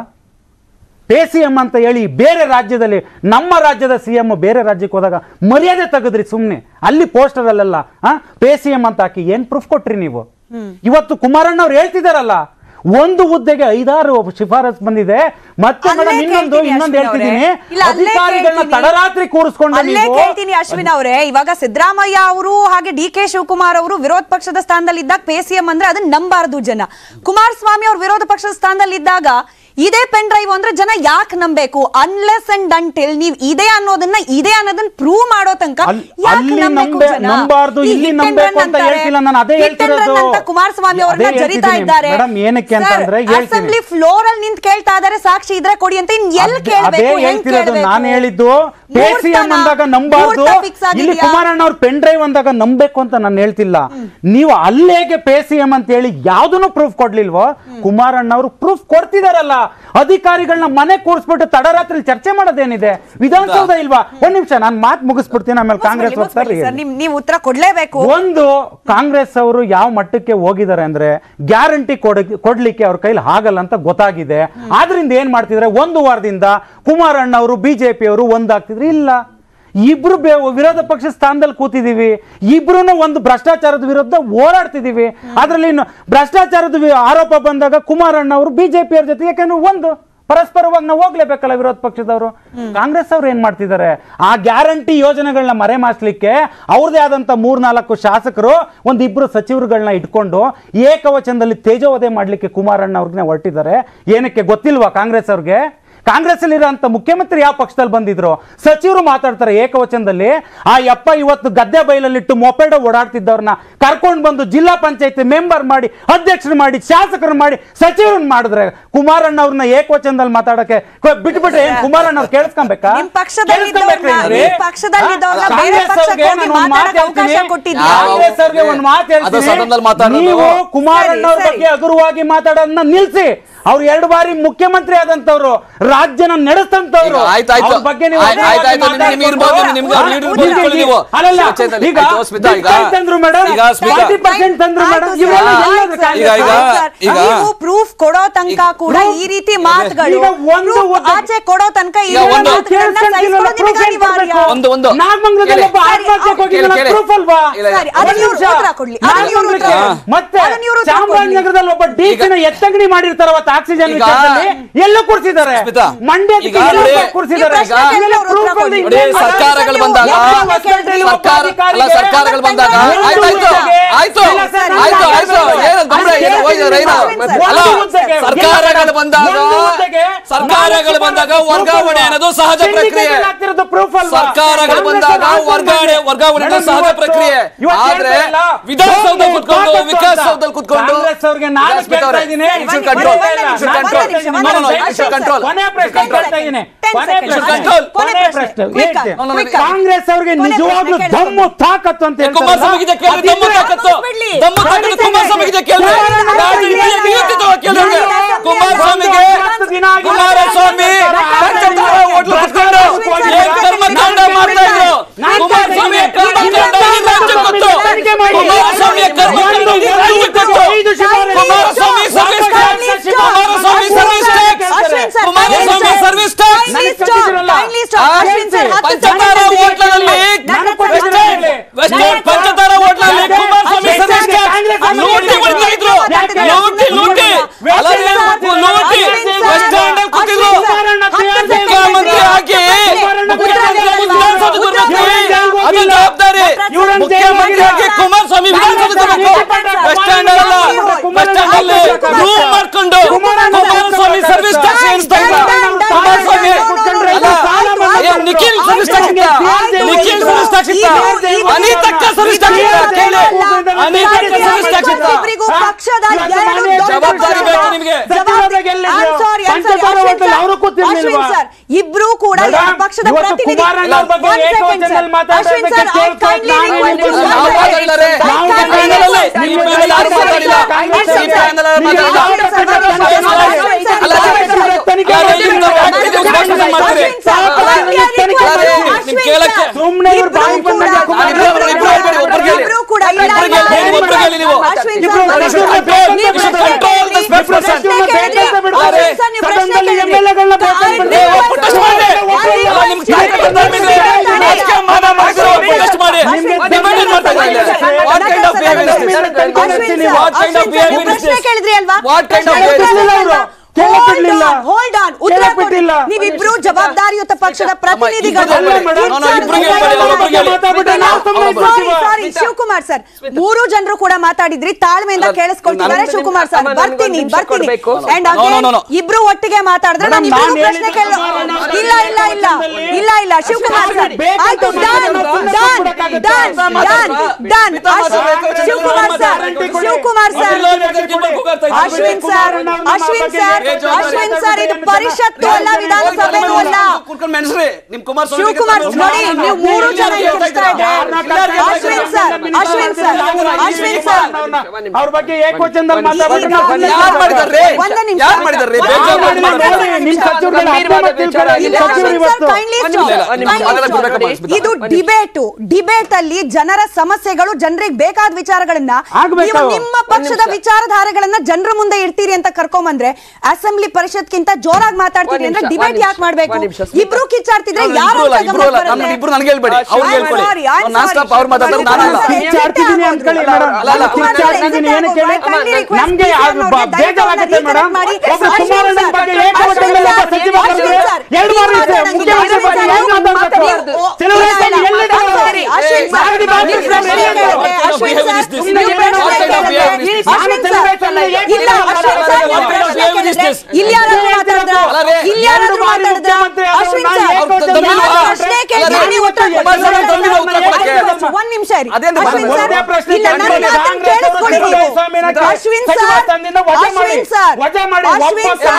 ಪೇ ಸಿ ಎಂ ಅಂತ ಹೇಳಿ ಬೇರೆ ರಾಜ್ಯದಲ್ಲಿ, ನಮ್ಮ ರಾಜ್ಯದ ಸಿ ಎಂ ಬೇರೆ ರಾಜ್ಯಕ್ಕೆ ಹೋದಾಗ ಮರ್ಯಾದೆ ತೆಗೆದ್ರಿ ಸುಮ್ಮನೆ. ಅಲ್ಲಿ ಪೋಸ್ಟರಲ್ಲೆಲ್ಲ ಹಾ ಪೇ ಸಿ ಎಂ ಅಂತ ಹಾಕಿ ಏನ್ ಪ್ರೂಫ್ ಕೊಟ್ರಿ ನೀವು? ಇವತ್ತು ಕುಮಾರಣ್ಣ ಅವ್ರು ಹೇಳ್ತಿದಾರಲ್ಲ, ಒಂದು ಹುದ್ದೆಗೆ ಐದಾರು ಶಿಫಾರಸ್ ಬಂದಿದೆ. ಮತ್ತೆ ಮೇಡಮ್ ಇನ್ನೊಂದು ಇನ್ನೊಂದು ಹೇಳ್ತಿದ್ದೀನಿ, ಅಧಿಕಾರಿಗಳನ್ನ ತಡರಾತ್ರಿ ಕೂರಿಸ್ಕೊಂಡು ಹೇಳ್ತೀನಿ ಅಶ್ವಿನ್ ಅವರೇ, ಇವಾಗ ಸಿದ್ದರಾಮಯ್ಯ ಅವರು ಹಾಗೆ ಡಿ ಕೆ ಶಿವಕುಮಾರ್ ಅವರು ವಿರೋಧ ಪಕ್ಷದ ಸ್ಥಾನದಲ್ಲಿ ಇದ್ದಾಗ ಪೇ ಸಿ ಎಂ ಅಂದ್ರೆ ಅದನ್ನ ನಂಬಾರದು ಜನ. ಕುಮಾರಸ್ವಾಮಿ ಅವರು ವಿರೋಧ ಪಕ್ಷದ ಸ್ಥಾನದಲ್ಲಿ ಇದ್ದಾಗ ಇದೇ ಪೆನ್ ಡ್ರೈವ್ ಅಂದ್ರೆ ಜನ ಯಾಕೆ ನಂಬೇಕು? ಅನ್ಲೆಸ್ ಅಂಡ್ ಅಂಟಿಲ್ ನೀವು ಇದೆ ಅನ್ನೋದನ್ನ ಇದೆ ಅನ್ನೋದನ್ನ ಪ್ರೂವ್ ಮಾಡೋ ತನಕ ಕುಮಾರಸ್ವಾಮಿ ಅವರನ್ನ ಜರಿತಾ ಇದ್ದಾರೆ. ಅಸೆಂಬ್ಲಿ ಫ್ಲೋರ್ ಅಲ್ಲಿ ನಿಂತು ಕೇಳ್ತಾ ಇದ್ದಾರೆ, ಸಾಕ್ಷಿ ಇದ್ರೆ ಕೊಡಿ ಅಂತ. ಇನ್ ಎಲ್ಲಿ ಕೇಳಬೇಕು? ನಾನು ಹೇಳಿದ್ದು ಪೇ ಸಿ ಎಂ ಅಂದಾಗ ನಂಬಾರ್ದು, ಇಲ್ಲಿ ಕುಮಾರಣ್ಣ ಅವ್ರ ಪೆನ್ ಡ್ರೈವ್ ಅಂದಾಗ ನಂಬಬೇಕು ಅಂತ ನಾನು ಹೇಳ್ತಿಲ್ಲ. ನೀವು ಅಲ್ಲೇಗೆ ಪೇ ಸಿ ಎಂ ಅಂತ ಹೇಳಿ ಯಾವ್ದನ್ನು ಪ್ರೂಫ್ ಕೊಡ್ಲಿಲ್ವೋ? ಕುಮಾರಣ್ಣ ಅವರು ಪ್ರೂಫ್ ಕೊಡ್ತಿದಾರಲ್ಲ. ಅಧಿಕಾರಿಗಳನ್ನ ಮನೆ ಕೂರಿಸ್ಬಿಟ್ಟು ತಡರಾತ್ರಿ ಚರ್ಚೆ ಮಾಡೋದೇನಿದೆ? ವಿಧಾನಸೌಧ ಇಲ್ವಾ? ಒಂದ್ ನಿಮಿಷ ನಾನು ಮಾತು ಮುಗಿಸ್ಬಿಡ್ತೀನಿ, ಆಮೇಲೆ ಕಾಂಗ್ರೆಸ್ ಹೋಗ್ತಾರೆ. ನೀವು ಉತ್ತರ ಕೊಡ್ಲೇಬೇಕು. ಒಂದು ಕಾಂಗ್ರೆಸ್ ಅವರು ಯಾವ ಮಟ್ಟಕ್ಕೆ ಹೋಗಿದ್ದಾರೆ ಅಂದ್ರೆ ಗ್ಯಾರಂಟಿ ಕೊಡ್ಲಿಕ್ಕೆ ಅವ್ರ ಕೈಲಿ ಆಗಲ್ಲ ಅಂತ ಗೊತ್ತಾಗಿದೆ. ಆದ್ರಿಂದ ಏನ್ ಮಾಡ್ತಿದ್ರೆ, ಒಂದು ವಾರದಿಂದ ಕುಮಾರಣ್ಣ ಅವರು ಬಿಜೆಪಿ ಅವರು ಒಂದಾಗ್ತಿದ್ರು. ಇಲ್ಲ, ಇಬ್ರು ವಿರೋಧ ಪಕ್ಷ ಸ್ಥಾನದಲ್ಲಿ ಕೂತಿದೀವಿ, ಇಬ್ರು ಒಂದು ಭ್ರಷ್ಟಾಚಾರದ ವಿರುದ್ಧ ಹೋರಾಡ್ತಿದೀವಿ. ಅದ್ರಲ್ಲಿ ಭ್ರಷ್ಟಾಚಾರದ ಆರೋಪ ಬಂದಾಗ ಕುಮಾರಣ್ಣ ಅವರು ಬಿಜೆಪಿ ಅವ್ರ ಜೊತೆ, ಯಾಕಂದ್ರೆ ಒಂದು ಪರಸ್ಪರವಾಗಿ ನಾವು ಹೋಗ್ಲೇಬೇಕಲ್ಲ ವಿರೋಧ ಪಕ್ಷದವರು. ಕಾಂಗ್ರೆಸ್ ಅವ್ರು ಏನ್ ಮಾಡ್ತಿದ್ದಾರೆ, ಆ ಗ್ಯಾರಂಟಿ ಯೋಜನೆಗಳನ್ನ ಮರೆಮಾಚ್ಲಿಕ್ಕೆ ಅವ್ರದೇ ಆದಂತ ಮೂರ್ನಾಲ್ಕು ಶಾಸಕರು ಒಂದಿಬ್ರು ಸಚಿವರುಗಳನ್ನ ಇಟ್ಕೊಂಡು ಏಕವಚನದಲ್ಲಿ ತೇಜೋವಧೆ ಮಾಡ್ಲಿಕ್ಕೆ ಕುಮಾರಣ್ಣ ಅವ್ರನ್ನ ಹೊರಟಿದ್ದಾರೆ. ಏನಕ್ಕೆ ಗೊತ್ತಿಲ್ವಾ ಕಾಂಗ್ರೆಸ್ ಅವ್ರಿಗೆ? ಕಾಂಗ್ರೆಸ್ ಅಲ್ಲಿ ಇರೋಂಥ ಮುಖ್ಯಮಂತ್ರಿ ಯಾವ ಪಕ್ಷದಲ್ಲಿ ಬಂದಿದ್ರು, ಸಚಿವರು ಮಾತಾಡ್ತಾರೆ ಏಕವಚನದಲ್ಲಿ. ಆ ಯಪ್ಪ ಇವತ್ತು ಗದ್ದೆ ಬೈಲಲ್ಲಿಟ್ಟು ಮೊಪೆಡ ಓಡಾಡ್ತಿದ್ದವ್ರನ್ನ ಕರ್ಕೊಂಡು ಬಂದು ಜಿಲ್ಲಾ ಪಂಚಾಯತಿ ಮೆಂಬರ್ ಮಾಡಿ, ಅಧ್ಯಕ್ಷರು ಮಾಡಿ, ಶಾಸಕರು ಮಾಡಿ, ಸಚಿವರನ್ನ ಮಾಡಿದ್ರೆ ಕುಮಾರಣ್ಣ ಅವ್ರನ್ನ ಏಕವಚನದಲ್ಲಿ ಮಾತಾಡಕ್ಕೆ ಬಿಟ್ಬಿಟ್ರೆ ಕುಮಾರಣ್ಣ ಅವ್ರು ಕೇಳಿಸ್ಕೊಬೇಕಾ? ನೀವು ಕುಮಾರಣ್ಣ ಅವ್ರ ಬಗ್ಗೆ ಹಗುರವಾಗಿ ಮಾತಾಡೋದನ್ನ ನಿಲ್ಸಿ. ಅವ್ರು ಎರಡು ಬಾರಿ ಮುಖ್ಯಮಂತ್ರಿ ಆದಂತವ್ರು, ರಾಜ್ಯನ ನಡೆಸ್ತಂತವ್ರು. ಬಗ್ಗೆ ಪ್ರೂಫ್ ಕೊಡೋ ತನಕ ಕೂಡ ಈ ರೀತಿ ಮಾತುಗಳು ಆಚೆ ಕೊಡೋ ತನಕ ಮತ್ತೆ ಚಾಮರಾಜನಗರದಲ್ಲಿ ಒಬ್ಬ ಡಿಸಿನ ಎತ್ತಂಗಡಿ ಮಾಡಿರ್ತಾರ ಆಕ್ಸಿಜನ್ ಎಲ್ಲ ಕೂರಿಸಿದ್ದಾರೆ, ಸರ್ಕಾರಗಳು ಬಂದಾಗ ಸರ್ಕಾರಗಳು ಬಂದಾಗ ಸರ್ಕಾರಗಳು ಬಂದಾಗ ಸರ್ಕಾರಗಳು ಬಂದಾಗ ವರ್ಗಾವಣೆ ಅನ್ನೋದು ಸಹಜ ಪ್ರಕ್ರಿಯೆ. ಸರ್ಕಾರಗಳು ಬಂದಾಗ ವರ್ಗಾವಣೆ ವರ್ಗಾವಣೆ ಸಹಜ ಪ್ರಕ್ರಿಯೆ. ಆದ್ರೆ ವಿಧಾನಸೌಧ ಕುತ್ಕೊಂಡು ವಿಕಾಸಸೌಧದಲ್ಲಿ ಕುತ್ಕೊಂಡು ಕಾಂಗ್ರೆಸ್ ಅವ್ರಿಗೆ ನಿಜವಾಗ್ಲೂ ದಮ್ಮು ತಾಕತ್ತು ಅಂತ ಕುಮಾರಸ್ವಾಮಿಗೆ ದಮ್ಮು ತಾಕತ್ತು ದಮ್ಮು ತಾಕತ್ತು ಕುಮಾರಸ್ವಾಮಿಗೆ ಕೇಳಿದ್ರೆ ಕುಮಾರಸ್ವಾಮಿಗೆ ಕುಮಾರಸ್ವಾಮಿ ಪಂಚತಾರ ಹೋಟ್ಲು ಕುತ್ಕೊಂಡು ಏನ್ ಕರ್ಮಕಾಂಡ ಮಾಡ್ತಾ ಇದ್ರು. ಕುಮಾರಸ್ವಾಮಿ ಕರ್ಮಕಾಂಡ ರಾಜ್ಯ ಗೊತ್ತು, ಕುಮಾರಸ್ವಾಮಿಯ ಕರ್ಮಕಾಂಡ ರಾಜ್ಯ ಗೊತ್ತು. Kumaraswamy service tax, Kumaraswamy service tax, Kumaraswamy service tax ಪಂಚತಾರ ಹೋಟ್ಲಲ್ಲಿ ವೆಸ್ಟರ್ನ್ ಪಂಚತಾರ ಹೋಟ್ಲಲ್ಲಿ ಕುಮಾರಸ್ವಾಮಿ ಸರ್ವಿಸ್ ಟ್ಯಾಕ್ಸ್ ಲೂಟಿ ಮಾಡ್ತಾ ಇದ್ರು. ಲೂಟಿ ಲೂಟಿ ಲೂಟಿ ವೆಸ್ಟರ್ನ್ ಅಲ್ಲಿ ಕೂತಿದ್ರು. ಮುಖ್ಯಮಂತ್ರಿ ಹಾಕಿ ಅದು ಜವಾಬ್ದಾರಿ ಮುಖ್ಯಮಂತ್ರಿ ಹಾಕಿ ಕುಮಾರಸ್ವಾಮಿ ವಿಧಾನಸೌಧಕ್ಕೆ ಬಸ್ ಸ್ಟ್ಯಾಂಡ್ ಅಲ್ಲ, ಬಸ್ ಸ್ಟ್ಯಾಂಡ್ ಅಲ್ಲಿ ರೂಮ್ ಮಾಡ್ಕೊಂಡು ಕುಮಾರಸ್ವಾಮಿ ಸರ್ವಿಸ್ ಟ್ಯಾಕ್ಸ್ ಏನಿಸ್ತಾ ಇಲ್ಲ. ಕುಮಾರಸ್ವಾಮಿ ನಿಖಿಲ್ ಸರ್ವಿಸ್ ಟ್ಯಾಕ್ಸ್ ಇತ್ತ, ನಿಖಿಲ್ ಸರ್ವಿಸ್ ಟ್ಯಾಕ್ಸ್ ಇತ್ತ, ಅನಿತಕ್ಕ ಸರ್ವಿಸ್ ಟ್ಯಾಕ್ಸ್ ಇತ್ತ, ಕೇಳಿ ಅನಿತಕ್ಕ ಸರ್ವಿಸ್ ಟ್ಯಾಕ್ಸ್ ಇತ್ತ. ಜವಾಬ್ದಾರಿ ಬೇಕು ನಿಮಗೆ. ಇಬ್ರು ಕೂಡ ಪಕ್ಷದ ಪ್ರತಿನಿಧಿ ಕೇಳಿದ್ರಿ ಅಲ್ವಾ? ನೀವಿಬ್ರು ಜವಾಬ್ದಾರಿಯುತ ಪಕ್ಷದ ಪ್ರತಿನಿಧಿಗಳು. ಶಿವಕುಮಾರ್ ಸರ್, ಮೂರು ಜನರು ಕೂಡ ಮಾತಾಡಿದ್ರಿ, ತಾಳ್ಮೆಯಿಂದ ಕೇಳಿಸ್ಕೊಳ್ತಿದ್ದಾರೆ. ಶಿವಕುಮಾರ್ ಸರ್, ಬರ್ತೀನಿ ಬರ್ತೀನಿ ಇಬ್ರು ಒಟ್ಟಿಗೆ ಮಾತಾಡಿದ್ರೆ ನಾನು ಇಬ್ರು ಪ್ರಶ್ನೆ ಕೇಳ ಇಲ್ಲ ಇಲ್ಲ ಇಲ್ಲ ಇಲ್ಲ ಇಲ್ಲ ಶಿವಕುಮಾರ್ ಸರ್ ಆಯ್ತು, done done done done done Shivakumar sir Shivakumar sir Ashwin sir Ashwin sir Ashwin sir ಇದು ಪರಿಷತ್ತು ಅಲ್ಲ, ವಿಧಾನಸಭೆನೂ ಅಲ್ಲ. ಶಿವಕುಮಾರ್ ನೋಡಿ, ನೀವು ಮೂರು ಜನ Ashwin sir Ashwin sir Ashwin sir ಅವ್ರ ಬಗ್ಗೆ ಏಕವಚನದಲ್ಲಿ ಮಾತಾಡ್ತಾರೆ. ಇದು ಡಿಬೇಟು. ಡಿಬೇಟ್ ಅಲ್ಲಿ ಜನರ ಸಮಸ್ಯೆಗಳು, ಜನರಿಗೆ ಬೇಕಾದ ವಿಚಾರಗಳನ್ನ ನೀವು ನಿಮ್ಮ ಪಕ್ಷದ ವಿಚಾರಧಾರೆಗಳನ್ನ ಜನರ ಮುಂದೆ ಇಡ್ತೀರಿ ಅಂತ ಕರ್ಕೊಂಬಂದ್ರೆ ಅಸೆಂಬ್ಲಿ ಪರಿಷತ್ಗಿಂತ ಜೋರಾಗಿ ಮಾತಾಡ್ತೀವಿ ಅಂದ್ರೆ ಡಿಬೇಟ್ ಯಾಕೆ ಮಾಡ್ಬೇಕು? ಇಬ್ರು ಕಿಚ್ಚಾಡ್ತಿದ್ರೆ ಯಾರು ಇಬ್ರು ನನಗೆ ಹೇಳ್ಬೇಡಿ, ಅವ್ರಿಗೆ ಹೇಳ್ಕೊಳ್ಳಿ. ನಾನ್ ಸ್ಟಾಪ್ ಅವ್ರು ಮಾತಾಡ್ತಾರೆ, ನಾನಲ್ಲ. ಕಿಚ್ಚಾಡ್ತಿದ್ದೀನಿ ಅನ್ಕೊಳ್ಳಿ ಮೇಡಮ್, ಕಿಚ್ಚಾಡ್ತಿದ್ದೀನಿ ಏನು ಕೇಳಿ, ನಮ್ಗೆ ಬೇಜಾರಾಗುತ್ತೆ ಮೇಡಮ್. ಒಬ್ಬ ಕುಮಾರಣ್ಣನ ಬಗ್ಗೆ ಏಕವಚನದಲ್ಲಿ ಒಬ್ಬ ಸಚಿವ ಕರೆದ್ರೆ ಎರಡು ಬಾರಿ ಮುಖ್ಯಮಂತ್ರಿ ಬಗ್ಗೆ ಏನು ಮಾತಾಡಬೇಕು? ಸಿಲುವೇಶನ್ ಎಲ್ಲಿದೆ? ಸಾಗಡಿ ಬಾಗಿ ಫ್ರಮ್ ಎಲ್ಲಿದೆ? ಅಶ್ವಿನ್ ಸರ್ ಇಲ್ಲಿ ಯಾರು ಮಾತಾಡಿದ್ರ? ಇಲ್ಲಿ ಯಾರು ಮಾತಾಡಿದ್ರ? ಅಶ್ವಿನ್ ಸರ್ ಪ್ರಶ್ನೆ ಕೇಳ್ತೀನಿ, ಉತ್ತರ ಒಂದ್ ನಿಮಿಷ ಇರಿ. ಅಶ್ವಿನ್ ಸರ್ ಇಲ್ಲ, ನನ್ನ ಮಾತನ್ನ ಕೇಳಿಸ್ಕೊಳ್ಳಿ ನೀವು. Ashwin sir Ashwin sir Ashwin sir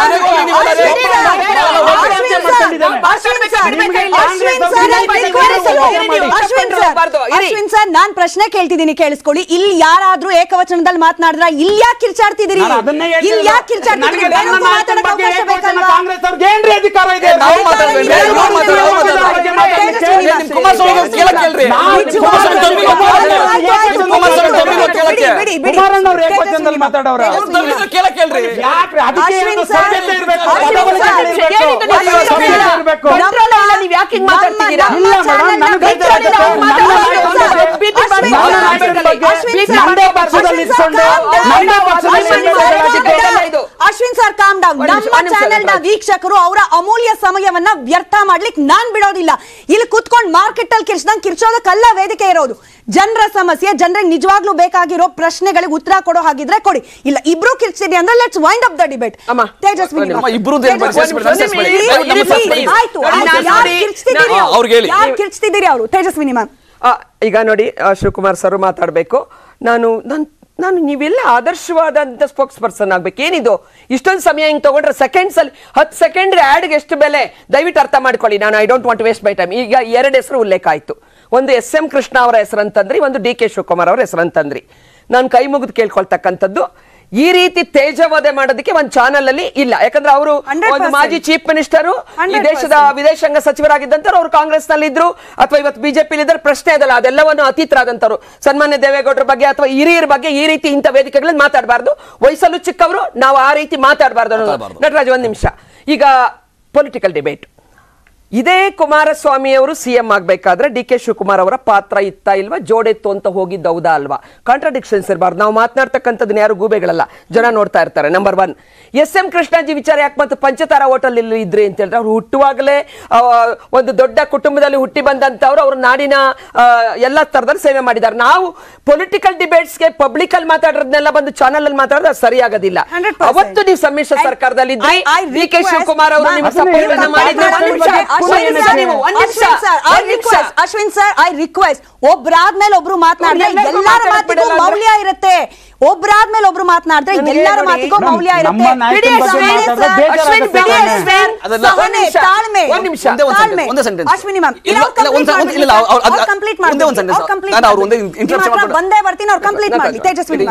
Ashwin sir ನಾನ್ ಪ್ರಶ್ನೆ ಕೇಳ್ತಿದ್ದೀನಿ, ಕೇಳಿಸ್ಕೊಳ್ಳಿ. ಇಲ್ಲಿ ಯಾರಾದ್ರೂ ಏಕವಚನದಲ್ಲಿ ಮಾತನಾಡಿದ್ರ ಇಲ್ಲಿ ಯಾಕೆ ಕಿರ್ಚಾಡ್ತಿದ್ದೀರಿ? ಇಲ್ಲಿ ಯಾಕೆ ಕಿರ್ಚಾಡ್ತಿದ್ದೀರಿ? ಮಾತಾಡಕ್ಕೆ ಅವಕಾಶ ಬೇಕಲ್ವಾ? ಕಾಂಗ್ರೆಸ್ ಅವ್ರಿಗೆ ಏನ್ರಿ ಅಧಿಕಾರ ಇದೆ? ಕುಮಾರಣ್ಣ ಅವ್ರು ಏಕವಚನದಲ್ಲಿ ಮಾತಾಡೋರ ಅಶ್ವಿನ್ ಸರ್ ಕಾಮ್ ಡೌನ್. ನಮ್ಮ ಚಾನೆಲ್ ನ ವೀಕ್ಷಕರು ಅವರ ಅಮೂಲ್ಯ ಸಮಯವನ್ನ ವ್ಯರ್ಥ ಮಾಡ್ಲಿಕ್ಕೆ ನಾನ್ ಬಿಡೋದಿಲ್ಲ. ಇಲ್ಲಿ ಕುತ್ಕೊಂಡು ಮಾರ್ಕೆಟ್ ಅಲ್ಲಿ ಕಿರ್ಚ್ದಂಗ್ ಕಿರ್ಚೋದಕ್ಕಲ್ಲ ವೇದಿಕೆ ಇರೋದು. ಜನರ ಸಮಸ್ಯೆ, ಜನರಿಗೆ ನಿಜವಾಗ್ಲೂ ಬೇಕಾಗಿರೋ ಪ್ರಶ್ನೆಗಳಿಗೆ ಉತ್ತರ ಕೊಡೋ ಹಾಗಿದ್ರೆ ಕೊಡಿ. ಇಲ್ಲ ಇಬ್ರು ಕಿರ್ಚಿದೆ ಅಂದ್ರೆ let's wind up the debate. Tejaswini ಯಾರು ಕಿರ್ಚ್ತಿದ್ದೀರಿ ಅವರು? ತೇಜಸ್ವಿನಿ ಮ್ಯಾಮ್. ಈಗ ನೋಡಿ, ಶಿವಕುಮಾರ್ ಸರ್ ಮಾತಾಡ್ಬೇಕು. ನಾನು ನನ್ ನಾನು ನೀವೆಲ್ಲ ಆದರ್ಶವಾದಂತ ಸ್ಪೋಕ್ಸ್ ಪರ್ಸನ್ ಆಗ್ಬೇಕು. ಏನಿದು ಇಷ್ಟೊಂದು ಸಮಯ ಹಿಂಗ್ ತಗೊಂಡ್ರೆ ಸೆಕೆಂಡ್ಸ್ ಅಲ್ಲಿ ಹತ್ತು ಸೆಕೆಂಡ್ ಆಡ್ಗೆ ಎಷ್ಟು ಬೆಲೆ ದಯವಿಟ್ಟು ಅರ್ಥ ಮಾಡ್ಕೊಳ್ಳಿ. ನಾನು I don't want waste my time. ಈಗ ಎರಡು ಹೆಸರು ಉಲ್ಲೇಖ ಆಯ್ತು. ಒಂದು ಎಸ್ ಎಂ ಕೃಷ್ಣ ಅವರ ಹೆಸರಂತಂದ್ರಿ, ಒಂದು ಡಿ ಕೆ ಶಿವಕುಮಾರ್ ಅವರ ಹೆಸರಂತಂದ್ರಿ. ನಾನು ಕೈ ಮುಗಿದು ಕೇಳ್ಕೊಳ್ತಕ್ಕಂಥದ್ದು, ಈ ರೀತಿ ತೇಜವಧೆ ಮಾಡೋದಕ್ಕೆ ಒಂದು ಚಾನಲ್ ಅಲ್ಲಿ ಇಲ್ಲ. ಯಾಕಂದ್ರೆ ಅವರು ಒಂದು ಮಾಜಿ ಚೀಫ್ ಮಿನಿಸ್ಟರ್, ಈ ದೇಶದ ವಿದೇಶಾಂಗ ಸಚಿವರಾಗಿದ್ದಂತವ್ರು, ಅವರು ಕಾಂಗ್ರೆಸ್ ನಲ್ಲಿ ಇದ್ರು ಅಥವಾ ಇವತ್ತು ಬಿಜೆಪಿ ಇದ್ದಾರೆ, ಪ್ರಶ್ನೆ ಅದಲ್ಲ. ಅದೆಲ್ಲವನ್ನು ಅತೀತರಾದಂತವ್ರು. ಸನ್ಮಾನ್ಯ ದೇವೇಗೌಡರ ಬಗ್ಗೆ ಅಥವಾ ಹಿರಿಯರ ಬಗ್ಗೆ ಈ ರೀತಿ ಇಂಥ ವೇದಿಕೆಗಳಲ್ಲಿ ಮಾತಾಡಬಾರ್ದು. ವಯಸ್ಸಲ್ಲೂ ಚಿಕ್ಕವರು, ನಾವು ಆ ರೀತಿ ಮಾತಾಡಬಾರ್ದು. ನಟರಾಜ್ ಒಂದ್ ನಿಮಿಷ. ಈಗ ಪೊಲಿಟಿಕಲ್ ಡಿಬೇಟ್. ಇದೇ ಕುಮಾರಸ್ವಾಮಿ ಅವರು ಸಿಎಂ ಆಗ್ಬೇಕಾದ್ರೆ ಡಿ ಕೆ ಶಿವಕುಮಾರ್ ಅವರ ಪಾತ್ರ ಇತ್ತ ಇಲ್ವಾ? ಜೋಡೆತ್ತು ಅಂತ ಹೋಗಿದ್ದು ಹೌದಾ ಅಲ್ವಾ? ಕಾಂಟ್ರಾಡಿಕ್ಷನ್ಸ್ ಇರಬಾರ್ದು. ನಾವು ಮಾತನಾಡ್ತಕ್ಕಂಥದ್ದನ್ನ ಯಾರು ಗೂಬೆಗಳಲ್ಲ, ಜನ ನೋಡ್ತಾ ಇರ್ತಾರೆ. Number one, S M Krishnaji ವಿಚಾರ ಯಾಕೆ ಮತ್ತೆ ಪಂಚತಾರ ಹೋಟೆಲ್ ಇಲ್ಲಿ ಇದ್ರಿ ಅಂತ ಹೇಳಿದ್ರೆ, ಅವ್ರು ಹುಟ್ಟುವಾಗಲೇ ಒಂದು ದೊಡ್ಡ ಕುಟುಂಬದಲ್ಲಿ ಹುಟ್ಟಿ ಬಂದಂತವ್ರು, ಅವರು ನಾಡಿನ ಎಲ್ಲ ತರದಲ್ಲಿ ಸೇವೆ ಮಾಡಿದ್ದಾರೆ. ನಾವು ಪೊಲಿಟಿಕಲ್ ಡಿಬೇಟ್ಸ್ಗೆ ಪಬ್ಲಿಕ್ ಅಲ್ಲಿ ಮಾತಾಡೋದನ್ನೆಲ್ಲ ಬಂದು ಚಾನಲ್ ಅಲ್ಲಿ ಮಾತಾಡೋದು ಸರಿಯಾಗೋದಿಲ್ಲ. ಅವತ್ತು ನೀವು ಸಮ್ಮಿಶ್ರ ಸರ್ಕಾರದಲ್ಲಿ ಇದ್ರಿ, ಡಿ ಕೆ ಶಿವಕುಮಾರ್ ಅವರು ನಿಮ್ಮ ಸಪೋರ್ಟ್ ಅನ್ನ ಮಾಡಿದ್ರು. ಅಶ್ವಿನ್ ಸರ್, ಐ ರಿಕ್ವೆಸ್ಟ್, ಒಬ್ರಾದ್ಮೇಲೆ ಒಬ್ರು ಮಾತನಾಡಿದ್ರೆ ಎಲ್ಲರ ಮಾತಿಗೂ ಮೌಲ್ಯ ಇರುತ್ತೆ. ಒಬ್ರಾದ್ಮೇಲೆ ಒಬ್ರು ಮಾತನಾಡಿದ್ರೆ ಎಲ್ಲರ ಮಾತಿಗೂ ಮೌಲ್ಯ ಇರುತ್ತೆ. ಅಶ್ವಿನಿ ಮ್ಯಾಮ್ ಬಂದೇ ಬರ್ತೀನಿ, ಅವ್ರು ಕಂಪ್ಲೀಟ್ ಮಾಡಿ. ತೇಜಸ್ವಿನಿ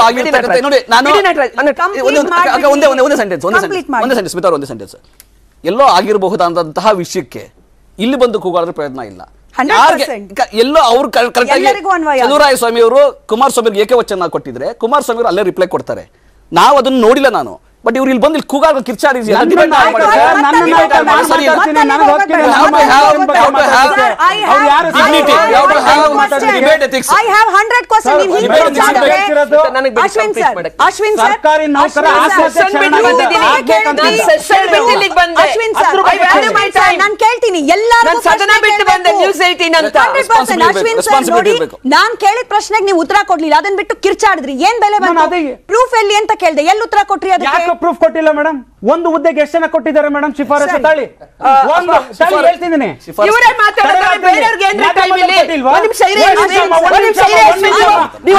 ಎಲ್ಲೋ ಆಗಿರಬಹುದಾದಂತಹ ವಿಷಯಕ್ಕೆ ಇಲ್ಲಿ ಬಂದು ಕೂಗಾಡಿದ್ರೆ ಪ್ರಯತ್ನ ಇಲ್ಲ. ಎಲ್ಲೋ ಅವ್ರು ಚಲುವರಾಯ ಸ್ವಾಮಿ ಅವರು ಕುಮಾರಸ್ವಾಮಿ ಏಕವಚನ ಕೊಟ್ಟಿದ್ರೆ ಕುಮಾರಸ್ವಾಮಿ ಅವರು ಅಲ್ಲೇ ರಿಪ್ಲೈ ಕೊಡ್ತಾರೆ. ನಾವು ಅದನ್ನ ನೋಡಿಲ್ಲ ನಾನು. ಬಟ್ ಇವ್ರು ಇಲ್ಲಿ ಬಂದು ಇಲ್ಲಿ ಕೂಗಾಡ ಕಿರ್ಚಾಡಿ ಕೇಳ್ತೀನಿ ನಾನ್ ಕೇಳಿದ ಪ್ರಶ್ನೆಗೆ ನೀವು ಉತ್ತರ ಕೊಡ್ಲಿಲ್ಲ, ಅದನ್ನ ಬಿಟ್ಟು ಕಿರ್ಚಾಡಿದ್ರಿ. ಏನ್ ಬೆಲೆ ಬಂತು? ಪ್ರೂಫ್ ಎಲ್ಲಿ ಅಂತ ಕೇಳಿದೆ, ಎಲ್ಲಿ ಉತ್ತರ ಕೊಟ್ರಿ? ಅದಕ್ಕೆ ಪ್ರೂಫ್ ಕೊಟ್ಟಿಲ್ಲ ಮೇಡಮ್. ಒಂದು ಹುದ್ದೆಗೆ ಎಷ್ಟು ಜನ ಕೊಟ್ಟಿದ್ದಾರೆ ಮೇಡಮ್ ಶಿಫಾರಸು? ತಾಳಿ ಹೇಳ್ತಿದ್ದೀನಿ. ಇವರೇ ಮಾತಾಡ್ತಾರೆ, ಬೇರೆಯವರಿಗೆ ಏನ್ ಟೈಮ್ ಇಲ್ಲ. ಒಂದು ನಿಮಿಷ ಇರಿ, ಒಂದು ನಿಮಿಷ ಇರಿ. ನೀವು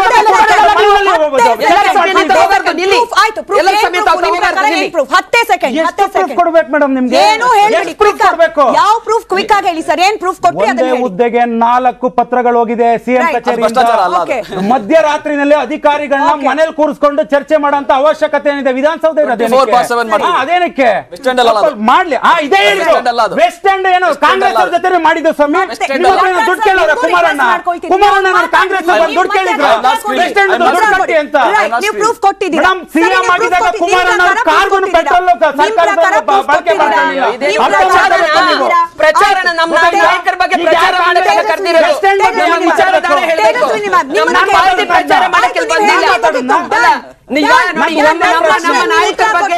ಹತ್ತೇ ಸೆಕೆಂಡ್ ಸೆಕೆಂಡ್ ಎಷ್ಟು ಪ್ರೂಫ್ ಕೊಡ್ಬೇಕು ಮೇಡಮ್ ನಿಮ್ಗೆ? ಏನು ಹೇಳಿ, ಪ್ರೂಫ್ ಕೊಡ್ಬೇಕು? ಯಾವ ಪ್ರೂಫ್ ಕ್ವಿಕ್ ಆಗಿ ಹೇಳಿ ಸರ್, ಏನ್ ಪ್ರೂಫ್ ಕೊಟ್ರಿ ಅದನ್ನ ಒಂದೇ ಹೇಳಿ. ಹುದ್ದೆಗೆ ನಾಲ್ಕು ಪತ್ರಗಳು ಹೋಗಿದೆ ಸಿಎಂ ಕಚೇರಿಯಿಂದ. ಮಧ್ಯರಾತ್ರಿನಲ್ಲಿ ಅಧಿಕಾರಿಗಳನ್ನ ಮನೇಲಿ ಕೂರಿಸ್ಕೊಂಡು ಚರ್ಚೆ ಮಾಡೋಂತ ಅವಶ್ಯಕತೆ ಏನಿದೆ? ವಿಧಾನಸೌಧ ಅದೇನಕ್ಕೆ ಮಾಡ್ಲಿ? ಇದೇ ವೆಸ್ಟ್ ಎಂಡ್ ಏನೋ ಕಾಂಗ್ರೆಸ್ ಅವ್ರ ಜೊತೆ ಮಾಡಿದ್ದು ಸ್ವಾಮಿ. ದುಡ್ಡು ಕೇಳೋರ ಕುಮಾರಣ್ಣ ಕುಮಾರಣ್ಣ ಕಾಂಗ್ರೆಸ್ ದುಡ್ಡು ಕೇಳಿದ್ರು ವೆಸ್ಟ್ ಎಂಡ್ ದುಡ್ಡು ಕಟ್ಟಿ ಅಂತ. ನೀವು ಪ್ರೂಫ್ ಕೊಟ್ಟಿದ್ದೀರಾ? ಮೇಡಮ್ ಸಿಎಂ ಆಗಿದ್ದಾಗ ಕುಮಾರಣ್ಣ ಅವ್ರ ಕಾರ್ಗೂ ಪೆಟ್ರೋಲ್ ಸರ್ಕಾರದವರು ಬಳಕೆ ಮಾಡ್ಕೊಂಡಿಲ್ಲ. ಪ್ರಚಾರ ನಮ್ಮ ನಾಯಕರ ಬಗ್ಗೆ ಪ್ರಚಾರ ಮಾಡಕ್ಕೆ ಕರೆದಿರೋದು. ನಮ್ಮ ವಿಚಾರಧಾರೆ ಹೇಳಬೇಕು. ನಮ್ಮ ಪಾರ್ಟಿ ಪ್ರಚಾರ ಮಾಡಕ್ಕೆ ಬಂದಿಲ್ಲ. ನಿಜ ನೋಡಿ, ನಮ್ಮ ನಮ್ಮ ನಾಯಕರ ಬಗ್ಗೆ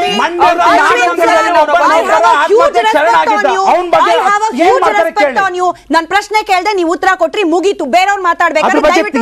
ನನ್ ಪ್ರಶ್ನೆ ಕೇಳ್ದೆ ನೀವು ಉತ್ತರ ಕೊಟ್ರಿ, ಮುಗೀತು. ಬೇರೆಯವ್ರು ಮಾತಾಡ್ಬೇಕಾದ್ರೆ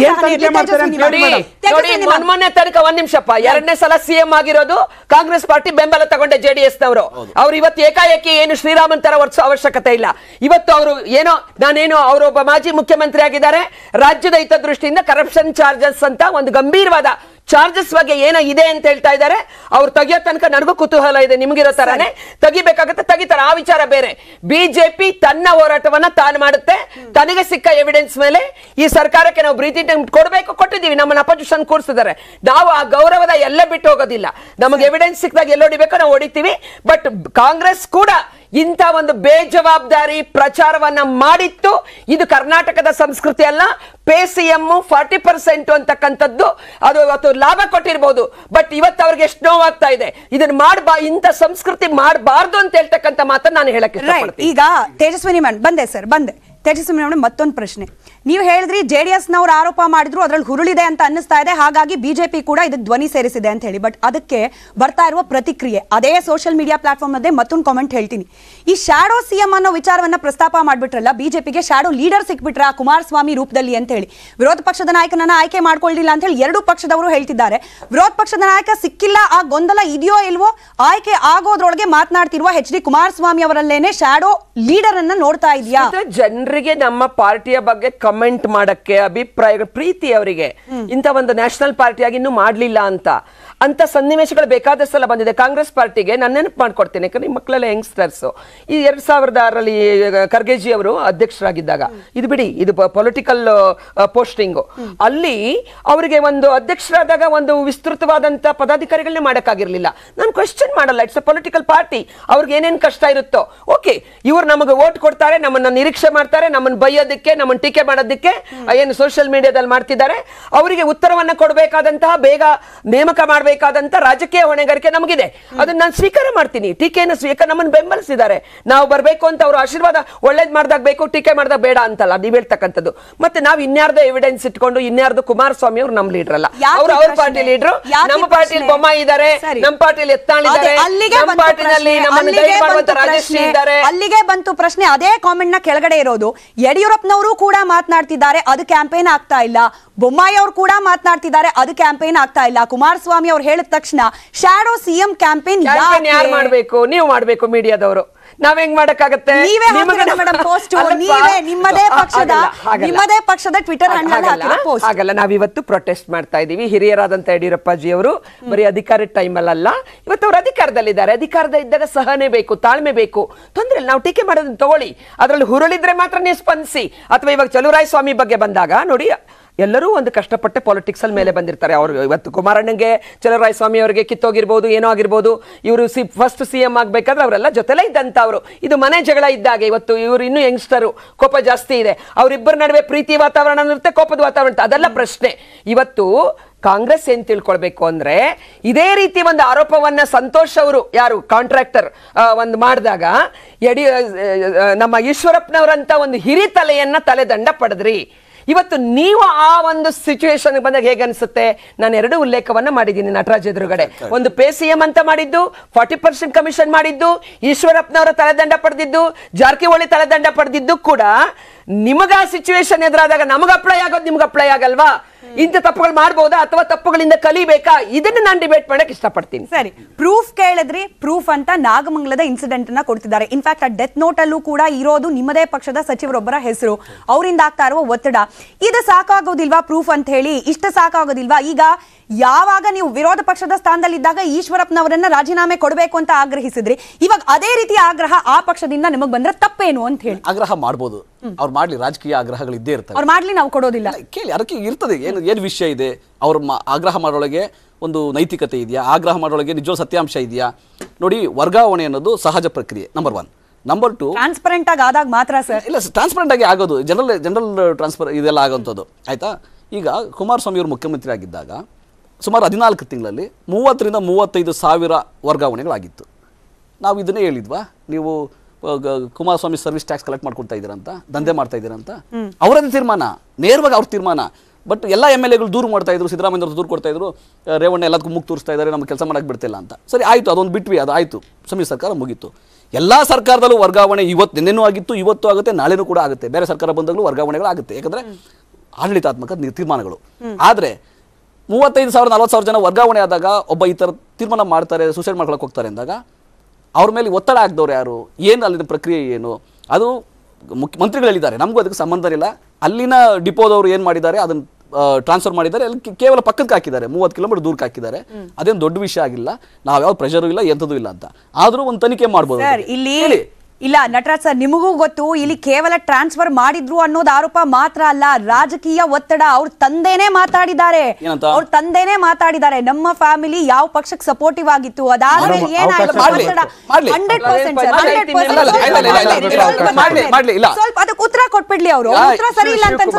ಮೊನ್ನೆ ತನಕ ಒಂದ್ ನಿಮಿಷಪ್ಪ, ಎರಡನೇ ಸಲ ಸಿಎಂ ಆಗಿರೋದು ಕಾಂಗ್ರೆಸ್ ಪಾರ್ಟಿ ಬೆಂಬಲ ತಗೊಂಡೆ ಜೆಡಿಎಸ್ ನವರು. ಅವ್ರು ಇವತ್ತು ಏಕಾಏಕಿ ಏನು ಶ್ರೀರಾಮನ್ ತರ ವರ್ತಿಸೋ ಅವಶ್ಯಕತೆ ಇಲ್ಲ. ಇವತ್ತು ಅವರು ಏನೋ ನಾನೇನೋ ಅವರೊಬ್ಬ ಮಾಜಿ ಮುಖ್ಯಮಂತ್ರಿ ಆಗಿದ್ದಾರೆ, ರಾಜ್ಯದ ಹಿತದೃಷ್ಟಿಯಿಂದ ಕರಪ್ಷನ್ ಚಾರ್ಜಸ್ ಅಂತ ಒಂದು ಗಂಭೀರವಾದ ಚಾರ್ಜಸ್ ಬಗ್ಗೆ ಏನೋ ಇದೆ ಅಂತ ಹೇಳ್ತಾ ಇದ್ದಾರೆ. ಅವ್ರು ತೆಗಿಯೋ ತನಕ ನನಗೂ ಕುತೂಹಲ ಇದೆ, ನಿಮ್ಗಿರೋ ತರಾನೇ ತೆಗಿಬೇಕಾಗತ್ತೆ, ತೆಗಿತಾರೆ, ಆ ವಿಚಾರ ಬೇರೆ. ಬಿಜೆಪಿ ತನ್ನ ಹೋರಾಟವನ್ನ ತಾನು ಮಾಡುತ್ತೆ. ತನಗೆ ಸಿಕ್ಕ ಎವಿಡೆನ್ಸ್ ಮೇಲೆ ಈ ಸರ್ಕಾರಕ್ಕೆ ನಾವು ಬ್ರೀತಿ ಕೊಡಬೇಕು, ಕೊಟ್ಟಿದ್ದೀವಿ. ನಮ್ಮನ್ನ ಅಪೋಸಿಷನ್ ಕೂರಿಸಿದ್ದಾರೆ. ನಾವು ಆ ಗೌರವದ ಎಲ್ಲ ಬಿಟ್ಟು ಹೋಗೋದಿಲ್ಲ. ನಮಗೆ ಎವಿಡೆನ್ಸ್ ಸಿಕ್ಕಿದಾಗ ಎಲ್ಲ ಹೊಡಿಬೇಕು, ನಾವು ಹೊಡಿತೀವಿ. ಬಟ್ ಕಾಂಗ್ರೆಸ್ ಕೂಡ ಇಂಥ ಒಂದು ಬೇಜವಾಬ್ದಾರಿ ಪ್ರಚಾರವನ್ನ ಮಾಡಿತ್ತು. ಇದು ಕರ್ನಾಟಕದ ಸಂಸ್ಕೃತಿ ಅಲ್ಲ. ಪೇ ಸಿಎಂ ಫಾರ್ಟಿ ಪರ್ಸೆಂಟ್ ಅಂತಕ್ಕಂಥದ್ದು ಅದು ಇವತ್ತು ಲಾಭ ಕೊಟ್ಟಿರಬಹುದು, ಬಟ್ ಇವತ್ತು ಅವ್ರಿಗೆ ಎಷ್ಟು ನೋವಾಗ್ತಾ ಇದೆ. ಇದನ್ನ ಮಾಡಬಾ ಇಂಥ ಸಂಸ್ಕೃತಿ ಮಾಡಬಾರ್ದು ಅಂತ ಹೇಳ್ತಕ್ಕಂಥ ಮಾತನ್ನ ನಾನು ಹೇಳಕ್ಕೆ ಇಷ್ಟಪಡ್ತೀನಿ. ಈಗ ತೇಜಸ್ವಿನಿ ಮ್ಯಾಮ್ ಬಂದೆ ಸರ್ ಬಂದೆ ತೇಜಸ್ವಿ ಮೇಡಮ್, ಮತ್ತೊಂದು ಪ್ರಶ್ನೆ. ನೀವು ಹೇಳಿದ್ರಿ ಜೆಡಿಎಸ್ ನವರು ಆರೋಪ ಮಾಡಿದ್ರು ಅದ್ರಲ್ಲಿ ಹುರುಳಿದೆ ಅಂತ ಅನ್ನಿಸ್ತಾ ಇದೆ, ಹಾಗಾಗಿ ಬಿಜೆಪಿ ಕೂಡ ಇದಕ್ಕೆ ಧ್ವನಿ ಸೇರಿಸಿದೆ ಅಂತ ಹೇಳಿ. ಬಟ್ ಅದಕ್ಕೆ ಬರ್ತಾ ಇರುವ ಪ್ರತಿಕ್ರಿಯೆ ಅದೇ ಸೋಷಿಯಲ್ ಮೀಡಿಯಾ ಪ್ಲಾಟ್ಫಾರ್ಮ್ मध्ये ಮತ್ತೊಂದು ಕಾಮೆಂಟ್ ಹೇಳ್ತೀನಿ. ಈ ಶಾಡೋ ಸಿಎಂ ಅನ್ನೋ ವಿಚಾರವನ್ನ ಪ್ರಸ್ತಾಪ ಮಾಡ್ಬಿಟ್ರಲ್ಲ, ಬಿಜೆಪಿಗೆ ಶಾಡೋ ಲೀಡರ್ ಸಿಕ್ಬಿಟ್ರ ಕುಮಾರಸ್ವಾಮಿ ರೂಪದಲ್ಲಿ ಅಂತ ಹೇಳಿ, ವಿರೋಧ ಪಕ್ಷದ ನಾಯಕನನ್ನ ಆಯ್ಕೆ ಮಾಡ್ಕೊಳ್ಳಿಲ್ಲ ಅಂತ ಹೇಳಿ ಎರಡು ಪಕ್ಷದವರು ಹೇಳ್ತಿದ್ದಾರೆ. ವಿರೋಧ ಪಕ್ಷದ ನಾಯಕ ಸಿಕ್ಕಿಲ್ಲ, ಆ ಗೊಂದಲ ಇದೆಯೋ ಇಲ್ವೋ, ಆಯ್ಕೆ ಆಗೋದ್ರೊಳಗೆ ಮಾತನಾಡ್ತಿರುವ ಎಚ್ ಡಿ ಕುಮಾರಸ್ವಾಮಿ ಅವರಲ್ಲೇನೆ ಶಾಡೋ ಲೀಡರ್ ಅನ್ನ ನೋಡ್ತಾ ಇದೆಯಾ? ಜನರಿಗೆ ನಮ್ಮ ಪಾರ್ಟಿಯ ಬಗ್ಗೆ ಕಮೆಂಟ್ ಮಾಡಕ್ಕೆ ಅಭಿಪ್ರಾಯ ಪ್ರೀತಿ ಅವರಿಗೆ ಇಂಥ ಒಂದು ನ್ಯಾಷನಲ್ ಪಾರ್ಟಿಯಾಗಿ ಇನ್ನೂ ಮಾಡ್ಲಿಲ್ಲ ಅಂತ ಅಂತ ಸನ್ನಿವೇಶಗಳು ಬೇಕಾದಷ್ಟು ಸಲ ಬಂದಿದೆ. ಕಾಂಗ್ರೆಸ್ ಪಾರ್ಟಿಗೆ ನಾನು ನೆನಪು ಮಾಡ್ಕೊಡ್ತೇನೆ, ಯಾಕಂದ್ರೆ ಈ ಮಕ್ಕಳೆಲ್ಲ ಯಂಗ್ಸ್ಟರ್ಸ್. ಈ ಎರಡ್ ಸಾವಿರದ ಆರರಲ್ಲಿ ಖರ್ಗೆಜಿ ಅವರು ಅಧ್ಯಕ್ಷರಾಗಿದ್ದಾಗ, ಇದು ಬಿಡಿ ಇದು ಪೊಲಿಟಿಕಲ್ ಪೋಸ್ಟಿಂಗ್, ಅಲ್ಲಿ ಅವರಿಗೆ ಒಂದು ಅಧ್ಯಕ್ಷರಾದಾಗ ಒಂದು ವಿಸ್ತೃತವಾದಂತ ಪದಾಧಿಕಾರಿಗಳನ್ನೇ ಮಾಡಕ್ಕಾಗಿರ್ಲಿಲ್ಲ. ನಾನು ಕ್ವೆಶ್ಚನ್ ಮಾಡಲ್ಲ, ಇಟ್ಸ್ ಅ ಪೊಲಿಟಿಕಲ್ ಪಾರ್ಟಿ, ಅವ್ರಿಗೆ ಏನೇನ್ ಕಷ್ಟ ಇರುತ್ತೋ ಓಕೆ, ಇವ್ರು ನಮಗೆ ವೋಟ್ ಕೊಡ್ತಾರೆ, ನಮ್ಮನ್ನ ನಿರೀಕ್ಷೆ ಮಾಡ್ತಾರೆ, ನಮ್ಮನ್ನ ಬೈಯೋದಕ್ಕೆ ನಮ್ಮನ್ನ ಟೀಕೆ ಮಾಡೋದಕ್ಕೆ ಏನು ಸೋಷಿಯಲ್ ಮೀಡಿಯಾದಲ್ಲಿ ಮಾಡ್ತಿದ್ದಾರೆ. ಅವರಿಗೆ ಉತ್ತರವನ್ನ ಕೊಡಬೇಕಾದಂತಹ, ಬೇಗ ನೇಮಕ ಮಾಡಬೇಕು ಬೇಕಾದಂತ ರಾಜಕೀಯ ಹೊಣೆಗಾರಿಕೆ ನಮಗಿದೆ. ಅದನ್ನ ನಾನು ಸ್ವೀಕಾರ ಮಾಡ್ತೀನಿ. ಟೀಕೆಯನ್ನು ಸ್ವೀಕಾರ ನಮ್ಮನ್ನು ಬೆಂಬಲಿಸಿದ್ದಾರೆ, ನಾವು ಬರಬೇಕು ಅಂತ ಅವರು ಆಶೀರ್ವಾದ ಒಳ್ಳೇದ್ ಮಾಡ್ದಾಗ ಬೇಕು, ಟೀಕೆ ಮಾಡ್ದಾಗ ಬೇಡ ಅಂತಲ್ಲ ನೀವ್ ಹೇಳ್ತಕ್ಕಂಥದ್ದು. ಮತ್ತೆ ನಾವು ಇನ್ಯಾರ್ದು ಎವಿಡೆನ್ಸ್ ಇಟ್ಕೊಂಡು ಇನ್ಯಾರ್ದು ಕುಮಾರಸ್ವಾಮಿ ಅವ್ರು ನಮ್ ಲೀಡರ್ ಅಲ್ಲ, ಅವ್ರು ಅವ್ರ ಪಾರ್ಟಿ ಲೀಡರ್. ನಮ್ಮ ಪಾರ್ಟಿಯಲ್ಲಿ ಬೊಮ್ಮಾಯಿ ಇದ್ದಾರೆ, ನಮ್ಮ ಪಾರ್ಟಿಯಲ್ಲಿ ಎತ್ತಾಳಿದ್ದಾರೆ, ನಮ್ಮ ಪಾರ್ಟಿನಲ್ಲಿ ನಮ್ಮನ್ನು ಗೈಡ್ ಮಾಡುವಂತ ರಾಜಶ್ರೀ ಇದ್ದಾರೆ. ಅಲ್ಲಿಗೆ ಬಂತು ಪ್ರಶ್ನೆ. ಅದೇ ಕಾಮೆಂಟ್ ನ ಕೆಳಗಡೆ ಇರೋದು, ಯಡಿಯೂರಪ್ಪನವರು ಕೂಡ ಮಾತನಾಡ್ತಿದ್ದಾರೆ, ಅದು ಕ್ಯಾಂಪೇನ್ ಆಗ್ತಾ ಇಲ್ಲ. ಬೊಮ್ಮಾಯಿ ಅವರು ಕೂಡ ಮಾತನಾಡ್ತಿದ್ದಾರೆ, ಅದು ಕ್ಯಾಂಪೇನ್ ಆಗ್ತಾ ಇಲ್ಲ. ಕುಮಾರಸ್ವಾಮಿ ಅವ್ರು ಹೇಳಿದ ತಕ್ಷಣ ಶಾಡೋ ಸಿಎಂ ಕ್ಯಾಂಪೇನ್ ಯಾರು ಮಾಡ್ಬೇಕು? ನೀವು ಮಾಡ್ಬೇಕು, ಮೀಡಿಯಾದವರು. ನಾವ್ ಹೆಂಗ್ ಮಾಡಕ್ಕಾಗತ್ತೆ? ನೀವೇ ಪೋಸ್ಟ್, ನೀವೇ ನಿಮ್ಮದೇ ಪಕ್ಷದ ನಿಮ್ಮದೇ ಪಕ್ಷದ ಟ್ವಿಟರ್ ಹ್ಯಾಂಡಲ್ ಹಾಗಲ್ಲ. ನಾವಿವತ್ತು ಪ್ರೊಟೆಸ್ಟ್ ಮಾಡ್ತಾ ಇದೀವಿ. ಹಿರಿಯರಾದಂತ ಯಡಿಯೂರಪ್ಪಾಜಿ ಅವರು ಬರೀ ಅಧಿಕಾರದ ಟೈಮ್ ಅಲ್ಲ, ಇವತ್ತು ಅವ್ರು ಅಧಿಕಾರದಲ್ಲಿದ್ದಾರೆ. ಅಧಿಕಾರದ ಇದ್ದಾಗ ಸಹನೆ ಬೇಕು, ತಾಳ್ಮೆ ಬೇಕು. ತೊಂದ್ರೆ ಇಲ್ಲ, ನಾವು ಟೀಕೆ ಮಾಡೋದನ್ನ ತಗೊಳ್ಳಿ, ಅದ್ರಲ್ಲಿ ಹುರುಳಿದ್ರೆ ಮಾತ್ರ ನೀವು ಸ್ಪಂದಿಸಿ. ಅಥವಾ ಇವಾಗ ಚಲುವರಾಯ ಸ್ವಾಮಿ ಬಗ್ಗೆ ಬಂದಾಗ ನೋಡಿ, ಎಲ್ಲರೂ ಒಂದು ಕಷ್ಟಪಟ್ಟೆ ಪಾಲಿಟಿಕ್ಸ್ ಅಲ್ಲಿ ಮೇಲೆ ಬಂದಿರ್ತಾರೆ. ಅವರು ಇವತ್ತು ಕುಮಾರಣ್ಣಂಗೆ ಚಲುವರಾಯ ಸ್ವಾಮಿ ಅವರಿಗೆ ಕಿತ್ತೋಗಿರ್ಬೋದು, ಏನೋ ಆಗಿರ್ಬೋದು. ಇವರು ಸಿ ಫಸ್ಟ್ ಸಿ ಎಂ ಆಗ್ಬೇಕಾದ್ರೆ ಅವರೆಲ್ಲ ಜೊತೆಲೇ ಇದ್ದಂತವ್ರು. ಇದು ಮನೆ ಜಗಳ ಇದ್ದಾಗ. ಇವತ್ತು ಇವರು ಇನ್ನೂ ಯಂಗ್ಸ್ಟರು, ಕೋಪ ಜಾಸ್ತಿ ಇದೆ. ಅವರಿಬ್ಬರ ನಡುವೆ ಪ್ರೀತಿ ವಾತಾವರಣ ಇರುತ್ತೆ, ಕೋಪದ ವಾತಾವರಣ, ಅದೆಲ್ಲ ಪ್ರಶ್ನೆ. ಇವತ್ತು ಕಾಂಗ್ರೆಸ್ ಏನ್ ತಿಳ್ಕೊಳ್ಬೇಕು ಅಂದ್ರೆ, ಇದೇ ರೀತಿ ಒಂದು ಆರೋಪವನ್ನ ಸಂತೋಷ್ ಅವರು ಯಾರು ಕಾಂಟ್ರಾಕ್ಟರ್ ಒಂದು ಮಾಡಿದಾಗ ಯಡಿ ನಮ್ಮ ಈಶ್ವರಪ್ಪನವರಂತ ಒಂದು ಹಿರಿ ತಲೆಯನ್ನ ತಲೆದಂಡ ಪಡೆದ್ರಿ. ಇವತ್ತು ನೀವು ಆ ಒಂದು ಸಿಚುವೇಶನ್ ಬಂದಾಗ ಹೇಗೆ ಅನ್ಸುತ್ತೆ? ನಾನು ಎರಡು ಉಲ್ಲೇಖವನ್ನ ಮಾಡಿದ್ದೀನಿ ನಟರಾಜ್ ಎದುರುಗಡೆ. ಒಂದು ಪೇ ಸಿಎಂ ಅಂತ ಮಾಡಿದ್ದು, ಫಾರ್ಟಿ ಪರ್ಸೆಂಟ್ ಕಮಿಷನ್ ಮಾಡಿದ್ದು, ಈಶ್ವರಪ್ಪನವರ ತಲೆದಂಡ ಪಡೆದಿದ್ದು, ಜಾರಕಿಹೊಳಿ ತಲೆದಂಡ ಪಡೆದಿದ್ದು ಕೂಡ ನಿಮಗ ಆ ಸಿಚುವೇಶನ್ ಎದುರಾದಾಗ ನಮಗ ಅಪ್ಲೈ ಆಗೋದು ನಿಮ್ಗೆ ಅಪ್ಲೈ ಆಗಲ್ವಾ? ಇಂಥ ತಪ್ಪುಗಳು ಮಾಡಬಹುದಾ ಅಥವಾ ತಪ್ಪುಗಳಿಂದ ಕಲಿಬೇಕಾ, ಇದನ್ನ ನಾನು ಡಿಬೇಟ್ ಮಾಡಕ್ ಇಷ್ಟಪಡ್ತೀನಿ. ಸರಿ, ಪ್ರೂಫ್ ಕೇಳಿದ್ರಿ, ಪ್ರೂಫ್ ಅಂತ ನಾಗಮಂಗಲದ ಇನ್ಸಿಡೆಂಟ್ ಅನ್ನ ಕೊಡ್ತಿದ್ದಾರೆ. ಇನ್ಫ್ಯಾಕ್ಟ್ ಆ ಡೆತ್ ನೋಟ್ ಅಲ್ಲೂ ಕೂಡ ಇರೋದು ನಿಮ್ಮದೇ ಪಕ್ಷದ ಸಚಿವರೊಬ್ಬರ ಹೆಸರು, ಅವರಿಂದ ಆಗ್ತಾ ಇರುವ ಒತ್ತಡ. ಇದು ಸಾಕಾಗೋದಿಲ್ವಾ ಪ್ರೂಫ್ ಅಂತ ಹೇಳಿ? ಇಷ್ಟ ಸಾಕಾಗೋದಿಲ್ವಾ? ಈಗ ಯಾವಾಗ ನೀವು ವಿರೋಧ ಪಕ್ಷದ ಸ್ಥಾನದಲ್ಲಿದ್ದಾಗ ಈಶ್ವರಪ್ಪನವರನ್ನ ರಾಜೀನಾಮೆ ಕೊಡಬೇಕು ಅಂತ ಆಗ್ರಹಿಸಿದ್ರಿ, ಇವಾಗ ಅದೇ ರೀತಿ ಆಗ್ರಹ ಆ ಪಕ್ಷದಿಂದ ನಿಮಗೆ ಬಂದ್ರೆ ತಪ್ಪೇನು ಅಂತ ಹೇಳಿ? ಆಗ್ರಹ ಮಾಡ್ಬೋದು, ಅವ್ರು ಮಾಡ್ಲಿ, ರಾಜಕೀಯ ಆಗ್ರಹಗಳು ಇದ್ದೇ ಇರ್ತವೆ. ಅವ್ರು ಮಾಡ್ಲಿ, ನಾವು ಕೊಡೋದಿಲ್ಲ. ಕೇಳಿ, ಅದಕ್ಕೆ ಇರ್ತದೆ. ಏನು ಏನು ವಿಷಯ ಇದೆ, ಅವ್ರ ಆಗ್ರಹ ಮಾಡೋಳಗೆ ಒಂದು ನೈತಿಕತೆ ಇದೆಯಾ, ಆಗ್ರಹ ಮಾಡೋಳಗೆ ನಿಜವಾದ ಸತ್ಯಾಂಶ ಇದೆಯಾ? ನೋಡಿ, ವರ್ಗಾವಣೆ ಅನ್ನೋದು ಸಹಜ ಪ್ರಕ್ರಿಯೆ, number one. Number two, transparent ಆಗಿ ಆದಾಗ ಮಾತ್ರ ಸರ್. ಇಲ್ಲ, ಟ್ರಾನ್ಸ್ಪರೆಂಟ್ ಆಗಿ ಆಗೋದು, ಜನರಲ್ ಜನರಲ್ ಟ್ರಾನ್ಸ್ಫರ್ ಇದೆಲ್ಲ ಆಗೋಂಥದ್ದು, ಆಯ್ತಾ? ಈಗ ಕುಮಾರಸ್ವಾಮಿ ಅವರು ಮುಖ್ಯಮಂತ್ರಿ ಆಗಿದ್ದಾಗ ಸುಮಾರು ಹದಿನಾಲ್ಕು ತಿಂಗಳಲ್ಲಿ ಮೂವತ್ತರಿಂದ ಮೂವತ್ತೈದು ಸಾವಿರ ವರ್ಗಾವಣೆಗಳಾಗಿತ್ತು. ನಾವು ಇದನ್ನೇ ಹೇಳಿದ್ವಾ, ನೀವು ಕುಮಾರಸ್ವಾಮಿ ಸರ್ವಿಸ್ ಟ್ಯಾಕ್ಸ್ ಕಲೆಕ್ಟ್ ಮಾಡ್ಕೊಳ್ತಾ ಇದ್ದೀರಂತ, ದಂಧೆ ಮಾಡ್ತಾ ಇದ್ದೀರಂತ? ಅವರದೇ ತೀರ್ಮಾನ, ನೇರವಾಗಿ ಅವ್ರ ತೀರ್ಮಾನ. ಬಟ್ ಎಲ್ಲ ಎಮ್ ಎಲ್ ಎಗಳು ದೂರು ಮಾಡ್ತಾ ಇದ್ರು, ಸಿದ್ದರಾಮಯ್ಯ ಅವರು ದೂರು ಕೊಡ್ತಾ ಇದ್ರು, ರೇವಣ್ಣ ಎಲ್ಲದಕ್ಕೂ ಮುಗ್ ತೋರಿಸ್ತಾ ಇದ್ದಾರೆ, ನಮ್ಗೆ ಕೆಲಸ ಮಾಡಕ್ಕೆ ಬಿಡ್ತಿಲ್ಲ ಅಂತ. ಸರಿ, ಆಯಿತು, ಅದೊಂದು ಬಿಟ್ವಿ, ಅದು ಆಯಿತು, ಸಮ್ಮಿಶ್ರ ಸರ್ಕಾರ ಮುಗೀತು. ಎಲ್ಲ ಸರ್ಕಾರದಲ್ಲೂ ವರ್ಗಾವಣೆ ಇವತ್ತು ನಿನ್ನೆನೂ ಆಗಿತ್ತು, ಇವತ್ತು ಆಗುತ್ತೆ, ನಾಳೆನೂ ಕೂಡ ಆಗುತ್ತೆ. ಬೇರೆ ಸರ್ಕಾರ ಬಂದಾಗಲೂ ವರ್ಗಾವಣೆಗಳು ಆಗುತ್ತೆ, ಯಾಕಂದರೆ ಆಡಳಿತಾತ್ಮಕ ತೀರ್ಮಾನಗಳು. ಆದರೆ ಮೂವತ್ತೈದು ಸಾವಿರ ನಲ್ವತ್ತು ಸಾವಿರ ಜನ ವರ್ಗಾವಣೆ ಆದಾಗ ಒಬ್ಬ ಈ ಥರ ತೀರ್ಮಾನ ಮಾಡ್ತಾರೆ, ಸೂಸೈಡ್ ಮಾಡ್ಕೊಳಕ್ಕೆ ಹೋಗ್ತಾರೆ ಅಂದಾಗ ಅವ್ರ ಮೇಲೆ ಒತ್ತಡ ಹಾಕಿದವ್ರು ಯಾರು, ಏನು ಅಲ್ಲಿನ ಪ್ರಕ್ರಿಯೆ ಏನು, ಅದು ಮುಖ್ಯ ಮಂತ್ರಿಗಳು ಹೇಳಿದ್ದಾರೆ, ನಮಗೂ ಅದಕ್ಕೆ ಸಂಬಂಧ ಇಲ್ಲ. ಅಲ್ಲಿನ ಡಿಪೋದವರು ಏನು ಮಾಡಿದ್ದಾರೆ, ಅದನ್ನು ಟ್ರಾನ್ಸ್ಫರ್ ಮಾಡಿದ್ದಾರೆ, ಅಲ್ಲಿ ಕೇವಲ ಪಕ್ಕಕ್ಕೆ ಹಾಕಿದ್ದಾರೆ, ಮೂವತ್ತು ಕಿಲೋಮೀಟರ್ ದೂರಕ್ಕೆ ಹಾಕಿದ್ದಾರೆ. ಅದೇನು ದೊಡ್ಡ ವಿಷಯ ಆಗಿಲ್ಲ, ನಾವು ಯಾವ ಪ್ರೆಷರು ಇಲ್ಲ, ಎಂಥದ್ದು ಇಲ್ಲ ಅಂತ. ಆದರೂ ಒಂದು ತನಿಖೆ ಮಾಡ್ಬೋದು. ಇಲ್ಲಿ ಇಲ್ಲ ನಟರಾಜ್ ಸರ್, ನಿಮಗೂ ಗೊತ್ತು, ಇಲ್ಲಿ ಕೇವಲ ಟ್ರಾನ್ಸ್ಫರ್ ಮಾಡಿದ್ರು ಅನ್ನೋದು ಆರೋಪ ಮಾತ್ರ ಅಲ್ಲ, ರಾಜಕೀಯ ಒತ್ತಡ. ಅವ್ರ ತಂದೆನೇ ಮಾತಾಡಿದ್ದಾರೆ, ಅವ್ರ ತಂದೆನೇ ಮಾತಾಡಿದ್ದಾರೆ, ನಮ್ಮ ಫ್ಯಾಮಿಲಿ ಯಾವ ಪಕ್ಷಕ್ಕೆ ಸಪೋರ್ಟಿವ್ ಆಗಿತ್ತು, ಅದಾದ್ಮೇಲೆ ಏನಾಯ್ತು ಸ್ವಲ್ಪ ಅದಕ್ಕೆ ಉತ್ತರ ಕೊಟ್ಬಿಡ್ಲಿ ಅವರು. ಉತ್ತರ ಸರಿ ಇಲ್ಲ ಅಂತ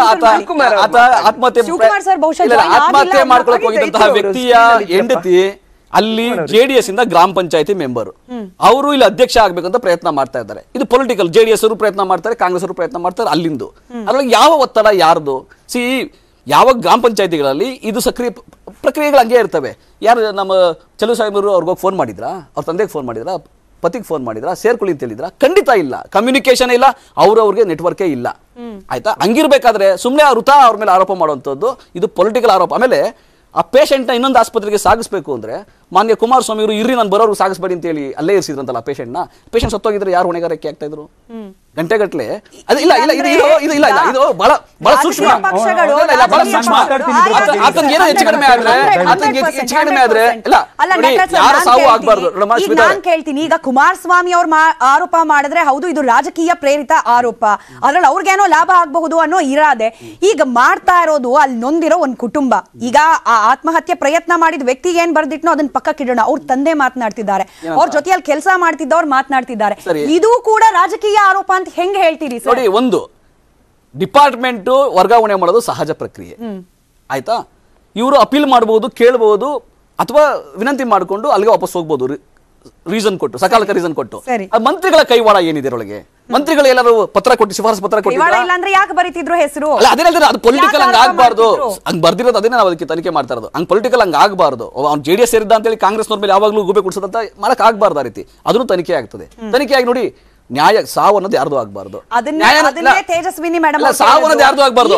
ಶಿವಕುಮಾರ್ ಸರ್ ಬಹುಶಃ ಆತ್ಮಹತ್ಯೆ ಮಾಡ್ಕೊಳಕ್ ಹೋಗಿದ್ದಂತಹ ವ್ಯಕ್ತಿಯ ಹೆಂಡತಿ ಅಲ್ಲಿ ಜೆಡಿಎಸ್ ಇಂದ ಗ್ರಾಮ ಪಂಚಾಯತಿ ಮೆಂಬರ್, ಅವರು ಇಲ್ಲಿ ಅಧ್ಯಕ್ಷ ಆಗ್ಬೇಕಂತ ಪ್ರಯತ್ನ ಮಾಡ್ತಾ ಇದ್ದಾರೆ. ಇದು ಪೊಲಿಟಿಕಲ್, ಜೆಡಿಎಸ್ ಅವರು ಪ್ರಯತ್ನ ಮಾಡ್ತಾರೆ, ಕಾಂಗ್ರೆಸ್ ಅವರು ಪ್ರಯತ್ನ ಮಾಡ್ತಾರೆ. ಅಲ್ಲಿಂದು ಅದ್ರೊಳಗೆ ಯಾವ ಒತ್ತಡ ಯಾರ್ದು? ಸಿ, ಯಾವ ಗ್ರಾಮ ಪಂಚಾಯತಿಗಳಲ್ಲಿ ಇದು ಸಕ್ರಿಯ ಪ್ರಕ್ರಿಯೆಗಳು ಹಂಗೆ ಇರ್ತವೆ. ಯಾರು ನಮ್ಮ ಚಲು ಸಾಹೇಬರು ಅವ್ರಿಗೋಗಿ ಫೋನ್ ಮಾಡಿದ್ರಾ, ಅವ್ರ ತಂದೆಗೆ ಫೋನ್ ಮಾಡಿದ್ರಾ, ಪತಿಗೆ ಫೋನ್ ಮಾಡಿದ್ರಾ, ಸೇರ್ಕೊಳ್ಳಿ ಅಂತ ಹೇಳಿದ್ರ? ಖಂಡಿತ ಇಲ್ಲ. ಕಮ್ಯುನಿಕೇಶನ್ ಇಲ್ಲ, ಅವ್ರವ್ರಿಗೆ ನೆಟ್ವರ್ಕೇ ಇಲ್ಲ, ಆಯ್ತಾ? ಹಂಗಿರ್ಬೇಕಾದ್ರೆ ಸುಮ್ಮನೆ ವೃಥಾ ಅವ್ರ ಮೇಲೆ ಆರೋಪ ಮಾಡುವಂಥದ್ದು, ಇದು ಪೊಲಿಟಿಕಲ್ ಆರೋಪ. ಆಮೇಲೆ ಆ ಪೇಷಂಟ್ನ ಇನ್ನೊಂದು ಆಸ್ಪತ್ರೆಗೆ ಸಾಗಿಸ್ಬೇಕು ಅಂದ್ರೆ ಮಾನ್ಯ ಕುಮಾರಸ್ವಾಮಿ ಅವರು ಇರ್ರಿ ನಾನು ಬರೋರು ಸಾಗಿಸ್ಬೇಡಿ ಅಂತ ಹೇಳಿ ಅಲ್ಲೇ ಇರಿಸಿದ್ರಂತಲ್ಲ ಪೇಷಂಟ್ನ. ಪೇಷಂಟ್ ಸತ್ತೋಗಿದ್ರೆ ಯಾರು ಹೊಣೆಗಾರಿಕೆ ಆಗ್ತಾ ಇದ್ರು? ಗಂಟೆಗಟ್ಟಲೆ. ಅದು ಇಲ್ಲ ಇಲ್ಲ ಇದು ಇದು ಇಲ್ಲ ಇಲ್ಲ ಇದು ಬಹಳ ಬಹಳ ಸೂಕ್ಷ್ಮ, ಬಹಳ ಸೂಕ್ಷ್ಮ. ಆತನಿಗೆ ಏನೋ ಹೆಚ್ಚು ಕಡಿಮೆ ಆದ್ರೆ ಆತನಿಗೆ ಹೆಚ್ಚು ಕಡಿಮೆ ಆದ್ರೆ ಇಲ್ಲ ಯಾರು ಸಾವು ಆಗ್ಬಾರ್ದು. ನಾನು ಕೇಳ್ತೀನಿ, ಈಗ ಕುಮಾರಸ್ವಾಮಿ ಅವ್ರ ಆರೋಪ ಮಾಡಿದ್ರೆ ಹೌದು ಇದು ರಾಜಕೀಯ ಪ್ರೇರಿತ ಆರೋಪ, ಅದ್ರಲ್ಲಿ ಅವ್ರಿಗೇನೋ ಲಾಭ ಆಗಬಹುದು ಅನ್ನೋ ಇರಾದೆ. ಈಗ ಮಾಡ್ತಾ ಇರೋದು ಅಲ್ಲಿ ನೊಂದಿರೋ ಒಂದ್ ಕುಟುಂಬ. ಈಗ ಆ ಆತ್ಮಹತ್ಯೆ ಪ್ರಯತ್ನ ಮಾಡಿದ ವ್ಯಕ್ತಿಗೆ ಏನ್ ಬರ್ದಿಟ್ನೋ ಅದನ್ನ ಪಕ್ಕಕ್ಕಿಡೋಣ. ಅವ್ರ ತಂದೆ ಮಾತನಾಡ್ತಿದ್ದಾರೆ, ಅವ್ರ ಜೊತೆಯಲ್ಲಿ ಕೆಲಸ ಮಾಡ್ತಿದ್ದವ್ರು ಮಾತನಾಡ್ತಿದ್ದಾರೆ. ಇದು ಕೂಡ ರಾಜಕೀಯ ಆರೋಪ ಅಂತ ಹೆಂಗ್ ಹೇಳ್ತೀರಿ ಸರ್? ನೋಡಿ, ಒಂದು ಡಿಪಾರ್ಟ್ಮೆಂಟ್ ವರ್ಗಾವಣೆ ಮಾಡೋದು ಸಹಜ ಪ್ರಕ್ರಿಯೆ, ಆಯ್ತಾ? ಇವರು ಅಪೀಲ್ ಮಾಡಬಹುದು, ಕೇಳಬಹುದು, ಅಥವಾ ವಿನಂತಿ ಮಾಡಿಕೊಂಡು ಅಲ್ಲಿಗೆ ವಾಪಸ್ ಹೋಗ್ಬೋದು, ರೀಸನ್ ಕೊಟ್ಟು, ಸಕಾಲಕ ರೀಸನ್ ಕೊಟ್ಟು. ಮಂತ್ರಿಗಳ ಕೈವಾಡ ಏನಿದೆ ಒಳಗೆ? ಮಂತ್ರಿಗಳು ಎಲ್ಲರೂ ಪತ್ರ ಕೊಟ್ಟು ಶಿಫಾರಸು ಪತ್ರ ಕೊಟ್ಟಿದ್ರೆ ಯಾಕೆ ಬರೀತಿದ್ರು ಹೆಸರು? ಅಲ್ಲ, ಅದೇ ಅದು ಪೊಲಿಟಿಕಲ್ ಹಂಗ ಆಗ್ಬಾರ್ದು. ಹಂಗ್ ಬರ್ದಿರೋದು ಅದನ್ನೇ ನಾವು ಅದಕ್ಕೆ ತನಿಖೆ ಮಾಡ್ತಾ ಇರೋದು. ಹಂಗ್ ಪೊಲಿಟಿಕಲ್ ಹಂಗ ಆಗ್ಬಾರ್ದು. ಅವ್ನು ಜೆಡಿಎಸ್ ಸೇರಿದ್ದ ಅಂತ ಹೇಳಿ ಕಾಂಗ್ರೆಸ್ನವ್ರ ಮೇಲೆ ಯಾವಾಗಲೂ ಗೂಬೆ ಕುಡಿಸೋದಂತ ಮಾಡಕ್ ಆಗ್ಬಾರ್ದು. ಆ ರೀತಿ ಅದನ್ನು ತನಿಖೆ ಆಗ್ತದೆ. ತನಿಖೆ ಆಗಿ ನೋಡಿ, ನ್ಯಾಯ ಸಾವು ಅನ್ನೋದು ಯಾರ್ದು ಆಗ್ಬಾರ್ದು. ತೇಜಸ್ವಿನಿ ಮೇಡಮ್ ಸಾವು ಅನ್ನೋದು ಯಾರ್ದು ಆಗ್ಬಾರ್ದು.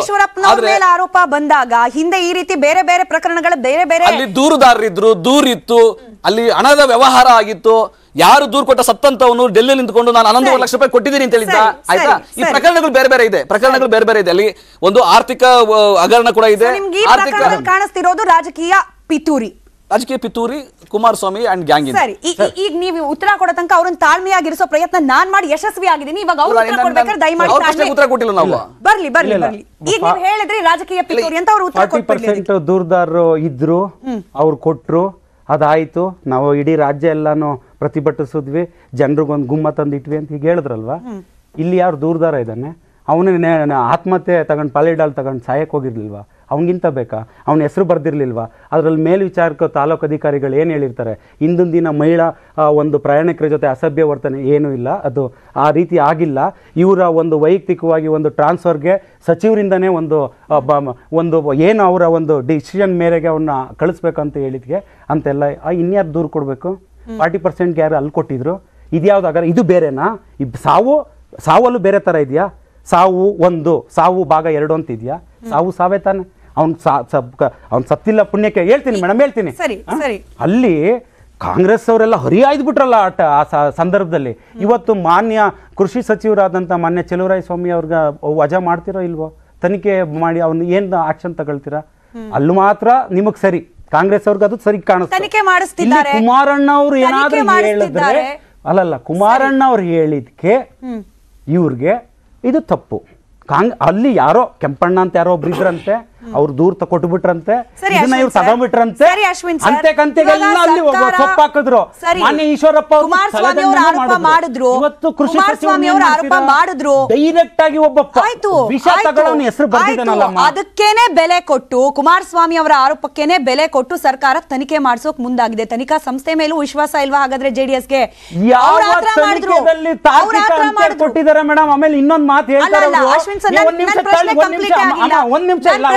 ಆರೋಪ ಬಂದಾಗ ಹಿಂದೆ ಈ ರೀತಿ ಬೇರೆ ಬೇರೆ ಪ್ರಕರಣಗಳು ಬೇರೆ ಬೇರೆ ಅಲ್ಲಿ ದೂರುದಾರರಿದ್ರು, ದೂರಿತ್ತು, ಅಲ್ಲಿ ಹಣದ ವ್ಯವಹಾರ ಆಗಿತ್ತು. ಯಾರು ದೂರು ಕೊಟ್ಟ ಸತ್ತಂತವನು ಡೆಲ್ಲಿ ನಿಂತ್ಕೊಂಡು ನಾನು ಹನ್ನೊಂದು ಲಕ್ಷ ರೂಪಾಯಿ ಕೊಟ್ಟಿದ್ದೀನಿ ಅಂತ ಹೇಳಿದ್ದ, ಆಯ್ತಾ? ಈ ಪ್ರಕರಣಗಳು ಬೇರೆ ಬೇರೆ ಇದೆ, ಪ್ರಕರಣಗಳು ಬೇರೆ ಬೇರೆ ಇದೆ. ಅಲ್ಲಿ ಒಂದು ಆರ್ಥಿಕ ಹಗರಣ ಕೂಡ ಇದೆ. ಕಾಣಿಸ್ತಿರೋದು ರಾಜಕೀಯ ಪಿತೂರಿ, ರಾಜಕೀಯ ಪಿತೂರಿ ಕುಮಾರಸ್ವಾಮಿ ಅಂಡ್ ಗ್ಯಾಂಗ್. ಸರಿ, ಈಗ ನೀವು ಉತ್ತರ ಕೊಡೋ ತನಕ ಅವ್ರನ್ನ ತಾಳ್ಮೆಯಾಗಿರಿಸೋ ಪ್ರಯತ್ನ ನಾನ್ ಮಾಡಿ ಯಶಸ್ವಿ ಆಗಿದ್ದೀನಿ. ಇವಾಗ ಅವ್ರು ಉತ್ತರ ಕೊಡ್ಬೇಕಾದ್ರೆ ದಯಮಾಡಿ ಉತ್ತರ ಕೊಟ್ಟಿಲ್ಲ ನಾವು. ಬರ್ಲಿ ಬರ್ಲಿ ಬರ್ಲಿ ಈಗ ನೀವು ಹೇಳಿದ್ರಿ ರಾಜಕೀಯ ಪಿತೂರಿ ಅಂತ, ಅವ್ರು ಉತ್ತರ ಕೊಟ್ಟು ದೂರದಾರರು ಇದ್ರು, ಅವ್ರು ಕೊಟ್ರು, ಅದಾಯ್ತು, ನಾವು ಇಡೀ ರಾಜ್ಯ ಎಲ್ಲಾನು ಪ್ರತಿಭಟಿಸಿದ್ವಿ, ಜನರಿಗೊಂದು ಗುಮ್ಮ ತಂದಿಟ್ವಿ ಅಂತ ಈಗ ಹೇಳಿದ್ರಲ್ವಾ? ಇಲ್ಲಿ ಯಾರು ದೂರದಾರ ಇದ್ದಾನೆ? ಅವನೇ ಆತ್ಮಹತ್ಯೆ ತಗೊಂಡು ಪಾಲಿಡಾಲ್ ತಗೊಂಡು ಸಾಯಕ್ಕೆ ಹೋಗಿರ್ಲಿಲ್ವಾ? ಅವನಿಗಿಂತ ಬೇಕಾ? ಅವನ ಹೆಸರು ಬರ್ದಿರ್ಲಿಲ್ವಾ? ಅದರಲ್ಲಿ ಮೇಲ್ವಿಚಾರಕ ತಾಲೂಕು ಅಧಿಕಾರಿಗಳು ಏನು ಹೇಳಿರ್ತಾರೆ? ಇಂದಿನ ದಿನ ಮಹಿಳಾ ಒಂದು ಪ್ರಯಾಣಿಕರ ಜೊತೆ ಅಸಭ್ಯ ವರ್ತನೆ ಏನೂ ಇಲ್ಲ, ಅದು ಆ ರೀತಿ ಆಗಿಲ್ಲ. ಇವರ ಒಂದು ವೈಯಕ್ತಿಕವಾಗಿ ಒಂದು ಟ್ರಾನ್ಸ್ಫರ್ಗೆ ಸಚಿವರಿಂದನೇ ಒಂದು ಒಂದು ಏನು ಅವರ ಒಂದು ಡಿಸಿಷನ್ ಮೇರೆಗೆ ಅವನ್ನ ಕಳಿಸ್ಬೇಕಂತ ಹೇಳಿದ್ಗೆ ಅಂತೆಲ್ಲ ಇನ್ಯಾರು ದೂರು ಕೊಡಬೇಕು? ಫಾರ್ಟಿ ಪರ್ಸೆಂಟ್ಗೆ ಯಾರು ಅಲ್ಲಿ ಕೊಟ್ಟಿದ್ರು? ಇದ್ಯಾವ್ದಾಗಾರ ಇದು ಬೇರೆನಾ? ಸಾವು ಸಾವಲ್ಲೂ ಬೇರೆ ಥರ ಇದೆಯಾ? ಸಾವು ಒಂದು, ಸಾವು ಭಾಗ ಎರಡು ಅಂತ ಇದೆಯಾ? ಸಾವು ಸಾವೇ ತಾನೆ. ಅವ್ನು ಅವ್ನು ಸತ್ತಿಲ್ಲ ಪುಣ್ಯಕ್ಕೆ ಹೇಳ್ತೀನಿ ಮೇಡಮ್ ಹೇಳ್ತೀನಿ ಸರಿ ಸರಿ ಅಲ್ಲಿ ಕಾಂಗ್ರೆಸ್ ಅವರೆಲ್ಲ ಹರಿಯಾಯ್ದು ಬಿಟ್ರಲ್ಲ ಆಟ ಆ ಸಂದರ್ಭದಲ್ಲಿ. ಇವತ್ತು ಮಾನ್ಯ ಕೃಷಿ ಸಚಿವರಾದಂಥ ಮಾನ್ಯ ಚೆಲುವರಾಯ ಸ್ವಾಮಿ ಅವ್ರಿಗೆ ವಜಾ ಮಾಡ್ತಿರೋ ಇಲ್ವೋ, ತನಿಖೆ ಮಾಡಿ ಅವ್ನು ಏನು ಆಕ್ಷನ್ ತಗೊಳ್ತೀರಾ? ಅಲ್ಲೂ ಮಾತ್ರ ನಿಮಗ್ ಸರಿ, ಕಾಂಗ್ರೆಸ್ ಅವ್ರಿಗೆ ಅದು ಸರಿ ಕಾಣಿಸ್ತಾರೆ. ಕುಮಾರಣ್ಣ ಅವ್ರು ಏನಾದ್ರೂ ಹೇಳಿದ್ರೆ ಅಲ್ಲಲ್ಲ, ಕುಮಾರಣ್ಣ ಅವ್ರು ಹೇಳಿದ್ಕೆ ಇವ್ರಿಗೆ ಇದು ತಪ್ಪು. ಕಾಂಗ್ ಅಲ್ಲಿ ಯಾರೋ ಕೆಂಪಣ್ಣ ಅಂತ ಯಾರೋ ಒಬ್ರು ಇದ್ರಂತೆ, ಅವ್ರು ದೂರ ಕೊಟ್ಬಿಟ್ರಂತೆ, ಇದನ್ನ ಇವ್ರು ತಗೊಂಡ್ಬಿಟ್ರಂತೆ, ಅಂತೆ ಕಂತೆಗೆಲ್ಲ ಅಲ್ಲಿ ಸೊಪ್ಪು ಹಾಕಿದ್ರು. ಮಾನ್ಯ ಈಶ್ವರಪ್ಪ ಮಾಡಿದ್ರು, ಇವತ್ತು ಕೃಷಿ ಮಾಡಿದ್ರು, ಡೈರೆಕ್ಟ್ ಆಗಿ ಒಬ್ಬ ವಿಷ ತಗೊಳ್ಳೋನ ಹೆಸರು ಬಂದಿದ್ದಾನಲ್ಲ, ಅದಕ್ಕೇನೆ ಬೆಲೆ ಕೊಟ್ಟು, ಕುಮಾರಸ್ವಾಮಿ ಅವರ ಆರೋಪಕ್ಕೇನೆ ಬೆಲೆ ಕೊಟ್ಟು ಸರ್ಕಾರ ತನಿಖೆ ಮಾಡಿಸೋಕ್ ಮುಂದಾಗಿದೆ. ತನಿಖಾ ಸಂಸ್ಥೆ ಮೇಲೂ ವಿಶ್ವಾಸ ಇಲ್ವಾ ಹಾಗಾದ್ರೆ ಜೆಡಿಎಸ್ಗೆ? ಯಾವ ತನಿಖೆಯಲ್ಲಿ ತಾರ್ಕಿಕ ಅಂತ್ಯ ಕೊಟ್ಟಿದ್ದಾರೆ ಮೇಡಮ್. ಆಮೇಲೆ ಇನ್ನೊಂದು ಮಾತು ಹೇಳ್ತಾರೆ, ಒಂದ್ ನಿಮಿಷ ಒಂದ್ ನಿಮಿಷ ಇಲ್ಲ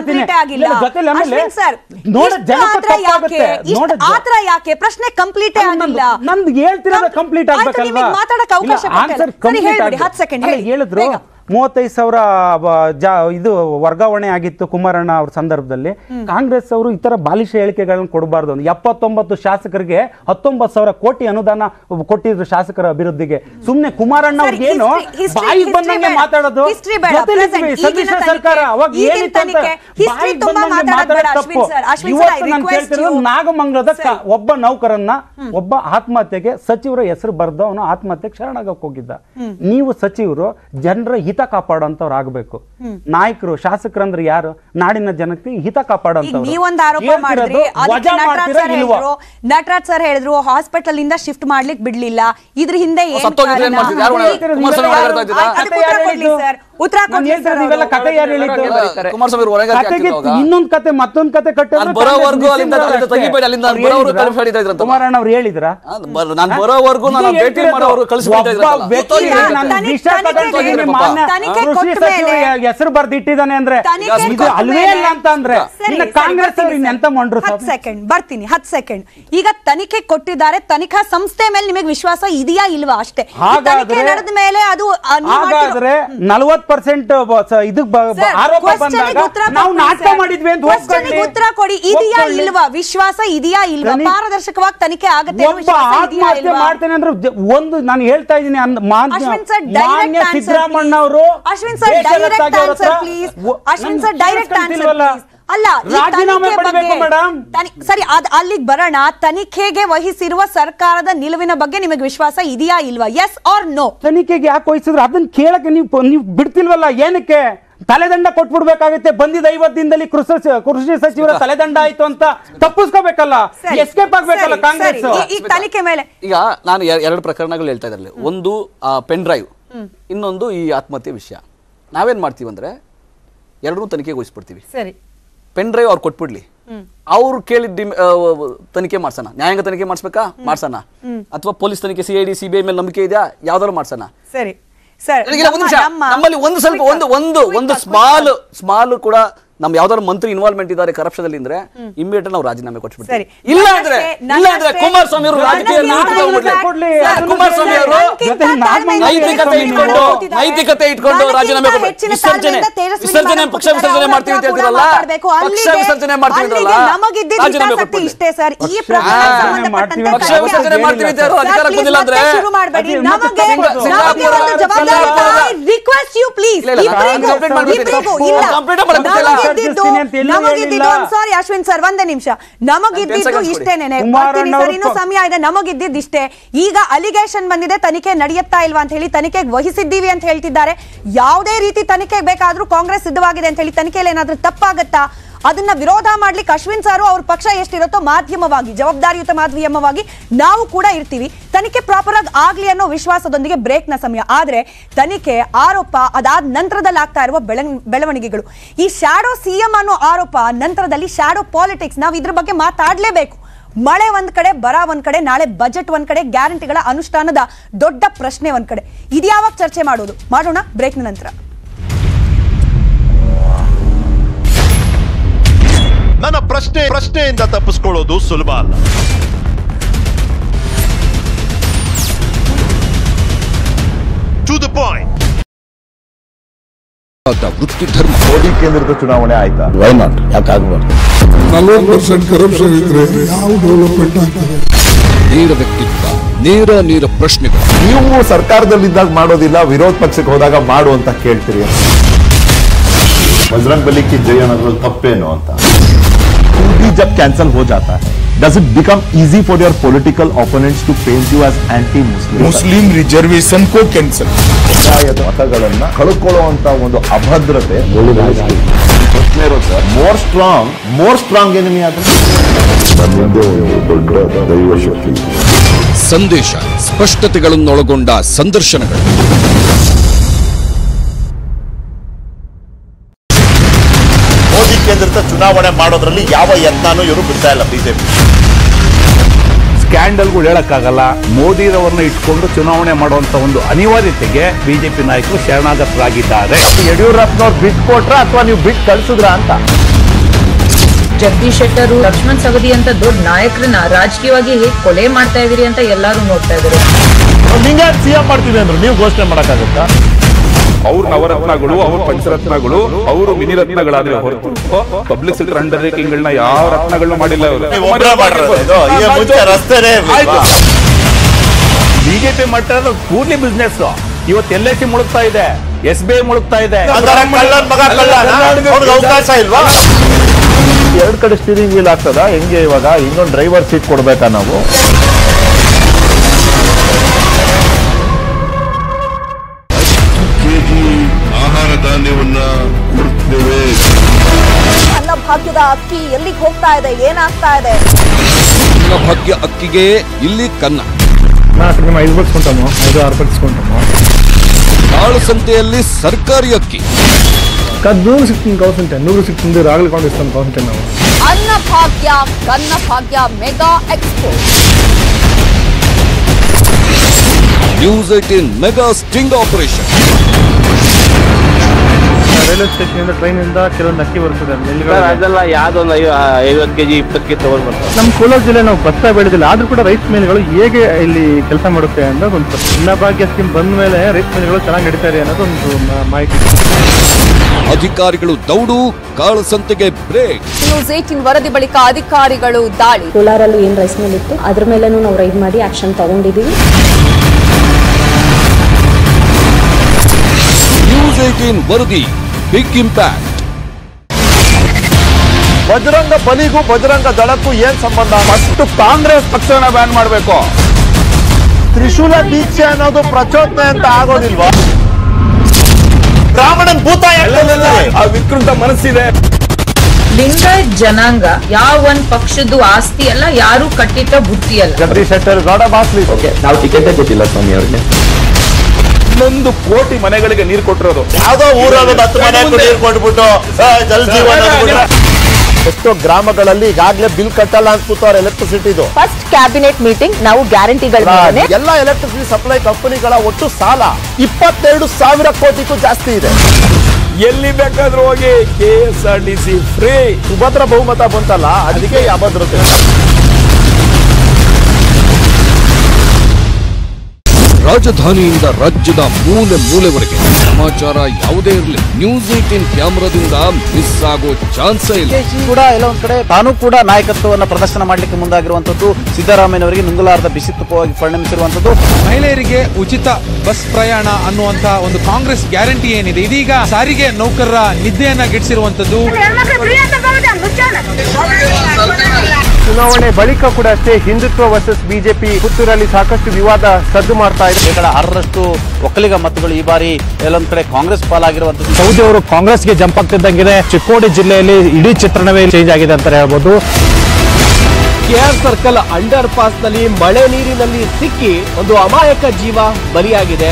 ಪ್ರಶ್ನೆ ಕಂಪ್ಲೀಟ್ ಆಗಿಲ್ಲ. ನಂದು ಹೇಳ್ತಿರೋದು ಕಂಪ್ಲೀಟ್ ಆಗ್ಬೇಕಲ್ವಾ? ಆನ್ಸರ್ ಹೇಳಿದ್ರು ಮೂವತ್ತೈದು ಸಾವಿರ ಇದು ವರ್ಗಾವಣೆ ಆಗಿತ್ತು ಕುಮಾರಣ್ಣ ಅವ್ರ ಸಂದರ್ಭದಲ್ಲಿ. ಕಾಂಗ್ರೆಸ್ ಅವರು ಈ ತರ ಬಾಲಿಶ ಹೇಳಿಕೆಗಳನ್ನ ಕೊಡಬಾರ್ದು. ಎಪ್ಪತ್ತೊಂಬತ್ತು ಶಾಸಕರಿಗೆ ಹತ್ತೊಂಬತ್ತು ಸಾವಿರ ಕೋಟಿ ಅನುದಾನ ಕೊಟ್ಟಿದ್ರು ಶಾಸಕರ ಅಭಿವೃದ್ಧಿಗೆ. ಸುಮ್ನೆ ಕುಮಾರಣ್ಣ ಅವ್ರಿಗೆ ಏನು ಬಾಯಿಗೆ ಬಂದಂಗೆ ಮಾತಾಡೋದು, ಸಮ್ಮಿಶ್ರ ಸರ್ಕಾರ ಅವಾಗ ಏನಿತ್ತು ಅಂತ ಬಾಯಿಗೆ ಬಂದಂಗೆ ಮಾತಾಡೋದು ತಪ್ಪು. ಇವತ್ತು ನಾನು ಕೇಳ್ತಿರೋದು, ನಾಗಮಂಗಲದ ಒಬ್ಬ ನೌಕರನ್ನ ಒಬ್ಬ ಆತ್ಮಹತ್ಯೆಗೆ ಸಚಿವರ ಹೆಸರು ಬರ್ದು ಅವನು ಆತ್ಮಹತ್ಯೆಗೆ ಶರಣಾಗಕ್ಕೆ ಹೋಗಿದ್ದ. ನೀವು ಸಚಿವರು ಜನರ ಹಿತ ಕಾಪಾಡುವಂತವ್ರು ಆಗ್ಬೇಕು. ನಾಯಕರು ಶಾಸಕರಂದ್ರೆ ಯಾರು? ನಾಡಿನ ಜನಕ್ಕೆ ಹಿತ ಕಾಪಾಡುವಂತವ್ರು. ನೀವೊಂದು ಆರೋಪ ಮಾಡಿದ್ರಿ, ನಟರಾಜ್ ಸರ್ ಹೇಳಿದ್ರು ಹಾಸ್ಪಿಟಲ್ ಇಂದ ಶಿಫ್ಟ್ ಮಾಡ್ಲಿಕ್ಕೆ ಬಿಡ್ಲಿಲ್ಲ, ಇದ್ರ ಹಿಂದೆ ಇನ್ನೊಂದ್ ಕತೆ ಮತ್ತೊಂದ್ ಕತೆ ಕಟ್ಟಿದ್ರು ಕುಮಾರಣ್ಣ ಅವ್ರು ಹೇಳಿದ್ರ ಹೆಸರು ಬರ್ದಿಟ್ಟಿದ್ದಾನೆ ಅಂದ್ರೆ ಇದು ಅಲ್ವೇ ಇಲ್ಲ ಅಂತ ಅಂದ್ರೆ ಕಾಂಗ್ರೆಸ್ ಅವ್ರು ಇನ್ನೆಂತ ಮಾಡ್ರು? ಹತ್ತು ಸೆಕೆಂಡ್ ಬರ್ತೀನಿ, ಹತ್ತು ಸೆಕೆಂಡ್. ಈಗ ತನಿಖೆ ಕೊಟ್ಟಿದ್ದಾರೆ, ತನಿಖಾ ಸಂಸ್ಥೆ ಮೇಲೆ ನಿಮಗೆ ವಿಶ್ವಾಸ ಇದೆಯಾ ಇಲ್ವಾ ಅಷ್ಟೇ? ನಡೆದ ಮೇಲೆ ಅದು ಹಾಗಾದ್ರೆ ನಲವತ್ತು ಪರ್ಸೆಂಟ್ ಇದು ಆರೋಪ ಬಂದಾಗ ನಾವು ನಾಟಕ ಮಾಡಿದ್ವಿ ಅಂತ ಉತ್ತರ ಕೊಡಿ. ಇದೆಯಾ ಇಲ್ವಾ ವಿಶ್ವಾಸ? ಇದೆಯಾ ಇಲ್ವಾ? ಪಾರದರ್ಶಕವಾಗಿ ತನಿಖೆ ಆಗುತ್ತೆ ಆತ್ಮಹತ್ಯೆ ಮಾಡ್ತೇನೆ ಅಂದ್ರೆ ಒಂದು ನಾನು ಹೇಳ್ತಾ ಇದ್ದೀನಿ. ಮಾನ್ಯ ಸಿದ್ದರಾಮಣ್ಣ ಅವರು Ashwin sir direct answer please. Ashwin sir direct answer please. ಅಲ್ಲ, ರಾಜೀನಾಮೆ ಮಾಡಬೇಕು ಮೇಡಮ್. ಸರಿ, ಅಲ್ಲಿಗೆ ಬರೋಣ. ತನಿಖೆಗೆ ವಹಿಸಿರುವ ಸರ್ಕಾರದ ನಿಲುವಿನ ಬಗ್ಗೆ ನಿಮಗೆ ವಿಶ್ವಾಸ ಇದೆಯಾ ಇಲ್ವಾ? Yes or no? ತನಿಖೆಗೆ ಯಾಕೆ ವಹಿಸಿದ್ರು ಅದನ್ನ ಕೇಳಕ್ಕೆ ನೀವು ನೀವು ಬಿಡ್ತಿಲ್ವಲ್ಲ, ಏನಕ್ಕೆ? ತಲೆದಂಡ ಕೊಟ್ಬಿಡ್ಬೇಕಾಗುತ್ತೆ. ಬಂದಿದ್ದ ಐವತ್ತು ದಿನದಲ್ಲಿ ಕೃಷಿ ಕೃಷಿ ಸಚಿವರ ತಲೆದಂಡ ಆಯ್ತು ಅಂತ ತಪ್ಪಿಸ್ಕೋಬೇಕಲ್ಲ, ಎಸ್ಕೇಪ್ ಆಗ್ಬೇಕಲ್ಲ ಕಾಂಗ್ರೆಸ್ ಈ ತನಿಖೆ ಮೇಲೆ. ಈಗ ನಾನು ಎರಡು ಪ್ರಕರಣಗಳು ಹೇಳ್ತಾ ಇದ್ರಲ್ಲಿ, ಒಂದು ಪೆನ್ ಡ್ರೈವ್, ಇನ್ನೊಂದು ಈ ಆತ್ಮಹತ್ಯೆ ವಿಷಯ. ನಾವೇನ್ ಮಾಡ್ತೀವಿ ಅಂದ್ರೆ ಎರಡನ್ನೂ ತನಿಖೆಗೆ ವಹಿಸ್ಬಿಡ್ತೀವಿ. ಸರಿ, ಪೆನ್ ಡ್ರೈವ್ ಅವ್ರು ಕೊಟ್ಬಿಡ್ಲಿ, ಅವ್ರು ಕೇಳಿದ ತನಿಖೆ ಮಾಡ್ಸೋಣ. ನ್ಯಾಯಾಂಗ ತನಿಖೆ ಮಾಡಿಸ್ಬೇಕಾ? ಮಾಡ್ಸೋಣ. ಅಥವಾ ಪೊಲೀಸ್ ತನಿಖೆ, C I D C B I ಮೇಲೆ ನಂಬಿಕೆ ಇದೆಯಾ? ಯಾವ್ದಾದ್ರು ಮಾಡ್ಸೋಣ. ಸರಿ, ನಮ್ಮಲ್ಲಿ ಒಂದು ಸ್ವಲ್ಪ ಒಂದು ಒಂದು ಒಂದು ಸ್ಮಾಲ್ ಸ್ಮಾಲ್ ಕೂಡ ನಮ್ ಯಾವ್ದಾದ್ರು ಮಂತ್ರಿ ಇನ್ವಾಲ್ವ್ಮೆಂಟ್ ಇದ್ದಾರೆ ಕರಪ್ಷನ್ ಅಲ್ಲಿ ಅಂದ್ರೆ ಇಮಿಡಿಯೇಟ್ ನಾವು ರಾಜೀನಾಮೆ ಕೊಟ್ಬಿಡ್ತೀವಿ. ಇಲ್ಲ ಅಂದ್ರೆ ಇಲ್ಲ ಅಂದ್ರೆ ಕುಮಾರಸ್ವಾಮಿ ಅವರು ರಾಜಕೀಯ ಕುಮಾರಸ್ವಾಮಿ ಅವರು ನೈತಿಕತೆ ಇಟ್ಕೊಂಡು ನೈತಿಕತೆ ಇಟ್ಕೊಂಡು ರಾಜೀನಾಮೆ ಕೊಡ್ಬೇಕು. ವಿಸರ್ಜನೆ ವಿಸರ್ಜನೆ ಪಕ್ಷ ವಿಸರ್ಜನೆ ಮಾಡ್ತೀವಿ ಅಂತ ಹೇಳ್ತಿರಲ್ಲ, ಪಕ್ಷ ವಿಸರ್ಜನೆ ಮಾಡ್ತೀವಿ ಅಂದ್ರಲ್ಲ, ರಾಜೀನಾಮೆ ಕೊಟ್ಬಿಡಿ. ಪಕ್ಷ ವಿಸರ್ಜನೆ ಮಾಡ್ತೀವಿ ಅಂತ ಅಧಿಕಾರ ಬಂದಿಲ್ಲ ಅಂದ್ರೆ ಸಾರಿ ಅಶ್ವಿನ್ ಸರ್, ಒಂದೇ ನಿಮಿಷ. ನಮಗಿದ್ದು ಇಷ್ಟೇನೆ, ಸಮಯ ಇದೆ. ನಮಗಿದ್ದು ಇಷ್ಟೇ. ಈಗ ಅಲಿಗೇಷನ್ ಬಂದಿದೆ, ತನಿಖೆ ನಡೆಯುತ್ತಾ ಇಲ್ವಾ ಅಂತ ಹೇಳಿ, ತನಿಖೆಗೆ ವಹಿಸಿದ್ದೀವಿ ಅಂತ ಹೇಳ್ತಿದ್ದಾರೆ. ಯಾವುದೇ ರೀತಿ ತನಿಖೆಗೆ ಬೇಕಾದ್ರೂ ಕಾಂಗ್ರೆಸ್ ಸಿದ್ಧವಾಗಿದೆ ಅಂತ ಹೇಳಿ, ತನಿಖೆಯಲ್ಲಿ ಏನಾದ್ರೂ ತಪ್ಪಾಗತ್ತಾ? ಅದನ್ನ ವಿರೋಧ ಮಾಡ್ಲಿಕ್ಕೆ ಅಶ್ವಿನ್ ಸಾರು ಅವ್ರ ಪಕ್ಷ ಎಷ್ಟಿರುತ್ತೋ ಮಾಧ್ಯಮವಾಗಿ, ಜವಾಬ್ದಾರಿಯುತ ಮಾಧ್ಯಮವಾಗಿ ನಾವು ಕೂಡ ಇರ್ತೀವಿ. ತನಿಖೆ ಪ್ರಾಪರ್ ಆಗಿ ಆಗ್ಲಿ ಅನ್ನೋ ವಿಶ್ವಾಸದೊಂದಿಗೆ ಬ್ರೇಕ್ ನ ಸಮಯ. ಆದ್ರೆ ತನಿಖೆ ಆರೋಪ ಅದಾದ ನಂತರದಲ್ಲಿ ಆಗ್ತಾ ಇರುವ ಬೆಳವಣಿಗೆಗಳು, ಈ ಶ್ಯಾಡೋ ಸಿಎಂ ಅನ್ನೋ ಆರೋಪ ನಂತರದಲ್ಲಿ ಶ್ಯಾಡೋ ಪಾಲಿಟಿಕ್ಸ್, ನಾವು ಇದ್ರ ಬಗ್ಗೆ ಮಾತಾಡ್ಲೇಬೇಕು. ಮಳೆ ಒಂದ್ ಕಡೆ, ಬರ ಒಂದ್ ಕಡೆ, ನಾಳೆ ಬಜೆಟ್ ಒಂದ್ ಕಡೆ, ಗ್ಯಾರಂಟಿಗಳ ಅನುಷ್ಠಾನದ ದೊಡ್ಡ ಪ್ರಶ್ನೆ ಒಂದ್ ಕಡೆ. ಇದ್ಯಾವಾಗ ಚರ್ಚೆ ಮಾಡೋದು? ಮಾಡೋಣ ಬ್ರೇಕ್ನ ನಂತರ. ನನ್ನ ಪ್ರಶ್ನೆ ಪ್ರಶ್ನೆಯಿಂದ ತಪ್ಪಿಸ್ಕೊಳ್ಳೋದು ಸುಲಭ ಅಲ್ಲ. To the point. ವೃತ್ತಿ ಧರ್ಮ. ಮೋದಿ ಕೇಂದ್ರದ ಚುನಾವಣೆ ಆಯ್ತಾ? Why not? ಯಾಕಾಗಬಾರ್ದು? ನಲವತ್ತು ಪರ್ಸೆಂಟ್ ಕರಪ್ಷನ್ ಇದ್ರೆ ಯಾವ ಡೆವಲಪ್ಮೆಂಟ್ ಆಗ್ತದೆ? ನೇರ ವ್ಯಕ್ತಿತ್ವ, ನೇರ ನೇರ ಪ್ರಶ್ನೆಗಳು. ನೀವು ಸರ್ಕಾರದಲ್ಲಿದ್ದಾಗ ಮಾಡೋದಿಲ್ಲ, ವಿರೋಧ ಪಕ್ಷಕ್ಕೆ ಹೋದಾಗ ಮಾಡು ಅಂತ ಕೇಳ್ತೀರಿ. बजरंग बली की जय ಅನ್ನೋದ್ರಲ್ಲಿ ತಪ್ಪೇನು ಅಂತ. भी जब कैंसल हो जाता है, does it become easy for your political opponents to paint you as anti-Muslim? Muslim reservation ಕೋ ಕ್ಯಾನ್ಸಲ್. ಸಮುದಾಯದ ಮತಗಳನ್ನ ಕಳ್ಕೊಳ್ಳುವಂತ ಒಂದು ಅಭದ್ರತೆ ಪ್ರಶ್ನೆ ಇರುತ್ತೆ. More strong more strong enemy ಆದ್ರೆ ದೊಡ್ಡ ದೈವ ಶಕ್ತಿ. ಸಂದೇಶ ಸ್ಪಷ್ಟತೆಗಳನ್ನೊಳಗೊಂಡ ಸಂದರ್ಶನಗಳು. ಮೋದಿ ಕೇಂದ್ರದ ಚುನಾವಣೆ ಮಾಡೋದ್ರಲ್ಲಿ ಯಾವ ಯತ್ನಾನು ಇವರು ಬಿಡ್ತಾ ಇಲ್ಲ ಬಿಜೆಪಿ. ಸ್ಕ್ಯಾಂಡಲ್ಗಳು ಹೇಳಕ್ಕಾಗಲ್ಲ. ಮೋದಿರವರನ್ನ ಇಟ್ಕೊಂಡು ಚುನಾವಣೆ ಮಾಡುವಂತ ಒಂದು ಅನಿವಾರ್ಯತೆಗೆ ಬಿಜೆಪಿ ನಾಯಕರು ಶರಣಾಗತರಾಗಿದ್ದಾರೆ. ಯಡಿಯೂರಪ್ಪನವ್ರು ಬಿಟ್ಟು ಕೊಟ್ರ ಅಥವಾ ನೀವು ಬಿಟ್ಟು ಕಳಿಸಿದ್ರ ಅಂತ. ಜಗದೀಶ್ ಶೆಟ್ಟರ್, ಲಕ್ಷ್ಮಣ್ ಸವದಿ ಅಂತ ದೊಡ್ಡ ನಾಯಕರನ್ನ ರಾಜಕೀಯವಾಗಿ ಹೇಗೆ ಕೊಲೆ ಮಾಡ್ತಾ ಇದೀರಿ ಅಂತ ಎಲ್ಲರೂ ನೋಡ್ತಾ ಇದ್ದಾರೆ. ನಿಂಗೆ ಸಿಎಂ ಮಾಡ್ತೀವಿ ಅಂದ್ರೆ ನೀವು ಘೋಷಣೆ ಮಾಡಕ್ಕಾಗತ್ತಾ? ಅವ್ರ ನವರತ್ನಗಳು, ಅವ್ರ ಪಂಚರತ್ನಗಳು, ಅವರು ಮಿನಿರತ್ನಗಳಾದ್ರೆ ಹೊರತು ಪಬ್ಲಿಸಿಟಿ ಅಂಡರ್ಟೇಕಿಂಗ್ಗಳನ್ನ ಯಾವ ರತ್ನಗಳನ್ನ ಮಾಡಿಲ್ಲ ಅವರು. ಬಿಜೆಪಿ ಮಾಡ್ತಾ ಕೂಡ್ಲಿ ಬಿಸ್ನೆಸ್. ಇವತ್ತು ಎಲ್ ಐ ಸಿ ಮುಳುಗ್ತಾ ಇದೆ, ಎಸ್ ಬಿ ಐ ಮುಳುಗ್ತಾ ಇದೆ. ಅವಕಾಶ ಇಲ್ವಾ? ಎರಡ್ ಕಡೆ ಸ್ಟೀರಿಂಗ್ ವೀಲ್ ಆಗ್ತದ ಹೆಂಗೆ? ಇವಾಗ ಇನ್ನೊಂದು ಡ್ರೈವರ್ ಸೀಟ್ ಕೊಡ್ಬೇಕಾ ನಾವು? ಕೆಜಿ ಆಹಾರ ಧಾನ್ಯವನ್ನ ಕೊಡ್ತೇವೆ. ಅನ್ನ ಭಾಗ್ಯದ ಅಕ್ಕಿ ಎಲ್ಲಿಗೆ ಹೋಗ್ತಾ ಇದೆ, ಏನಾಗ್ತಾ ಇದೆ? ಅನ್ನ ಭಾಗ್ಯ ಅಕ್ಕಿಗೆ ಇಲ್ಲಿ ಕನ್ನ. ಐದು ಬಡ್ಸ್ಕೊಂಟಾಮೋ, ಐದು ಆರು ಬಡ್ಸ್ಕೊಂಟಾಮೋ. ಕಾಳು ಸಂತೆಯಲ್ಲಿ ಸರ್ಕಾರಿ ಅಕ್ಕಿ ನೂರು ಸಿಕ್ತೀನಿ ಕೌಸಂಟೆ, ನೂರು ಸಿಕ್ತಿಂದು ರಾಗಲು ಕೊಂಡಿಸ್ತಾನೆ ಕೌಸಂಟೆ ನಾವು. ಅನ್ನ ಭಾಗ್ಯ ಕನ್ನ ಭಾಗ್ಯ mega expo. News eighteen mega sting operation. Railway station ಇಂದ ಟ್ರೈನ್ ಇಂದ ಕೆಲವೊಂದು ಅಕ್ಕಿ ಬರ್ತದೆ. ಅದೆಲ್ಲ ಯಾವ್ದೊಂದು ಐವತ್ತು ಕೆಜಿ ಇಪ್ಪತ್ತು ಕೆಜಿ ತಗೊಂಡ್ ಬರ್ತಾರೆ. ನಮ್ಮ ಕೋಲಾರ ಜಿಲ್ಲೆ ನಾವು ಭತ್ತ ಬೆಳೆದಿಲ್ಲ, ಆದ್ರೂ ಕೂಡ ರೈಸ್ ಮಿಲ್ಗಳು ಹೇಗೆ ಇಲ್ಲಿ ಕೆಲಸ ಮಾಡುತ್ತೆ ಅನ್ನೋದು ಒಂದು ಅನ್ನ ಭಾಗ್ಯ ಸ್ಕೀಮ್ ಬಂದ ಮೇಲೆ ರೈಸ್ ಮಿಲ್ಗಳು ಚೆನ್ನಾಗಿ ನಡೀತಾ ಇದೆ ಅನ್ನೋದು ಒಂದು ಮಾಹಿತಿ. ಅಧಿಕಾರಿಗಳು ದೌಡು, ಕಾಳು ಸಂತೆಗೆ ಬ್ರೇಕ್. ನ್ಯೂಸ್ ಏಟೀನ್ ವರದಿ ಬಳಿಕ ಅಧಿಕಾರಿಗಳು ದಾಳಿ. ಕೋಲಾರಲ್ಲಿ ಏನ್ ರೈಸ್ ಮಿಲ್ ಇತ್ತು ಅದ್ರ ಮೇಲೆನೂ ನಾವು ರೈಡ್ ಮಾಡಿ ಆಕ್ಷನ್ ತಗೊಂಡಿದ್ದೀವಿ. ನ್ಯೂಸ್ ಏಟೀನ್ ವರದಿ ಬಿಗ್ ಇಂಪ್ಯಾಕ್ಟ್. ಬಜರಂಗ ಬಲಿಗೂ ಬಜರಂಗ ದಳಕ್ಕೂ ಏನ್ ಸಂಬಂಧ? ಫಸ್ಟ್ ಕಾಂಗ್ರೆಸ್ ಪಕ್ಷನ ಬ್ಯಾನ್ ಮಾಡಬೇಕು. ತ್ರಿಶೂಲ ದೀಕ್ಷೆ ಅನ್ನೋದು ಪ್ರಚೋದನೆ ಅಂತ ಆಗೋದಿಲ್ವಾ? ಬ್ರಾಹ್ಮಣನ್ ಭೂತ ಆ ವಿಕೃತ ಮನಸ್ಸಿದೆ. ಲಿಂಗಾಯತ್ ಜನಾಂಗ ಯಾವ ಒಂದ್ ಪಕ್ಷದ್ದು ಆಸ್ತಿ ಅಲ್ಲ, ಯಾರು ಕಟ್ಟಿಟ್ಟ ಬುತ್ತಿ ಅಲ್ಲ. ಜಗದೀಶ್ ಶೆಟ್ಟರ್ ಗೌಡ ಬಾಸ್ಲಿ ನಾವು ಟಿಕೆಟ್ ಕೊಟ್ಟಿಲ್ಲ ಸ್ವಾಮಿ ಅವ್ರಿಗೆ. ಇನ್ನೊಂದು ಕೋಟಿ ಮನೆಗಳಿಗೆ ನೀರು ಕೊಟ್ಟಿರೋದು. ಯಾವ್ದೋ ಊರಲ್ಲಿ ಹತ್ತು ಮನೆ ನೀರು ಕೊಟ್ಬಿಟ್ಟು ಜಲ್ ಜೀವನ. ಎಷ್ಟೋ ಗ್ರಾಮಗಳಲ್ಲಿ ಈಗಾಗಲೇ ಬಿಲ್ ಕಟ್ಟಲ್ಲ ಅಂತ ಕೂತವ್ರ ಎಲೆಕ್ಟ್ರಿಸಿಟಿದು. ಫಸ್ಟ್ ಕ್ಯಾಬಿನೆಟ್ ಮೀಟಿಂಗ್ ನಾವು ಗ್ಯಾರಂಟಿಗಳ ಎಲ್ಲ ಎಲೆಕ್ಟ್ರಿಸಿಟಿ ಸಪ್ಲೈ ಕಂಪನಿಗಳ ಒಟ್ಟು ಸಾಲ ಇಪ್ಪತ್ತೆರಡು ಸಾವಿರ ಕೋಟಿಗೂ ಜಾಸ್ತಿ ಇದೆ. ಎಲ್ಲಿ ಬೇಕಾದ್ರೂ ಹೋಗಿ K S R T C free. ಸುಭದ್ರ ಬಹುಮತ ಬಂತಲ್ಲ, ಅದಕ್ಕೆ ಈ ಅಭದ್ರತೆ. ರಾಜಧಾನಿಯಿಂದ ರಾಜ್ಯದ ಮೂಲೆ ಮೂಲೆವರೆಗೆ ಸಮಾಚಾರ ಯಾವುದೇ ಇರಲಿ, ನ್ಯೂಸ್ ಏಟೀನ್ ಕ್ಯಾಮೆರಾದಿಂದ ಮಿಸ್ ಆಗೋ ಚಾನ್ಸೇ ಇಲ್ಲ. ಕೂಡ ಎಲ್ಲ ಒಂದ್ ಕಡೆ ತಾನು ಕೂಡ ನಾಯಕತ್ವವನ್ನು ಪ್ರದರ್ಶನ ಮಾಡಲಿಕ್ಕೆ ಮುಂದಾಗಿರುವಂತದ್ದು, ಸಿದ್ದರಾಮಯ್ಯನವರಿಗೆ ನುಂಗಲಾರದ ಬಿಸಿ ತುಪ್ಪವಾಗಿ ಪರಿಣಮಿಸಿರುವಂತದ್ದು. ಮಹಿಳೆಯರಿಗೆ ಉಚಿತ ಬಸ್ ಪ್ರಯಾಣ ಅನ್ನುವಂತ ಒಂದು ಕಾಂಗ್ರೆಸ್ ಗ್ಯಾರಂಟಿ ಏನಿದೆ, ಇದೀಗ ಸಾರಿಗೆ ನೌಕರರ ನಿದ್ದೆಯನ್ನ ಗೆಡಿಸಿರುವಂತದ್ದು. ಚುನಾವಣೆ ಬಳಿಕ ಕೂಡ ಅಷ್ಟೇ ಹಿಂದುತ್ವ ವರ್ಸಸ್ ಬಿಜೆಪಿ ಪುತ್ತೂರಲ್ಲಿ ಸಾಕಷ್ಟು ವಿವಾದ ಸದ್ದು ಮಾಡ್ತಾ ಇದೆ. ಶೇಕಡ ಆರರಷ್ಟು ಒಕ್ಕಲಿಗ ಮತಗಳು ಈ ಬಾರಿ ಎಲ್ಲೊಂದ್ ಕಡೆ ಕಾಂಗ್ರೆಸ್ ಪಾಲಾಗಿರುವಂತದ್ದು. ಸೌದಿ ಅವರು ಕಾಂಗ್ರೆಸ್ಗೆ ಜಂಪ್ ಆಗ್ತಿದ್ದಂಗಿದೆ. ಚಿಕ್ಕೋಡಿ ಜಿಲ್ಲೆಯಲ್ಲಿ ಇಡೀ ಚಿತ್ರಣವೇ ಚೇಂಜ್ ಆಗಿದೆ ಅಂತ ಹೇಳ್ಬೋದು. ಕೆಆರ್ ಸರ್ಕಲ್ ಅಂಡರ್ ಪಾಸ್ ನಲ್ಲಿ ಮಳೆ ನೀರಿನಲ್ಲಿ ಸಿಕ್ಕಿ ಒಂದು ಅಮಾಯಕ ಜೀವ ಬಲಿಯಾಗಿದೆ.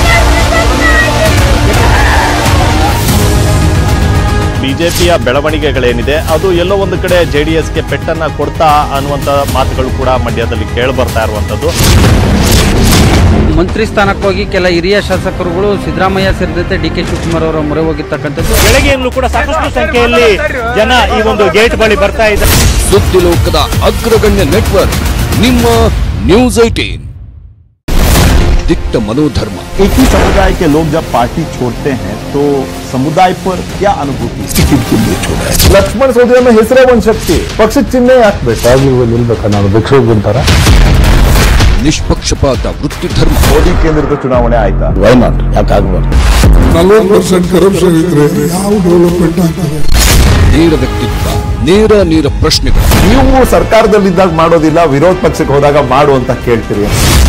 ಬಿಜೆಪಿಯ ಬೆಳವಣಿಗೆಗಳೇನಿದೆ ಅದು ಎಲ್ಲೋ ಒಂದು ಕಡೆ ಜೆಡಿಎಸ್ಗೆ ಪೆಟ್ಟನ್ನ ಕೊಡ್ತಾ ಅನ್ನುವಂತ ಮಾತುಗಳು ಕೂಡ ಮಂಡ್ಯದಲ್ಲಿ ಕೇಳಿ ಬರ್ತಾ ಇರುವಂತದ್ದು. ಮಂತ್ರಿ ಸ್ಥಾನಕ್ಕೆ ಹೋಗಿ ಕೆಲ ಹಿರಿಯ ಶಾಸಕರುಗಳು ಸಿದ್ದರಾಮಯ್ಯ ಸೇರಿದಂತೆ ಡಿ ಕೆ ಶಿವಕುಮಾರ್ ಅವರ ಮೊರೆ ಹೋಗಿರ್ತಕ್ಕಂಥದ್ದು. ಬೆಳಗ್ಗೆಯಲ್ಲೂ ಕೂಡ ಸಾಕಷ್ಟು ಸಂಖ್ಯೆಯಲ್ಲಿ ಜನ ಈ ಒಂದು ಗೇಟ್ ಬಳಿ ಬರ್ತಾ ಇದ್ದಾರೆ. ಸುದ್ದಿ ಲೋಕದ ಅಗ್ರಗಣ್ಯ ನೆಟ್ವರ್ಕ್ ನಿಮ್ಮ ನ್ಯೂಸ್ ಏಟೀನ್. दिक्ट मनोधर्म। एक ही समुदाय के लोग जब पार्टी छोड़ते हैं तो समुदाय पर क्या अनुभूति लक्ष्मण ಸವದಿ ಅನ್ನೋ ಹೆಸರೇ ಒಂದು ಶಕ್ತಿ ಪಕ್ಷದ ಚಿಹ್ನೆ ಯಾಕೆ ಬೇಕಾಗಿ ನಿಲ್ಬೇಕಾ ನಾನು ಭಿಕ್ಷುಕ ಅಂತಾರ ನಿಷ್ಪಕ್ಷಪಾತ ವೃತ್ತಿ ಧರ್ಮ ಮೋದಿ ಕೇಂದ್ರದ ಚುನಾವಣೆ ಆಯ್ತಾ ವೈ ನಾಟ್ ಯಾಕೆ ಆಗಬಾರ್ದು ನಲವತ್ತು ಪರ್ಸೆಂಟ್ ಕರಪ್ಷನ್ ಇದ್ರೆ ಯಾವ ಡೆವಲಪ್ಮೆಂಟ್ ಆಗ್ತದೆ ನೇರ ವ್ಯಕ್ತಿತ್ವ ನೇರ ನೇರ ಪ್ರಶ್ನೆಗಳು ನೀವು ಸರ್ಕಾರದಲ್ಲಿದ್ದಾಗ ಮಾಡೋದಿಲ್ಲ ವಿರೋಧ ಪಕ್ಷಕ್ಕೆ ಹೋದಾಗ ಮಾಡು ಅಂತ ಕೇಳ್ತೀರಿ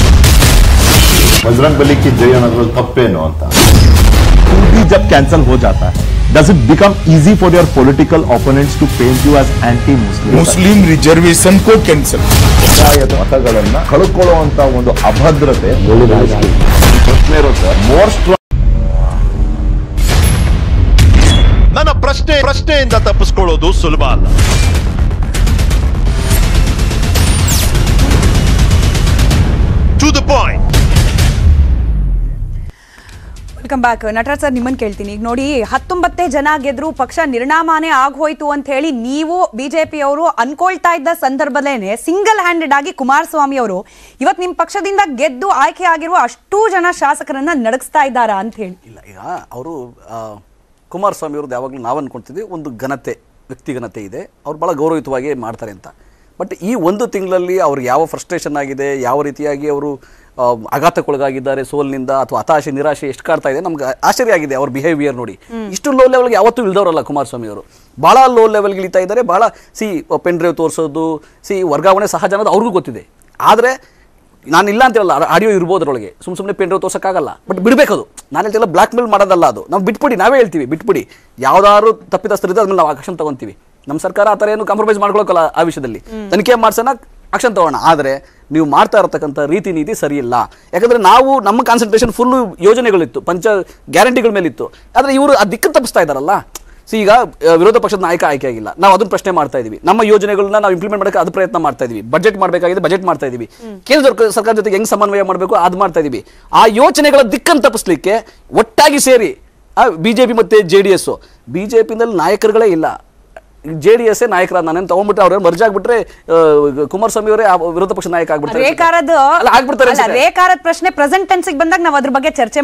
बजरंग बली की जय ಅನ್ನೋದ್ರಲ್ಲಿ ತಪ್ಪೇನು ಅಂತ भी जब कैंसिल हो जाता है does it become easy for your political opponents to paint you as anti muslim Muslim reservation ಕೋ ಕ್ಯಾನ್ಸಲ್ ಮತಗಳನ್ನ ಕಳ್ಕೊಳ್ಳುವಂತ ಒಂದು ಅಭದ್ರತೆ ಪ್ರಶ್ನೆ ಇರುತ್ತೆ ಮೋರ್ ನನ್ನ ಪ್ರಶ್ನೆ ಪ್ರಶ್ನೆಯಿಂದ ತಪ್ಪಿಸ್ಕೊಳ್ಳೋದು ಸುಲಭ ಅಲ್ಲ to the point welcome back. Nataraj sir, ನಿಮ್ಮನ್ನು ಕೇಳ್ತೀನಿ. ಈಗ ನೋಡಿ, ಹತ್ತೊಂಬತ್ತೇ ಜನ ಗೆದ್ರು, ಪಕ್ಷ ನಿರ್ಣಾಮನೇ ಆಗೋಯ್ತು ಅಂತ ಹೇಳಿ ನೀವು ಬಿಜೆಪಿಯವರು ಅನ್ಕೊಳ್ತಾ ಇದ್ದ ಸಂದರ್ಭದಲ್ಲೇನೆ ಸಿಂಗಲ್ ಹ್ಯಾಂಡೆಡ್ ಆಗಿ ಕುಮಾರಸ್ವಾಮಿ ಅವರು ಇವತ್ತು ನಿಮ್ಮ ಪಕ್ಷದಿಂದ ಗೆದ್ದು ಆಯ್ಕೆ ಆಗಿರುವ ಅಷ್ಟೂ ಜನ ಶಾಸಕರನ್ನ ನಡಗಿಸ್ತಾ ಇದ್ದಾರಾ ಅಂತ ಹೇಳಿ. ಇಲ್ಲ, ಈಗ ಅವರು ಕುಮಾರಸ್ವಾಮಿ ಅವ್ರದ್ದು ಯಾವಾಗಲೂ ನಾವು ಅನ್ಕೊಳ್ತಿದ್ವಿ ಒಂದು ಘನತೆ, ವ್ಯಕ್ತಿ ಘನತೆ ಇದೆ, ಅವ್ರು ಭಾಳ ಗೌರವಯುತವಾಗಿ ಮಾಡ್ತಾರೆ ಅಂತ. ಬಟ್ ಈ ಒಂದು ತಿಂಗಳಲ್ಲಿ ಅವ್ರಿಗೆ ಯಾವ ಫ್ರಸ್ಟ್ರೇಷನ್ ಆಗಿದೆ, ಯಾವ ರೀತಿಯಾಗಿ ಅವರು ಆಘಾತಕ್ಕೊಳಗಾಗಿದ್ದಾರೆ ಸೋಲ್ನಿಂದ ಅಥವಾ ಹತಾಶೆ ನಿರಾಶೆ ಎಷ್ಟು ಕಾಡ್ತಾ ಇದೆ, ನಮ್ಗೆ ಆಶ್ಚರ್ಯ ಆಗಿದೆ ಅವ್ರ ಬಿಹೇವಿಯರ್ ನೋಡಿ. ಇಷ್ಟು ಲೋ ಲೆವೆಲ್ಗೆ ಯಾವತ್ತೂ ಇಳ್ದವರಲ್ಲ ಕುಮಾರಸ್ವಾಮಿ ಅವರು, ಭಾಳ ಲೋ ಲೆವೆಲ್ಗೆ ಇಳಿತಾ ಇದ್ದಾರೆ. ಭಾಳ ಸಿ ಪೆನ್ ಡ್ರೈವ್ ತೋರಿಸೋದು, ಸಿ ವರ್ಗಾವಣೆ ಸಹಜ ಅನ್ನೋದು ಅವ್ರಿಗೂ ಗೊತ್ತಿದೆ. ಆದರೆ ನಾನು ಇಲ್ಲ ಅಂತ ಹೇಳಲ್ಲ, ಆಡಿಯೋ ಇರ್ಬೋದು ಅದರೊಳಗೆ, ಸುಮ್ಮ ಸುಮ್ಮನೆ ಪೆನ್ ಡ್ರೈವ್ ತೋರ್ಸೋಕ್ಕಾಗಲ್ಲ. ಬಟ್ ಬಿಡಬೇಕದು, ನಾನು ಹೇಳ್ತಿಲ್ಲ ಬ್ಲ್ಯಾಕ್ ಮೇಲ್ ಮಾಡೋದಲ್ಲ ಅದು. ನಾವು ಬಿಟ್ಬಿಡಿ, ನಾವೇ ಹೇಳ್ತೀವಿ ಬಿಟ್ಬಿಡಿ. ಯಾವ್ದಾದ್ರು ತಪ್ಪಿತಸ್ಥರಿದೆ ಅದ್ಮೇಲೆ ನಾವು ಆಕ್ಷನ್ ತಗೊಂತೀವಿ. ನಮ್ಮ ಸರ್ಕಾರ ಆ ಥರ ಏನು ಕಾಂಪ್ರಮೈಸ್ ಮಾಡ್ಕೊಳಕ್ಕಲ್ಲ ಆ ವಿಷಯದಲ್ಲಿ. ತನಿಖೆ ಮಾಡ್ಸೋಣ, ಆಕ್ಷನ್ ತಗೋಣ. ಆದರೆ ನೀವು ಮಾಡ್ತಾ ಇರತಕ್ಕಂಥ ರೀತಿ ನೀತಿ ಸರಿ ಇಲ್ಲ. ಯಾಕಂದರೆ ನಾವು ನಮ್ಮ ಕಾನ್ಸಂಟ್ರೇಷನ್ ಫುಲ್ಲು ಯೋಜನೆಗಳಿತ್ತು, ಪಂಚ ಗ್ಯಾರಂಟಿಗಳ ಮೇಲಿತ್ತು. ಆದರೆ ಇವರು ಆ ದಿಕ್ಕನ್ನು ತಪ್ಪಿಸ್ತಾ ಇದ್ದಾರಲ್ಲ. ಸಿ ಈಗ ವಿರೋಧ ಪಕ್ಷದ ನಾಯಕ ಆಯ್ಕೆ ಆಗಿಲ್ಲ, ನಾವು ಅದನ್ನು ಪ್ರಶ್ನೆ ಮಾಡ್ತಾ ಇದೀವಿ. ನಮ್ಮ ಯೋಜನೆಗಳನ್ನ ನಾವು ಇಂಪ್ಲಿಮೆಂಟ್ ಮಾಡೋಕೆ ಅದು ಪ್ರಯತ್ನ ಮಾಡ್ತಾ ಇದೀವಿ. ಬಜೆಟ್ ಮಾಡಬೇಕಾಗಿದೆ, ಬಜೆಟ್ ಮಾಡ್ತಾ ಇದೀವಿ. ಕೇಂದ್ರ ಸರ್ಕಾರ ಜೊತೆಗೆ ಹೆಂಗೆ ಸಮನ್ವಯ ಮಾಡಬೇಕು ಅದು ಮಾಡ್ತಾ ಇದೀವಿ. ಆ ಯೋಜನೆಗಳ ದಿಕ್ಕನ್ನು ತಪ್ಪಿಸ್ಲಿಕ್ಕೆ ಒಟ್ಟಾಗಿ ಸೇರಿ ಬಿಜೆಪಿ ಮತ್ತೆ ಜೆ ಡಿ ಎಸ್, ಬಿಜೆಪಿನಲ್ಲಿ ನಾಯಕರುಗಳೇ ಇಲ್ಲ, ಜೆ ಡಿ ಎಸ್ ನಾಯಕರ ನಾನು ತಗೊಂಡ್ಬಿಟ್ರೆ ಅವ್ರ ಮರ್ಜ್ ಆಗ್ಬಿಟ್ರೆ ಕುಮಾರಸ್ವಾಮಿ ಅವರೇ ವಿರೋಧ ಪಕ್ಷ ನಾಯಕ ಆಗ್ಬಿಡ್ತಾರೆ. ರೇಖಾರದ ಪ್ರಶ್ನೆ ಪ್ರೆಸೆಂಟ್ ಟೆನ್ಸ್ ಬಂದಾಗ ನಾವು ಅದ್ರ ಬಗ್ಗೆ ಚರ್ಚೆ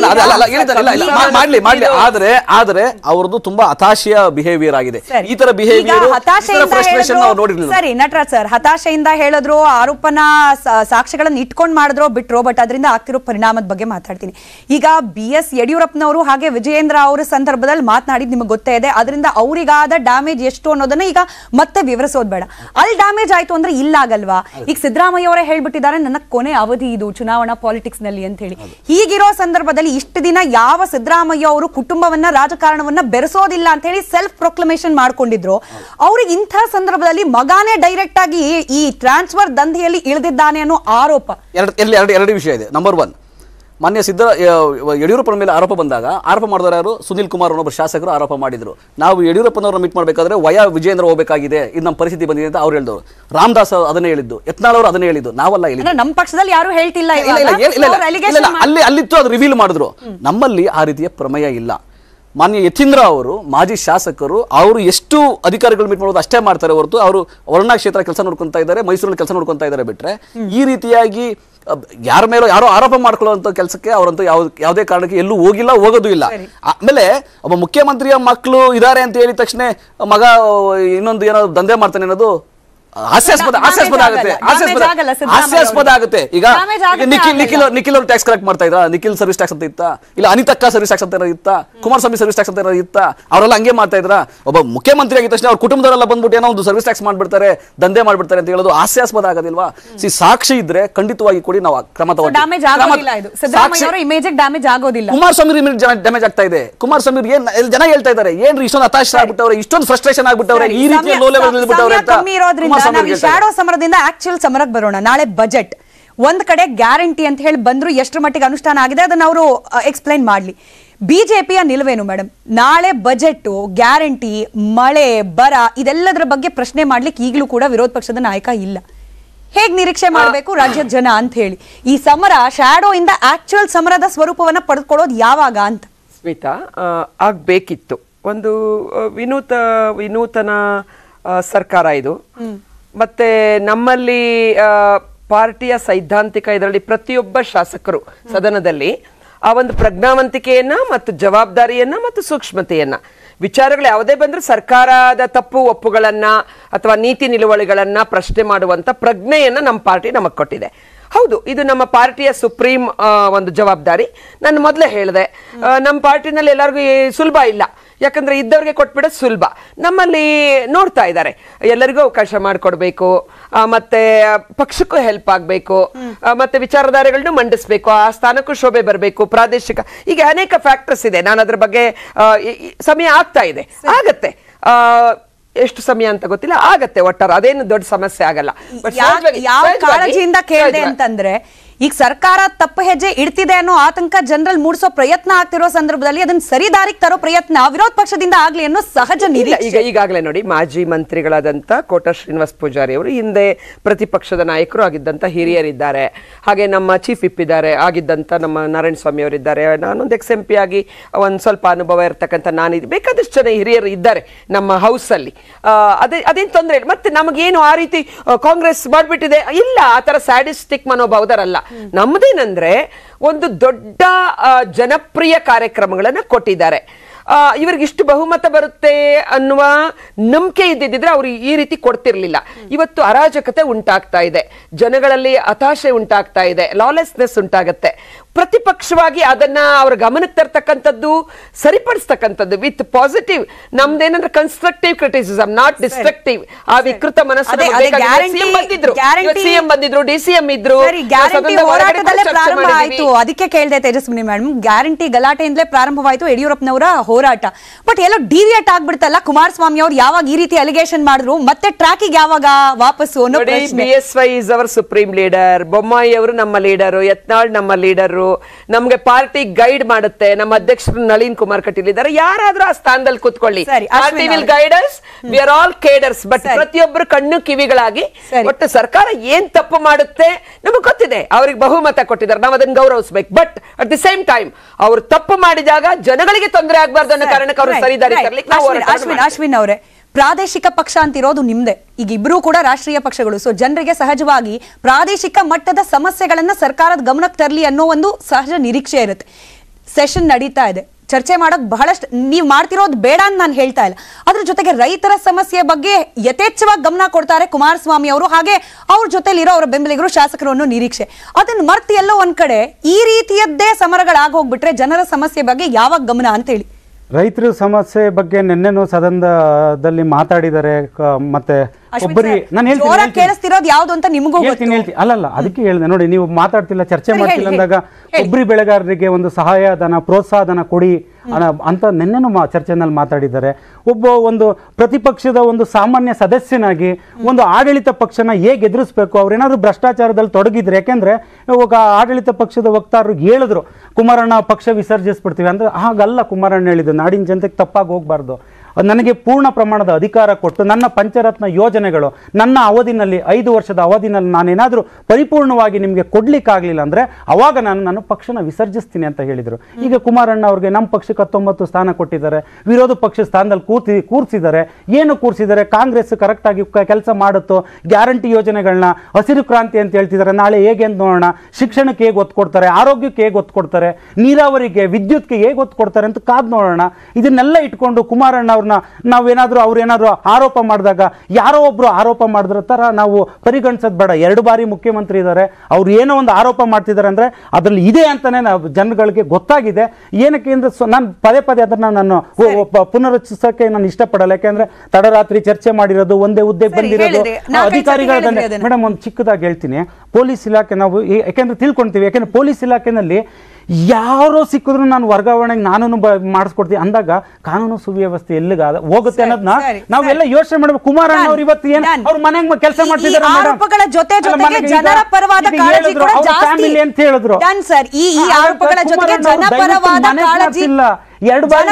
ಮಾಡ್ಲಿ ಮಾಡ್ಲಿ ಆದ್ರೆ ಆದ್ರೆ ಅವ್ರದ್ದು ತುಂಬಾ ಹತಾಶೆಯ ಬಿಹೇವಿಯರ್ ಆಗಿದೆ. ಈ ತರ ಬಿಹೇವಿಯರ್ ನೋಡಿರ್ಲಿಲ್ಲ. ಸರಿ ನಟರಾಜ್ ಸರ್, ಹತಾಶೆಯಿಂದ ಹೇಳಿದ್ರು, ಆರೋಪನ ಸಾಕ್ಷ್ಯಗಳನ್ನ ಇಟ್ಕೊಂಡ್ ಮಾಡಿದ್ರು ಬಿಟ್ರು, ಬಟ್ ಅದರಿಂದ ಆಗ್ತಿರೋ ಪರಿಣಾಮದ ಬಗ್ಗೆ ಮಾತಾಡ್ತೀನಿ. ಈಗ ಬಿ ಎಸ್ ಯಡಿಯೂರಪ್ಪನವರು ಹಾಗೆ ವಿಜಯೇಂದ್ರ ಅವರ ಸಂದರ್ಭದಲ್ಲಿ ಮಾತನಾಡಿದ್ ನಿಮಗೆ ಗೊತ್ತೇ ಇದೆ. ಅದರಿಂದ ಅವರಿಗಾದ ಡ್ಯಾಮೇಜ್ ಎಷ್ಟು ಅನ್ನೋದನ್ನ ಈಗ ಮತ್ತೆ ವಿವರಿಸೋದು ಬೇಡ. ಅಲ್ಲಿ ಡ್ಯಾಮೇಜ್ ಆಯ್ತು ಅಂದ್ರೆ ಇಲ್ಲ ಆಗಲ್ವಾ? ಈಗ ಸಿದ್ದರಾಮಯ್ಯ ಅವರೇ ಹೇಳ್ಬಿಟ್ಟಿದ್ದಾರೆ, ನನ್ನ ಕೊನೆ ಅವಧಿ ಇದು ಚುನಾವಣಾ ಪಾಲಿಟಿಕ್ಸ್ ನಲ್ಲಿ ಅಂತ ಹೇಳಿ. ಹೀಗಿರೋ ಸಂದರ್ಭದಲ್ಲಿ ಇಷ್ಟು ದಿನ ಯಾವ ಸಿದ್ದರಾಮಯ್ಯ ಅವರು ಕುಟುಂಬವನ್ನ ರಾಜಕಾರಣವನ್ನ ಬೆರೆಸೋದಿಲ್ಲ ಅಂತ ಹೇಳಿ ಸೆಲ್ಫ್ ಪ್ರೊಕ್ಲಮೇಷನ್ ಮಾಡ್ಕೊಂಡಿದ್ರು, ಅವ್ರಿಗೆ ಇಂಥ ಸಂದರ್ಭದಲ್ಲಿ ಮಗಾನೇ ಡೈರೆಕ್ಟ್ ಆಗಿ ಈ ಟ್ರಾನ್ಸ್ಫರ್ ದಂಧೆಯಲ್ಲಿ ಇಳಿದಿದ್ದಾನೆ ಅನ್ನೋ ಆರೋಪ. ಎರಡು ಎರಡು ವಿಷಯ ಇದೆ. ನಂಬರ್ ಒನ್, ಮಾನ್ಯ ಸಿದ್ದ ಯಡಿಯೂರಪ್ಪನ ಮೇಲೆ ಆರೋಪ ಬಂದಾಗ ಆರೋಪ ಮಾಡಿದವರು ಯಾರು? ಸುನಿಲ್ ಕುಮಾರ್ ಅನ್ನೊಬ್ಬರು ಶಾಸಕರು ಆರೋಪ ಮಾಡಿದ್ರು. ನಾವು ಯಡಿಯೂರಪ್ಪನವ್ರನ್ನ ಮೀಟ್ ಮಾಡಬೇಕಾದ್ರೆ ವಯ ವಿಜಯೇಂದ್ರ ಹೋಗಬೇಕಾಗಿದೆ, ಇದು ನಮ್ಮ ಪರಿಸ್ಥಿತಿ ಬಂದಿದೆ ಅಂತ ಅವ್ರು ಹೇಳಿದವರು. ರಾಮದಾಸ್ ಅದನ್ನೇ ಹೇಳಿದ್ದು, ಯತ್ನಾಳ್ ಅವರು ಅದನ್ನೇ ಹೇಳಿದ್ದು, ನಾವಲ್ಲ ಹೇಳಿದ್ದು. ನಮ್ಮ ಪಕ್ಷದಲ್ಲಿ ಯಾರು ಹೇಳ್ತಿಲ್ಲ, ಅಲ್ಲಿ ಅಲ್ಲಿತ್ತು ಅದು ರಿವೀಲ್ ಮಾಡಿದ್ರು. ನಮ್ಮಲ್ಲಿ ಆ ರೀತಿಯ ಪ್ರಮೇಯ ಇಲ್ಲ. ಮಾನ್ಯ ಯತೀಂದ್ರ ಅವರು ಮಾಜಿ ಶಾಸಕರು, ಅವರು ಎಷ್ಟು ಅಧಿಕಾರಿಗಳು ಮೀಟ್ ಮಾಡೋದು ಅಷ್ಟೇ ಮಾಡ್ತಾರೆ ಹೊರತು ಅವರು ವರ್ಣಾ ಕ್ಷೇತ್ರ ಕೆಲಸ ನೋಡ್ಕೊಂತಾ ಇದ್ದಾರೆ, ಮೈಸೂರಲ್ಲಿ ಕೆಲಸ ನೋಡ್ಕೊಂತಾ ಇದ್ದಾರೆ. ಬಿಟ್ರೆ ಈ ರೀತಿಯಾಗಿ ಯಾರ ಮೇಲೋ ಯಾರೋ ಆರೋಪ ಮಾಡ್ಕೊಳ್ಳುವಂತ ಕೆಲಸಕ್ಕೆ ಅವರಂತೂ ಯಾವ ಯಾವುದೇ ಕಾರಣಕ್ಕೆ ಎಲ್ಲೂ ಹೋಗಿಲ್ಲ, ಹೋಗೋದು ಇಲ್ಲ. ಆಮೇಲೆ ಒಬ್ಬ ಮುಖ್ಯಮಂತ್ರಿಯ ಮಕ್ಕಳು ಇದಾರೆ ಅಂತ ಹೇಳಿದ ತಕ್ಷಣ ಮಗ ಇನ್ನೊಂದು ಏನೋ ದಂಧೆ ಮಾಡ್ತಾನೆ ಅನ್ನೋದು ಹಾಸ್ಯಾಸ್ಪದ ಹಾಸ್ಯಾಸ್ಪದ ಆಗುತ್ತೆ ಹಾಸ್ಯಾಸ್ಪದ ಆಗುತ್ತೆ. ಈಗ ನಿಖಿಲ್ ನಿಖಿಲ್ ನಿಖಿಲ್ ಅವರು ಟ್ಯಾಕ್ಸ್ ಕಲೆಕ್ಟ್ ಮಾಡ್ತಾ ಇದ್ರ? ನಿಖಿಲ್ ಸರ್ವಿಸ್ ಟ್ಯಾಕ್ಸ್ ಅಂತ ಇತ್ತ? ಇಲ್ಲ ಅನಿತಕ್ಕ ಸರ್ವಿಸ್ ಟ್ಯಾಕ್ಸ್ ಅಂತ ಇತ್ತ? ಕುಮಾರಸ್ವಾಮಿ ಸರ್ವಿಸ್ ಟ್ಯಾಕ್ಸ್ ಅಂತ ಇತ್ತ? ಅವರೆಲ್ಲ ಹಂಗೆ ಮಾಡ್ತಾ ಇದ್ರ? ಒಬ್ಬ ಮುಖ್ಯಮಂತ್ರಿ ಆಗಿದ ತಕ್ಷಣ ಅವ್ರ ಕುಟುಂಬದವರೆಲ್ಲ ಬಂದ್ಬಿಟ್ಟು ಏನೋ ಒಂದು ಸರ್ವಿಸ್ ಟ್ಯಾಕ್ಸ್ ಮಾಡ್ಬಿಡ್ತಾರೆ, ದಂಧೆ ಮಾಡ್ಬಿಡ್ತಾರೆ ಅಂತ ಹೇಳೋದು ಹಾಸ್ಯಾಸ್ಪದ ಆಗೋದಿಲ್ವಾ? ಸಿ ಸಾಕ್ಷಿ ಇದ್ರೆ ಖಂಡಿತವಾಗಿ ಕೊಡಿ, ನಾವು ಕ್ರಮ ತಗೊಳ್ತೀವಿ. ಕುಮಾರಸ್ವಾಮಿ ಡ್ಯಾಮೇಜ್ ಆಗ್ತಾ ಇದೆ. ಕುಮಾರಸ್ವಾಮಿ ಏನ್ ಜನ ಹೇಳ್ತಾ ಇದ್ದಾರೆ, ಏನ್ರಿ ಇಷ್ಟೊಂದು ಹತಾಶ ಆಗ್ಬಿಟ್ಟವ್ರೆ, ಇಷ್ಟೊಂದು ಫ್ರಸ್ಟ್ರೇಷನ್ ಆಗ್ಬಿಟ್ಟವ್ರೆ, ಈ ರೀತಿಯ ಲೋ ಲೆವೆಲ್ ಬಿಟ್ಟವ್ರೆ ಅಂತ. ಶಾಡೋ ಸಮರದಿಂದ ಆಕ್ಚುಯಲ್ ಸಮರಕ್ಕೆ ಬರೋಣ. ನಾಳೆ ಬಜೆಟ್ ಒಂದ್ ಕಡೆ ಗ್ಯಾರಂಟಿ ಅಂತ ಹೇಳಿ ಬಂದ್ರು, ಎಷ್ಟರ ಮಟ್ಟಿಗೆ ಅನುಷ್ಠಾನ ಆಗಿದೆ ಅದನ್ನ ಅವರು ಎಕ್ಸ್ಪ್ಲೈನ್ ಮಾಡ್ಲಿ. ಬಿಜೆಪಿಯ ನಿಲುವೇನು ಮೇಡಮ್? ನಾಳೆ ಬಜೆಟ್, ಗ್ಯಾರಂಟಿ, ಮಳೆ, ಬರ ಇದೆಲ್ಲದರ ಬಗ್ಗೆ ಪ್ರಶ್ನೆ ಮಾಡ್ಲಿಕ್ಕೆ ಈಗಲೂ ಕೂಡ ವಿರೋಧ ಪಕ್ಷದ ನಾಯಕ ಇಲ್ಲ. ಹೇಗ್ ನಿರೀಕ್ಷೆ ಮಾಡಬೇಕು ರಾಜ್ಯದ ಜನ ಅಂತ ಹೇಳಿ? ಈ ಸಮರ ಶಾಡೋ ಇಂದ ಆಕ್ಚುಯಲ್ ಸಮರದ ಸ್ವರೂಪವನ್ನ ಪಡೆದುಕೊಳ್ಳೋದು ಯಾವಾಗ ಅಂತ? ಸ್ಮಿತಾ, ಆಗ್ಬೇಕಿತ್ತು ಒಂದು ವಿನೂತ ವಿನೂತನ ಸರ್ಕಾರ ಇದು. ಮತ್ತೆ ನಮ್ಮಲ್ಲಿ ಪಾರ್ಟಿಯ ಸೈದ್ಧಾಂತಿಕ ಇದರಲ್ಲಿ ಪ್ರತಿಯೊಬ್ಬ ಶಾಸಕರು ಸದನದಲ್ಲಿ ಆ ಒಂದು ಪ್ರಜ್ಞಾವಂತಿಕೆಯನ್ನ ಮತ್ತು ಜವಾಬ್ದಾರಿಯನ್ನ ಮತ್ತು ಸೂಕ್ಷ್ಮತೆಯನ್ನ ವಿಚಾರಗಳು ಯಾವುದೇ ಬಂದ್ರೂ ಸರ್ಕಾರದ ತಪ್ಪು ಒಪ್ಪುಗಳನ್ನ ಅಥವಾ ನೀತಿ ನಿಲುವಳಿಗಳನ್ನ ಪ್ರಶ್ನೆ ಮಾಡುವಂತ ಪ್ರಜ್ಞೆಯನ್ನ ನಮ್ಮ ಪಾರ್ಟಿ ನಮಗ್ ಕೊಟ್ಟಿದೆ. ಹೌದು, ಇದು ನಮ್ಮ ಪಾರ್ಟಿಯ ಸುಪ್ರೀಂ ಒಂದು ಜವಾಬ್ದಾರಿ. ನಾನು ಮೊದಲೇ ಹೇಳಿದೆ, ನಮ್ಮ ಪಾರ್ಟಿನಲ್ಲಿ ಎಲ್ಲರಿಗೂ ಸುಲಭ ಇಲ್ಲ, ಯಾಕಂದ್ರೆ ಇದ್ದವ್ರಿಗೆ ಕೊಟ್ಬಿಡೋದು ಸುಲಭ. ನಮ್ಮಲ್ಲಿ ನೋಡ್ತಾ ಇದ್ದಾರೆ, ಎಲ್ಲರಿಗೂ ಅವಕಾಶ ಮಾಡಿಕೊಡ್ಬೇಕು, ಮತ್ತೆ ಪಕ್ಷಕ್ಕೂ ಹೆಲ್ಪ್ ಆಗಬೇಕು, ಮತ್ತೆ ವಿಚಾರಧಾರೆಗಳನ್ನೂ ಮಂಡಿಸ್ಬೇಕು, ಆ ಸ್ಥಾನಕ್ಕೂ ಶೋಭೆ ಬರಬೇಕು, ಪ್ರಾದೇಶಿಕ, ಈಗ ಅನೇಕ ಫ್ಯಾಕ್ಟರ್ಸ್ ಇದೆ. ನಾನು ಅದ್ರ ಬಗ್ಗೆ ಸಮಯ ಆಗ್ತಾ ಇದೆ, ಆಗತ್ತೆ, ಎಷ್ಟು ಸಮಯ ಅಂತ ಗೊತ್ತಿಲ್ಲ, ಆಗತ್ತೆ, ಒಟ್ಟಾರೆ ಅದೇನು ದೊಡ್ಡ ಸಮಸ್ಯೆ ಆಗಲ್ಲ. ಯಾವ ಕಾಳಜಿಯಿಂದ ಕೇಳಿದೆ ಅಂತಂದ್ರೆ, ಈಗ ಸರ್ಕಾರ ತಪ್ಪು ಹೆಜ್ಜೆ ಇಡ್ತಿದೆ ಅನ್ನೋ ಆತಂಕ ಜನರಲ್ ಮೂಡಿಸೋ ಪ್ರಯತ್ನ ಆಗ್ತಿರೋ ಸಂದರ್ಭದಲ್ಲಿ ಅದನ್ನ ಸರಿದಾರಿಗೆ ತರೋ ಪ್ರಯತ್ನ ವಿರೋಧ ಪಕ್ಷದಿಂದ ಆಗ್ಲಿ ಅನ್ನೋ ಸಹಜ ನಿರೀಕ್ಷೆ. ಈಗ ಈಗಾಗಲೇ ನೋಡಿ, ಮಾಜಿ ಮಂತ್ರಿಗಳಾದಂತ ಕೋಟ ಶ್ರೀನಿವಾಸ್ ಪೂಜಾರಿ ಅವರು ಹಿಂದೆ ಪ್ರತಿಪಕ್ಷದ ನಾಯಕರು ಆಗಿದ್ದಂತ ಹಿರಿಯರಿದ್ದಾರೆ. ಹಾಗೆ ನಮ್ಮ ಚೀಫ್ ವಿಪ್ ಇದ್ದಾರೆ, ಆಗಿದ್ದಂತ ನಮ್ಮ ನಾರಾಯಣ ಸ್ವಾಮಿ ಅವರಿದ್ದಾರೆ. ನಾನೊಂದು ಎಕ್ಸ್ ಎಂ ಪಿ ಆಗಿ ಒಂದ್ ಸ್ವಲ್ಪ ಅನುಭವ ಇರ್ತಕ್ಕಂಥ ನಾನಿದ್ದೆ. ಬೇಕಾದಷ್ಟು ಜನ ಹಿರಿಯರು ಇದ್ದಾರೆ ನಮ್ಮ ಹೌಸ್ ಅಲ್ಲಿ. ಅದೇ ಅದೇನು ತೊಂದರೆ ಇಲ್ಲ. ಮತ್ತೆ ನಮಗೇನು ಆ ರೀತಿ ಕಾಂಗ್ರೆಸ್ ಮಾಡ್ಬಿಟ್ಟಿದೆ ಇಲ್ಲ, ಆ ತರ ಸ್ಯಾಡಿಸ್ಟಿಕ್ ಮನೋಭಾವದರಲ್ಲ. ನಮ್ದೇನಂದ್ರೆ ಒಂದು ದೊಡ್ಡ ಜನಪ್ರಿಯ ಕಾರ್ಯಕ್ರಮಗಳನ್ನ ಕೊಟ್ಟಿದ್ದಾರೆ. ಇವ್ರಿಗೆ ಇಷ್ಟು ಬಹುಮತ ಬರುತ್ತೆ ಅನ್ನುವ ನಂಬಿಕೆ ಇದ್ದಿದ್ರೆ ಅವ್ರು ಈ ರೀತಿ ಕೊಡ್ತಿರ್ಲಿಲ್ಲ. ಇವತ್ತು ಅರಾಜಕತೆ ಉಂಟಾಗ್ತಾ ಇದೆ, ಜನಗಳಲ್ಲಿ ಹತಾಶೆ ಉಂಟಾಗ್ತಾ ಇದೆ, ಲಾಲೆಸ್ನೆಸ್ ಉಂಟಾಗತ್ತೆ. ಪ್ರತಿಪಕ್ಷವಾಗಿ ಅದನ್ನ ಅವ್ರ ಗಮನಕ್ಕೆ ತರ್ತಕ್ಕಂಥದ್ದು, ಸರಿಪಡಿಸ್ತಕ್ಕಂಥದ್ದು ವಿತ್ ಪಾಸಿಟಿವ್. ನಮ್ದೇನಂದ್ರೆ ಕನ್ಸ್ಟ್ರಕ್ಟಿವ್ ಕ್ರಿಟಿಸಿಸಮ್, ನಾಟ್ ಡಿಸ್ಟ್ರಕ್ಟಿವ್. ಆ ವಿಕೃತ ಮನಸ್ಸು ಬಂದಿದ್ರು, ಸಿಎಂ ಬಂದಿದ್ರು, ಡಿ ಸಿ ಎಂ ಇದ್ರು, ಪ್ರಾರಂಭ ಆಯ್ತು. ಅದಕ್ಕೆ ಕೇಳಿದೆ ತೇಜಸ್ವಿನಿ ಮೇಡಮ್, ಗ್ಯಾರಂಟಿ ಗಲಾಟೆಯಿಂದಲೇ ಪ್ರಾರಂಭವಾಯ್ತು ಯಡಿಯೂರಪ್ಪನವರ ಹೋರಾಟ. ಬಟ್ ಎಲ್ಲೋ ಡಿವಿಯೇಟ್ ಆಗ್ಬಿಡ್ತಲ್ಲ ಕುಮಾರಸ್ವಾಮಿ ಅವರು, ಯಾವಾಗ ಈ ರೀತಿ ಅಲಿಗೇಷನ್ ಮಾಡಿದ್ರು ಮತ್ತೆ ಟ್ರ್ಯಾಕಿಗೆ ಯಾವಾಗ ವಾಪಸ್ಸು ಅನ್ನೋ ಪ್ರಶ್ನೆ. B S Y is our supreme leader, Bommai ಅವರು ನಮ್ಮ ಲೀಡರು, ಯತ್ನಾಳ್ ನಮ್ಮ ಲೀಡರು, ನಮ್ಗೆ ಪಾರ್ಟಿ ಗೈಡ್ ಮಾಡುತ್ತೆ. ನಮ್ಮ ಅಧ್ಯಕ್ಷರು ನಳಿನ್ ಕುಮಾರ್ ಕಟೀಲ್ ಇದ್ದಾರೆ. ಯಾರಾದ್ರೂ ಆ ಸ್ಥಾನದಲ್ಲಿ ಕೂತ್ಕೊಳ್ಳಿ, party will guide us, we are all cadres. But ಪ್ರತಿಯೊಬ್ಬರು ಕಣ್ಣು ಕಿವಿಗಳಾಗಿ ಒಟ್ಟು ಸರ್ಕಾರ ಏನ್ ತಪ್ಪು ಮಾಡುತ್ತೆ ನಮಗ್ ಗೊತ್ತಿದೆ. ಅವ್ರಿಗೆ ಬಹುಮತ ಕೊಟ್ಟಿದ್ದಾರೆ, ನಾವು ಅದನ್ನ ಗೌರವಿಸಬೇಕು. But at the same time ಅವ್ರು ತಪ್ಪು ಮಾಡಿದಾಗ ಜನಗಳಿಗೆ ತೊಂದರೆ ಆಗಬಾರ್ದು ಅನ್ನೋ ಕಾರಣಕ್ಕೆ ಅವರು ಸರಿದಾರಿ ತರಲಿಕ್ಕೆ ನಾವು ಅಶ್ವಿನ್ ಅಶ್ವಿನ್ ಅವರೇ, ಪ್ರಾದೇಶಿಕ ಪಕ್ಷ ಅಂತಿರೋದು ನಿಮ್ದೆ, ಈಗ ಇಬ್ರು ಕೂಡ ರಾಷ್ಟ್ರೀಯ ಪಕ್ಷಗಳು. ಸೊ ಜನರಿಗೆ ಸಹಜವಾಗಿ ಪ್ರಾದೇಶಿಕ ಮಟ್ಟದ ಸಮಸ್ಯೆಗಳನ್ನ ಸರ್ಕಾರದ ಗಮನಕ್ಕೆ ತರಲಿ ಅನ್ನೋ ಒಂದು ಸಹಜ ನಿರೀಕ್ಷೆ ಇರುತ್ತೆ. ಸೆಷನ್ ನಡೀತಾ ಇದೆ, ಚರ್ಚೆ ಮಾಡೋದು ಬಹಳಷ್ಟು ನೀವು ಮಾಡ್ತಿರೋದು ಬೇಡ ಅಂತ ನಾನು ಹೇಳ್ತಾ ಇಲ್ಲ. ಅದ್ರ ಜೊತೆಗೆ ರೈತರ ಸಮಸ್ಯೆ ಬಗ್ಗೆ ಯಥೇಚ್ಛವಾಗಿ ಗಮನ ಕೊಡ್ತಾರೆ ಕುಮಾರಸ್ವಾಮಿ ಅವರು, ಹಾಗೆ ಅವ್ರ ಜೊತೆಲಿರೋ ಅವರ ಬೆಂಬಲಿಗರು, ಶಾಸಕರು ಅನ್ನೋ ನಿರೀಕ್ಷೆ. ಅದನ್ನ ಮರ್ತಿ ಎಲ್ಲೋ ಒಂದ್ ಕಡೆ ಈ ರೀತಿಯದ್ದೇ ಸಮರಗಳಾಗೋಗ್ಬಿಟ್ರೆ ಜನರ ಸಮಸ್ಯೆ ಬಗ್ಗೆ ಯಾವಾಗ ಗಮನ ಅಂತ ಹೇಳಿ. ರೈತರ ಸಮಸ್ಯೆ ಬಗ್ಗೆ ನಿನ್ನೆನೂ ಸದನದಲ್ಲಿ ಮಾತಾಡಿದ್ದಾರೆ. ಮತ್ತೆ ಒಬ್ಬರಿ ನಾನು ಕೇಳಿಸ್ತಿರೋದು ಯಾವ್ದು ಅಂತ ನಿಮಗೂ ಹೇಳ್ತೀನಿ ಹೇಳ್ತೀನಿ ಅಲ್ಲಲ್ಲ ಅದಕ್ಕೆ ಹೇಳಿದೆ ನೋಡಿ, ನೀವು ಮಾತಾಡ್ತಿಲ್ಲ, ಚರ್ಚೆ ಮಾಡ್ತಿಲ್ಲ ಅಂದಾಗ ಒಬ್ಬರಿ ಬೆಳೆಗಾರರಿಗೆ ಒಂದು ಸಹಾಯಧನ, ಪ್ರೋತ್ಸಾಹಧನ ಕೊಡಿ ಅಂತ ನಿನ್ನೆನೂ ಮಾ ಚರ್ಚೆನಲ್ಲಿ ಮಾತಾಡಿದ್ದಾರೆ. ಒಬ್ಬ ಒಂದು ಪ್ರತಿಪಕ್ಷದ ಒಂದು ಸಾಮಾನ್ಯ ಸದಸ್ಯನಾಗಿ ಒಂದು ಆಡಳಿತ ಪಕ್ಷನ ಹೇಗೆ ಎದುರಿಸ್ಬೇಕು, ಅವ್ರೇನಾದ್ರು ಭ್ರಷ್ಟಾಚಾರದಲ್ಲಿ ತೊಡಗಿದ್ರೆ, ಯಾಕೆಂದ್ರೆ ಇವಾಗ ಆಡಳಿತ ಪಕ್ಷದ ವಕ್ತಾರರು ಹೇಳಿದ್ರು ಕುಮಾರಣ್ಣ ಪಕ್ಷ ವಿಸರ್ಜಿಸ್ಬಿಡ್ತೀವಿ ಅಂದ್ರೆ, ಹಾಗಲ್ಲ ಕುಮಾರಣ್ಣ ಹೇಳಿದ್ದು, ನಾಡಿನ ಜನತೆಗೆ ತಪ್ಪಾಗಿ ಹೋಗ್ಬಾರ್ದು. ನನಗೆ ಪೂರ್ಣ ಪ್ರಮಾಣದ ಅಧಿಕಾರ ಕೊಟ್ಟು ನನ್ನ ಪಂಚರತ್ನ ಯೋಜನೆಗಳು ನನ್ನ ಅವಧಿನಲ್ಲಿ, ಐದು ವರ್ಷದ ಅವಧಿನಲ್ಲಿ ನಾನೇನಾದರೂ ಪರಿಪೂರ್ಣವಾಗಿ ನಿಮಗೆ ಕೊಡ್ಲಿಕ್ಕಾಗಲಿಲ್ಲ ಅಂದರೆ ಅವಾಗ ನಾನು ನನ್ನ ಪಕ್ಷನ ವಿಸರ್ಜಿಸ್ತೀನಿ ಅಂತ ಹೇಳಿದರು. ಈಗ ಕುಮಾರಣ್ಣ ಅವ್ರಿಗೆ ನಮ್ಮ ಪಕ್ಷಕ್ಕೆ ಹತ್ತೊಂಬತ್ತು ಸ್ಥಾನ ಕೊಟ್ಟಿದ್ದಾರೆ, ವಿರೋಧ ಪಕ್ಷ ಸ್ಥಾನದಲ್ಲಿ ಕೂರ್ತಿ ಕೂರಿಸಿದ್ದಾರೆ. ಏನು ಕೂರಿಸಿದ್ದಾರೆ? ಕಾಂಗ್ರೆಸ್ ಕರೆಕ್ಟಾಗಿ ಕೆಲಸ ಮಾಡುತ್ತೋ, ಗ್ಯಾರಂಟಿ ಯೋಜನೆಗಳನ್ನ ಹಸಿರು ಕ್ರಾಂತಿ ಅಂತ ಹೇಳ್ತಿದ್ದಾರೆ, ನಾಳೆ ಹೇಗೆ ಅಂತ ನೋಡೋಣ. ಶಿಕ್ಷಣಕ್ಕೆ ಹೇಗೆ ಒತ್ತು ಕೊಡ್ತಾರೆ, ಆರೋಗ್ಯಕ್ಕೆ ಹೇಗೆ ಒತ್ತು ಕೊಡ್ತಾರೆ, ನೀರಾವರಿಗೆ, ವಿದ್ಯುತ್ಗೆ ಹೇಗೆ ಒತ್ತು ಕೊಡ್ತಾರೆ ಅಂತ ಕಾದು ನೋಡೋಣ. ಇದನ್ನೆಲ್ಲ ಇಟ್ಕೊಂಡು ಕುಮಾರಣ್ಣ ಅವ್ರನ್ನ ನಾವೇನಾದ್ರೂ ಅವ್ರೇನಾದ್ರು ಆರೋಪ ಮಾಡಿದಾಗ ಯಾರೋ ಒಬ್ರು ಆರೋಪ ಮಾಡಿದ್ರ ತರ ನಾವು ಪರಿಗಣಿಸೋದು ಬೇಡ. ಎರಡು ಬಾರಿ ಮುಖ್ಯಮಂತ್ರಿ ಇದ್ದಾರೆ, ಅವ್ರು ಏನೋ ಒಂದು ಆರೋಪ ಮಾಡ್ತಿದ್ದಾರೆ ಅಂದ್ರೆ ಅದ್ರಲ್ಲಿ ಇದೆ ಅಂತಾನೆ ನಾವು ಜನಗಳಿಗೆ ಗೊತ್ತಾಗಿದೆ. ಏನಕ್ಕೆ ಅಂದ್ರೆ ನಾನು ಪದೇ ಪದೇ ಅದನ್ನ ನಾನು ಪುನರುಚ್ಚಿಸೋಕೆ ನಾನು ಇಷ್ಟಪಡಲ್ಲ. ಯಾಕೆಂದ್ರೆ ತಡರಾತ್ರಿ ಚರ್ಚೆ ಮಾಡಿರೋದು, ಒಂದೇ ಹುದ್ದೆ ಬಂದಿರೋದು, ಅಧಿಕಾರಿಗಳ ಮೇಡಮ್ ಒಂದು ಚಿಕ್ಕದಾಗಿ ಹೇಳ್ತೀನಿ, ಪೊಲೀಸ್ ಇಲಾಖೆ ನಾವು ಯಾಕೆಂದ್ರೆ ತಿಳ್ಕೊಂತೀವಿ, ಯಾಕೆಂದ್ರೆ ಪೊಲೀಸ್ ಇಲಾಖೆನಲ್ಲಿ ಯಾರೋ ಸಿಕ್ಕಿದ್ರು ನಾನು ವರ್ಗಾವಣೆಗೆ ನಾನು ಮಾಡಿಸ್ಕೊಡ್ತೀವಿ ಅಂದಾಗ ಕಾನೂನು ಸುವ್ಯವಸ್ಥೆ ಎಲ್ಲಿಗ ಹೋಗುತ್ತೆ ಅನ್ನೋದನ್ನ ನಾವೆಲ್ಲ ಯೋಚನೆ ಮಾಡಬೇಕು. ಕುಮಾರಣ್ಣ ಅವ್ರು ಇವತ್ತು ಏನ್ ಅವ್ರ ಮನೆಗೆ ಕೆಲಸ ಮಾಡ್ತಿದ್ದಾರೆ ಅಂತ ಹೇಳಿದ್ರು. ಎರಡು ಬಾರಿ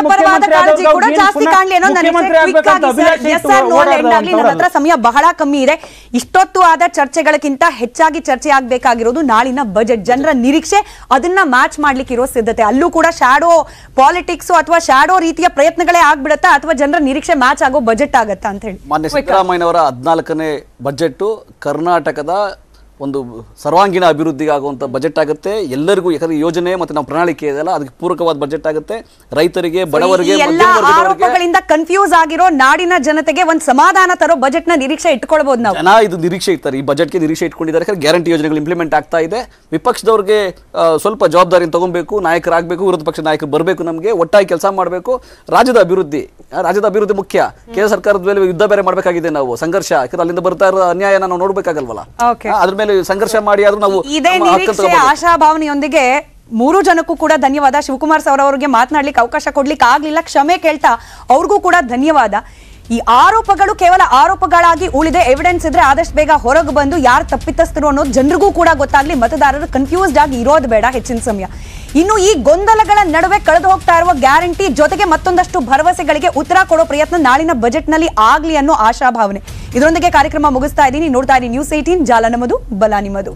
ಸಮಯ ಬಹಳ ಕಮ್ಮಿ ಇದೆ. ಇಷ್ಟೊತ್ತು ಆದ ಚರ್ಚೆಗಳಕ್ಕಿಂತ ಹೆಚ್ಚಾಗಿ ಚರ್ಚೆ ಆಗ್ಬೇಕಾಗಿರೋದು ನಾಳಿನ ಬಜೆಟ್. ಜನರ ನಿರೀಕ್ಷೆ, ಅದನ್ನ ಮ್ಯಾಚ್ ಮಾಡ್ಲಿಕ್ಕೆ ಇರೋ ಸಿದ್ಧತೆ. ಅಲ್ಲೂ ಕೂಡ ಶಾಡೋ ಪಾಲಿಟಿಕ್ಸ್ ಅಥವಾ ಶಾಡೋ ರೀತಿಯ ಪ್ರಯತ್ನಗಳೇ ಆಗ್ಬಿಡತ್ತಾ ಅಥವಾ ಜನರ ನಿರೀಕ್ಷೆ ಮ್ಯಾಚ್ ಆಗೋ ಬಜೆಟ್ ಆಗತ್ತಾ ಅಂತ ಹೇಳಿ. ಮಾನ್ಯ ಸಿದ್ದರಾಮಯ್ಯನವರ ಹದಿನಾಲ್ಕನೇ ಬಜೆಟ್ ಕರ್ನಾಟಕದ ಒಂದು ಸರ್ವಾಂಗೀಣ ಅಭಿವೃದ್ಧಿಗೆ ಆಗುವಂಥ ಬಜೆಟ್ ಆಗುತ್ತೆ. ಎಲ್ಲರಿಗೂ ಯಾಕಂದ್ರೆ ಯೋಜನೆ ಮತ್ತೆ ನಾವು ಪ್ರಣಾಳಿಕೆ ಇದೆಯಲ್ಲ ಅದಕ್ಕೆ ಪೂರಕವಾದ ಬಜೆಟ್ ಆಗುತ್ತೆ. ರೈತರಿಗೆ, ಬಡವರಿಗೆ, ಎಲ್ಲ ಆರೋಪಗಳಿಂದ ಕನ್ಫ್ಯೂಸ್ ಆಗಿರೋ ನಾಡಿನ ಜನತೆಗೆ ಒಂದು ಸಮಾಧಾನ ತರೋ ಬಜೆಟ್ ನ ನಿರೀಕ್ಷೆ ಇಟ್ಕೊಳ್ಬಹುದು ನಾವು. ಜನ ಇದು ನಿರೀಕ್ಷೆ ಇರ್ತಾರೆ, ಈ ಬಜೆಟ್ಗೆ ನಿರೀಕ್ಷೆ ಇಟ್ಕೊಂಡಿದ್ದಾರೆ. ಯಾಕಂದ್ರೆ ಗ್ಯಾರಂಟಿ ಯೋಜನೆಗಳು ಇಂಪ್ಲಿಮೆಂಟ್ ಆಗ್ತಾ ಇದೆ. ವಿಪಕ್ಷದವ್ರಿಗೆ ಸ್ವಲ್ಪ ಜವಾಬ್ದಾರಿಯನ್ನು ತಗೊಬೇಕು, ನಾಯಕರಾಗಬೇಕು, ವಿರೋಧ ಪಕ್ಷ ನಾಯಕರು ಬರಬೇಕು, ನಮಗೆ ಒಟ್ಟಾಗಿ ಕೆಲಸ ಮಾಡಬೇಕು. ರಾಜ್ಯದ ಅಭಿವೃದ್ಧಿ ರಾಜ್ಯದ ಅಭಿವೃದ್ಧಿ ಮುಖ್ಯ. ಕೇಂದ್ರ ಸರ್ಕಾರದ ಮೇಲೆ ಯುದ್ಧ ಬೇರೆ ಮಾಡಬೇಕಾಗಿದೆ ನಾವು, ಸಂಘರ್ಷ. ಯಾಕಂದ್ರೆ ಅಲ್ಲಿಂದ ಬರ್ತಾ ಇರೋ ಅನ್ಯಾಯನ ನಾವು ನೋಡ್ಬೇಕಾಗಲ್ವಲ್ಲ, ಅದ್ರ ಮೇಲೆ ಸಂಘರ್ಷ ಮಾಡಿ ಆದ್ರೂ ನಾವು ಇದೇ ನಿರೀಕ್ಷೆ ಆಶಾಭಾವನೆಯೊಂದಿಗೆ ಮೂರು ಜನಕ್ಕೂ ಕೂಡ ಧನ್ಯವಾದ. ಶಿವಕುಮಾರ್ ಸರ್ ಅವರಿಗೆ ಮಾತನಾಡ್ಲಿಕ್ಕೆ ಅವಕಾಶ ಕೊಡ್ಲಿಕ್ಕೆ ಆಗ್ಲಿಲ್ಲ, ಕ್ಷಮೆ ಕೇಳ್ತಾ ಅವ್ರಿಗೂ ಕೂಡ ಧನ್ಯವಾದ. ಈ ಆರೋಪಗಳು ಕೇವಲ ಆರೋಪಗಳಾಗಿ ಉಳಿದೆ, ಎವಿಡೆನ್ಸ್ ಇದ್ರೆ ಆದಷ್ಟು ಬೇಗ ಹೊರಗೆ ಬಂದು ಯಾರು ತಪ್ಪಿತಸ್ಥರು ಅನ್ನೋದು ಜನರಿಗೂ ಕೂಡ ಗೊತ್ತಾಗ್ಲಿ, ಮತದಾರರು ಕನ್ಫ್ಯೂಸ್ಡ್ ಆಗಿ ಇರೋದು ಬೇಡ ಹೆಚ್ಚಿನ ಸಮಯ. ಇನ್ನು ಈ ಗೊಂದಲಗಳ ನಡುವೆ ಕಳೆದು ಹೋಗ್ತಾ ಇರುವ ಗ್ಯಾರಂಟಿ ಜೊತೆಗೆ ಮತ್ತೊಂದಷ್ಟು ಭರವಸೆಗಳಿಗೆ ಉತ್ತರ ಕೊಡೋ ಪ್ರಯತ್ನ ನಾಳಿನ ಬಜೆಟ್ ನಲ್ಲಿ ಆಗ್ಲಿ ಅನ್ನೋ ಆಶಾಭಾವನೆ. ಇದರೊಂದಿಗೆ ಕಾರ್ಯಕ್ರಮ ಮುಗಿಸ್ತಾ ಇದ್ದೀನಿ. ನೋಡ್ತಾ ಇದ್ದೀನಿ ನ್ಯೂಸ್ ಏಟೀನ್, ಜಾಲ ನಮ್ಮದು, ಬಲ ನಿಮ್ಮದು.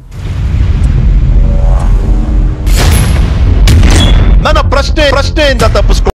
ನನ್ನ ಪ್ರಶ್ನೆ ಪ್ರಶ್ನೆಯಿಂದ ತಪ್ಪಿಸ್ಕೊ